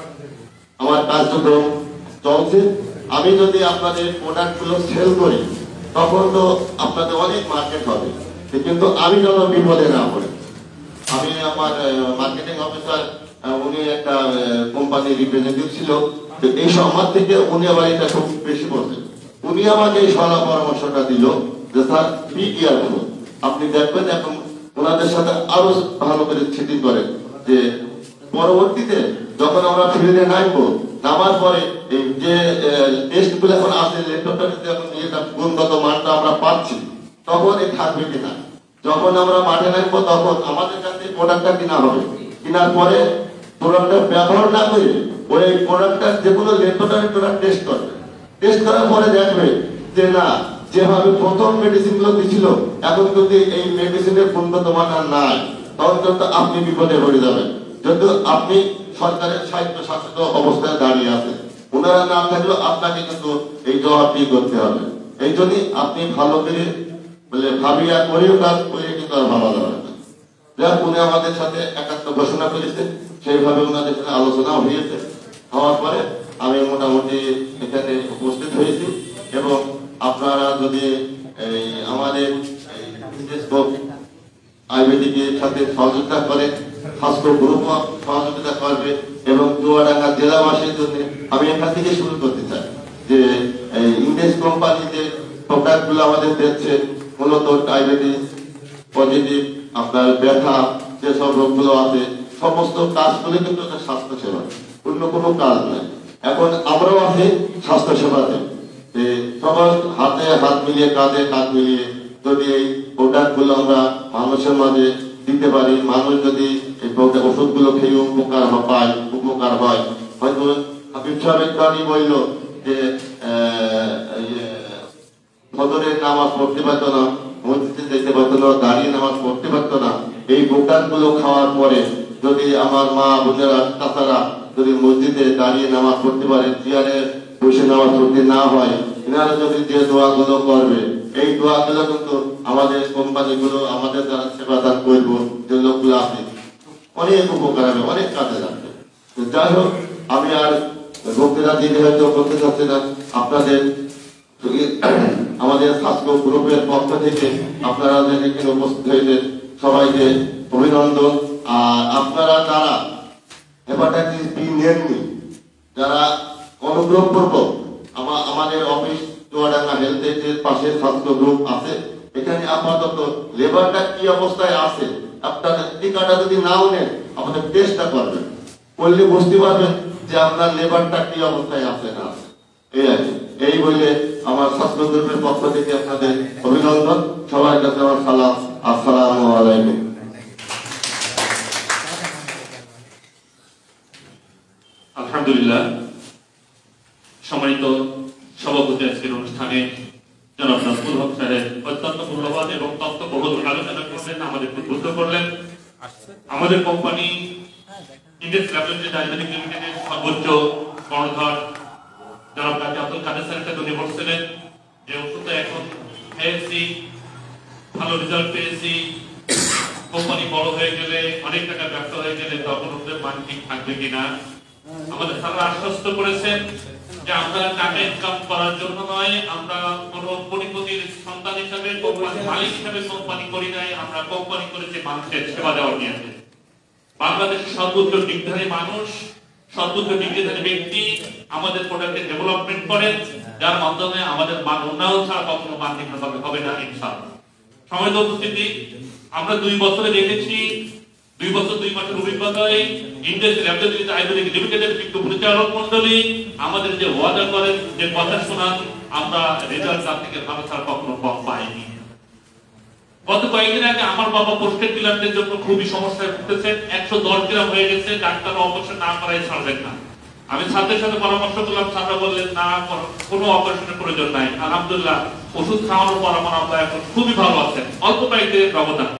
আমার কার্যক্রম চলছে, আমি যদি আপনাদের প্রোডাক্টগুলো সেল করি তখন তো আপনাদের অনেক মার্কেট হবে, কিন্তু আমি যেন বিপদে না পড়ি। আমি আমার মার্কেটিং অফিসার, উনি একটা কোম্পানির রিপ্রেজেন্টেটিভ ছিল, তো এই আমার থেকে উনি আবার এটা খুব বেশি বলছেন। উনি আমাকে এই সলা পরামর্শটা দিল যে স্যার বি কেয়ারফুল, আপনি দেখবেন এবং ওনাদের সাথে আরো ভালো করে সেটিং করেন, যে পরবর্তীতে যখন আমরা ফিল্ডে নামবো, নামার পরে এই যে টেস্ট গুলো এখন আছে, গুণগত মানটা আমরা পাচ্ছি, তখন এই থাকবে কিনা। যখন আমরা মাঠে নামবো তখন আমাদের কাছে প্রোডাক্টটা কিনা হবে, কেনার পরে প্রোডাক্টটা ব্যবহার না করে ওই প্রোডাক্টটা যেগুলো ল্যাবরেটরি প্রোডাক্ট টেস্ট করবে, টেস্ট করার পরে দেখবে যে না, যেভাবে প্রথম মেডিসিন গুলো দিছিল এখন যদি এই মেডিসিনের গুণগত মান আর নাই, তখন কিন্তু আপনি বিপদে পড়ে যাবেন, যেহেতু আপনি সরকারের সাহিত্য শাসিত অবস্থায় দাঁড়িয়ে আছে। ওনারা না থাকলেও আপনাকে কিন্তু এই জবাবদিহি করতে হবে। এই জন্যই আপনি ভালো করে ভাবিয়া করেও কাজ করে কিন্তু আর ভাবা যাবে না। যাক, উনি আমাদের সাথে একাত্ম ঘোষণা করেছে, সেইভাবে ওনাদের সাথে আলোচনা হয়েছে। হওয়ার পরে আমি মোটামুটি এখানে উপস্থিত হয়েছি, এবং আপনারা যদি আমাদের আয়ুর্বেদিকের সাথে সহযোগিতা করে, স্বাস্থ্য গ্রুপ সহযোগিতা করবে, এবং চুয়াডাঙ্গা জেলাবাসীর জন্য আমি এখান থেকে শুরু করতে চাই যে ইংরেজ কোম্পানি যে প্রোডাক্ট গুলো আমাদের দিচ্ছে, মূলত ডায়াবেটিস পজিটিভ, আপনার ব্যথা, যেসব রোগগুলো আছে সমস্ত কাজগুলো কিন্তু স্বাস্থ্য সেবা, অন্য কোনো কাজ নাই। এখন আমরাও আছি স্বাস্থ্য সেবাতে, সবার হাতে হাত মিলিয়ে, কাঁধে কাঁধ মিলিয়ে যদি এই প্রোডাক্ট গুলো আমরা মানুষের মাঝে দিতে পারি, মানুষ যদি এই ওষুধ গুলো খেয়ে উপকার হয়। হয়তো হাবিব সাহেব বলল যে ফজরের নামাজ পড়তে পারতো না, মসজিদে যেতে পারতো না, দাঁড়িয়ে নামাজ পড়তে পারতো না, এই প্রোডাক্ট গুলো খাওয়ার পরে যদি আমার মা বোনেরা তাছাড়া যদি মসজিদে দাঁড়িয়ে নামাজ পড়তে পারে, চেয়ারে বসে নামাজ পড়তে না হয়, এনারা যদি যে দোয়াগুলো করবে, এই দোয়াগুলো কিন্তু আমাদের কোম্পানিগুলো, আমাদের যারা সেবাদান করবো যে লোকগুলো আছে, অনেক উপকার হবে, অনেক কাজে লাগবে। যাই হোক, আমি আর বক্তৃতা দিতে হয়তো বলতে চাচ্ছি না। আপনাদের আমাদের স্বাস্থ্য গ্রুপের পক্ষ থেকে আপনারা এখানে উপস্থিত হয়েছেন, সবাইকে অভিনন্দন। আর আপনারা যারা হেপাটাইটিস বি নেননি, যারা অনুগ্রহ পূর্বক আমাদের অফিস চুয়াডাঙ্গা হেলথ এর পাশে স্বাস্থ্য গ্রুপ আছে, এখানে আপাতত লেবারটা কি অবস্থায় আছে টিকাটা যদি নাও নেন আমাদের টেস্টটা করবেন, করলে বুঝতে পারবেন যে আপনার লেবারটা কি অবস্থায় আছে না আছে। এই আছে, এই বলে আমার স্বাস্থ্য গ্রুপের পক্ষ থেকে আপনাদের অভিনন্দন। সবার কাছে আমার সালাম, আসসালামু আলাইকুম। আলহামদুলিল্লাহ, সম্মানিত সভাপতি আজকের অনুষ্ঠানে জনাব নাজমুল হক সাহেব অত্যন্ত মূল্যবান এবং তথ্যবহুল আলোচনা করলেন, আমাদের উদ্বুদ্ধ করলেন। আমাদের কোম্পানি ইন্ডেক্স ল্যাবরেটরি ডায়াবেটিক লিমিটেডের সর্বোচ্চ কর্ণধার জনাব কাজী আব্দুল কাদের স্যারের সাথে উনি বলছিলেন যে ওষুধ এখন খেয়েছি, ভালো রেজাল্ট পেয়েছি, কোম্পানি বড় হয়ে গেলে অনেক টাকা ব্যবসা হয়ে গেলে তখন ওদের মান ঠিক থাকবে কিনা। আমাদের স্যাররা আশ্বস্ত করেছেন যে আমরা টাকা ইনকাম করার জন্য নয়, আমরা কোন কোটিপতির সন্তান হিসাবে কোম্পানি মালিক হিসাবে কোম্পানি করি নাই, আমরা কোম্পানি করেছি মানুষের সেবা দেওয়ার নিয়ে। বাংলাদেশের সর্বোচ্চ ডিগ্রিধারী মানুষ, সর্বোচ্চ ডিগ্রিধারী ব্যক্তি আমাদের প্রোডাক্টের ডেভেলপমেন্ট করেন, যার মাধ্যমে আমাদের মান উন্নয়ন ছাড়া কখনো মান নির্ভর হবে না ইনশাআল্লাহ। সময় উপস্থিতি, আমরা 2 বছরে দেখেছি, 2 বছর 2 মাসের অভিজ্ঞতায় ইন্ডাস্ট্রি ল্যাবরেটরি ডায়াবেটিক লিমিটেডের বিজ্ঞ পরিচালক মন্ডলী আমাদের যে ওয়াদা করেন, যে কথা শোনান, আমরা রেজাল্ট তার থেকে ভালো ছাড়া কখনো কম পাইনি। গত কয়েকদিন আগে আমার বাবা পোস্টেড ডিলারদের জন্য খুবই সমস্যায় ভুগতেছেন, 110 গ্রাম হয়ে গেছে, ডাক্তার অপারেশন না করাই ছাড়বেন না। আমি ছাত্রের সাথে পরামর্শ করলাম, ছাত্ররা বললেন না, কোনো অপারেশনের প্রয়োজন নাই। আলহামদুলিল্লাহ, ওষুধ খাওয়ানোর পর আমার আব্বা এখন খুবই ভালো আছেন, অল্প কয়েকদিনের ব্যবধান।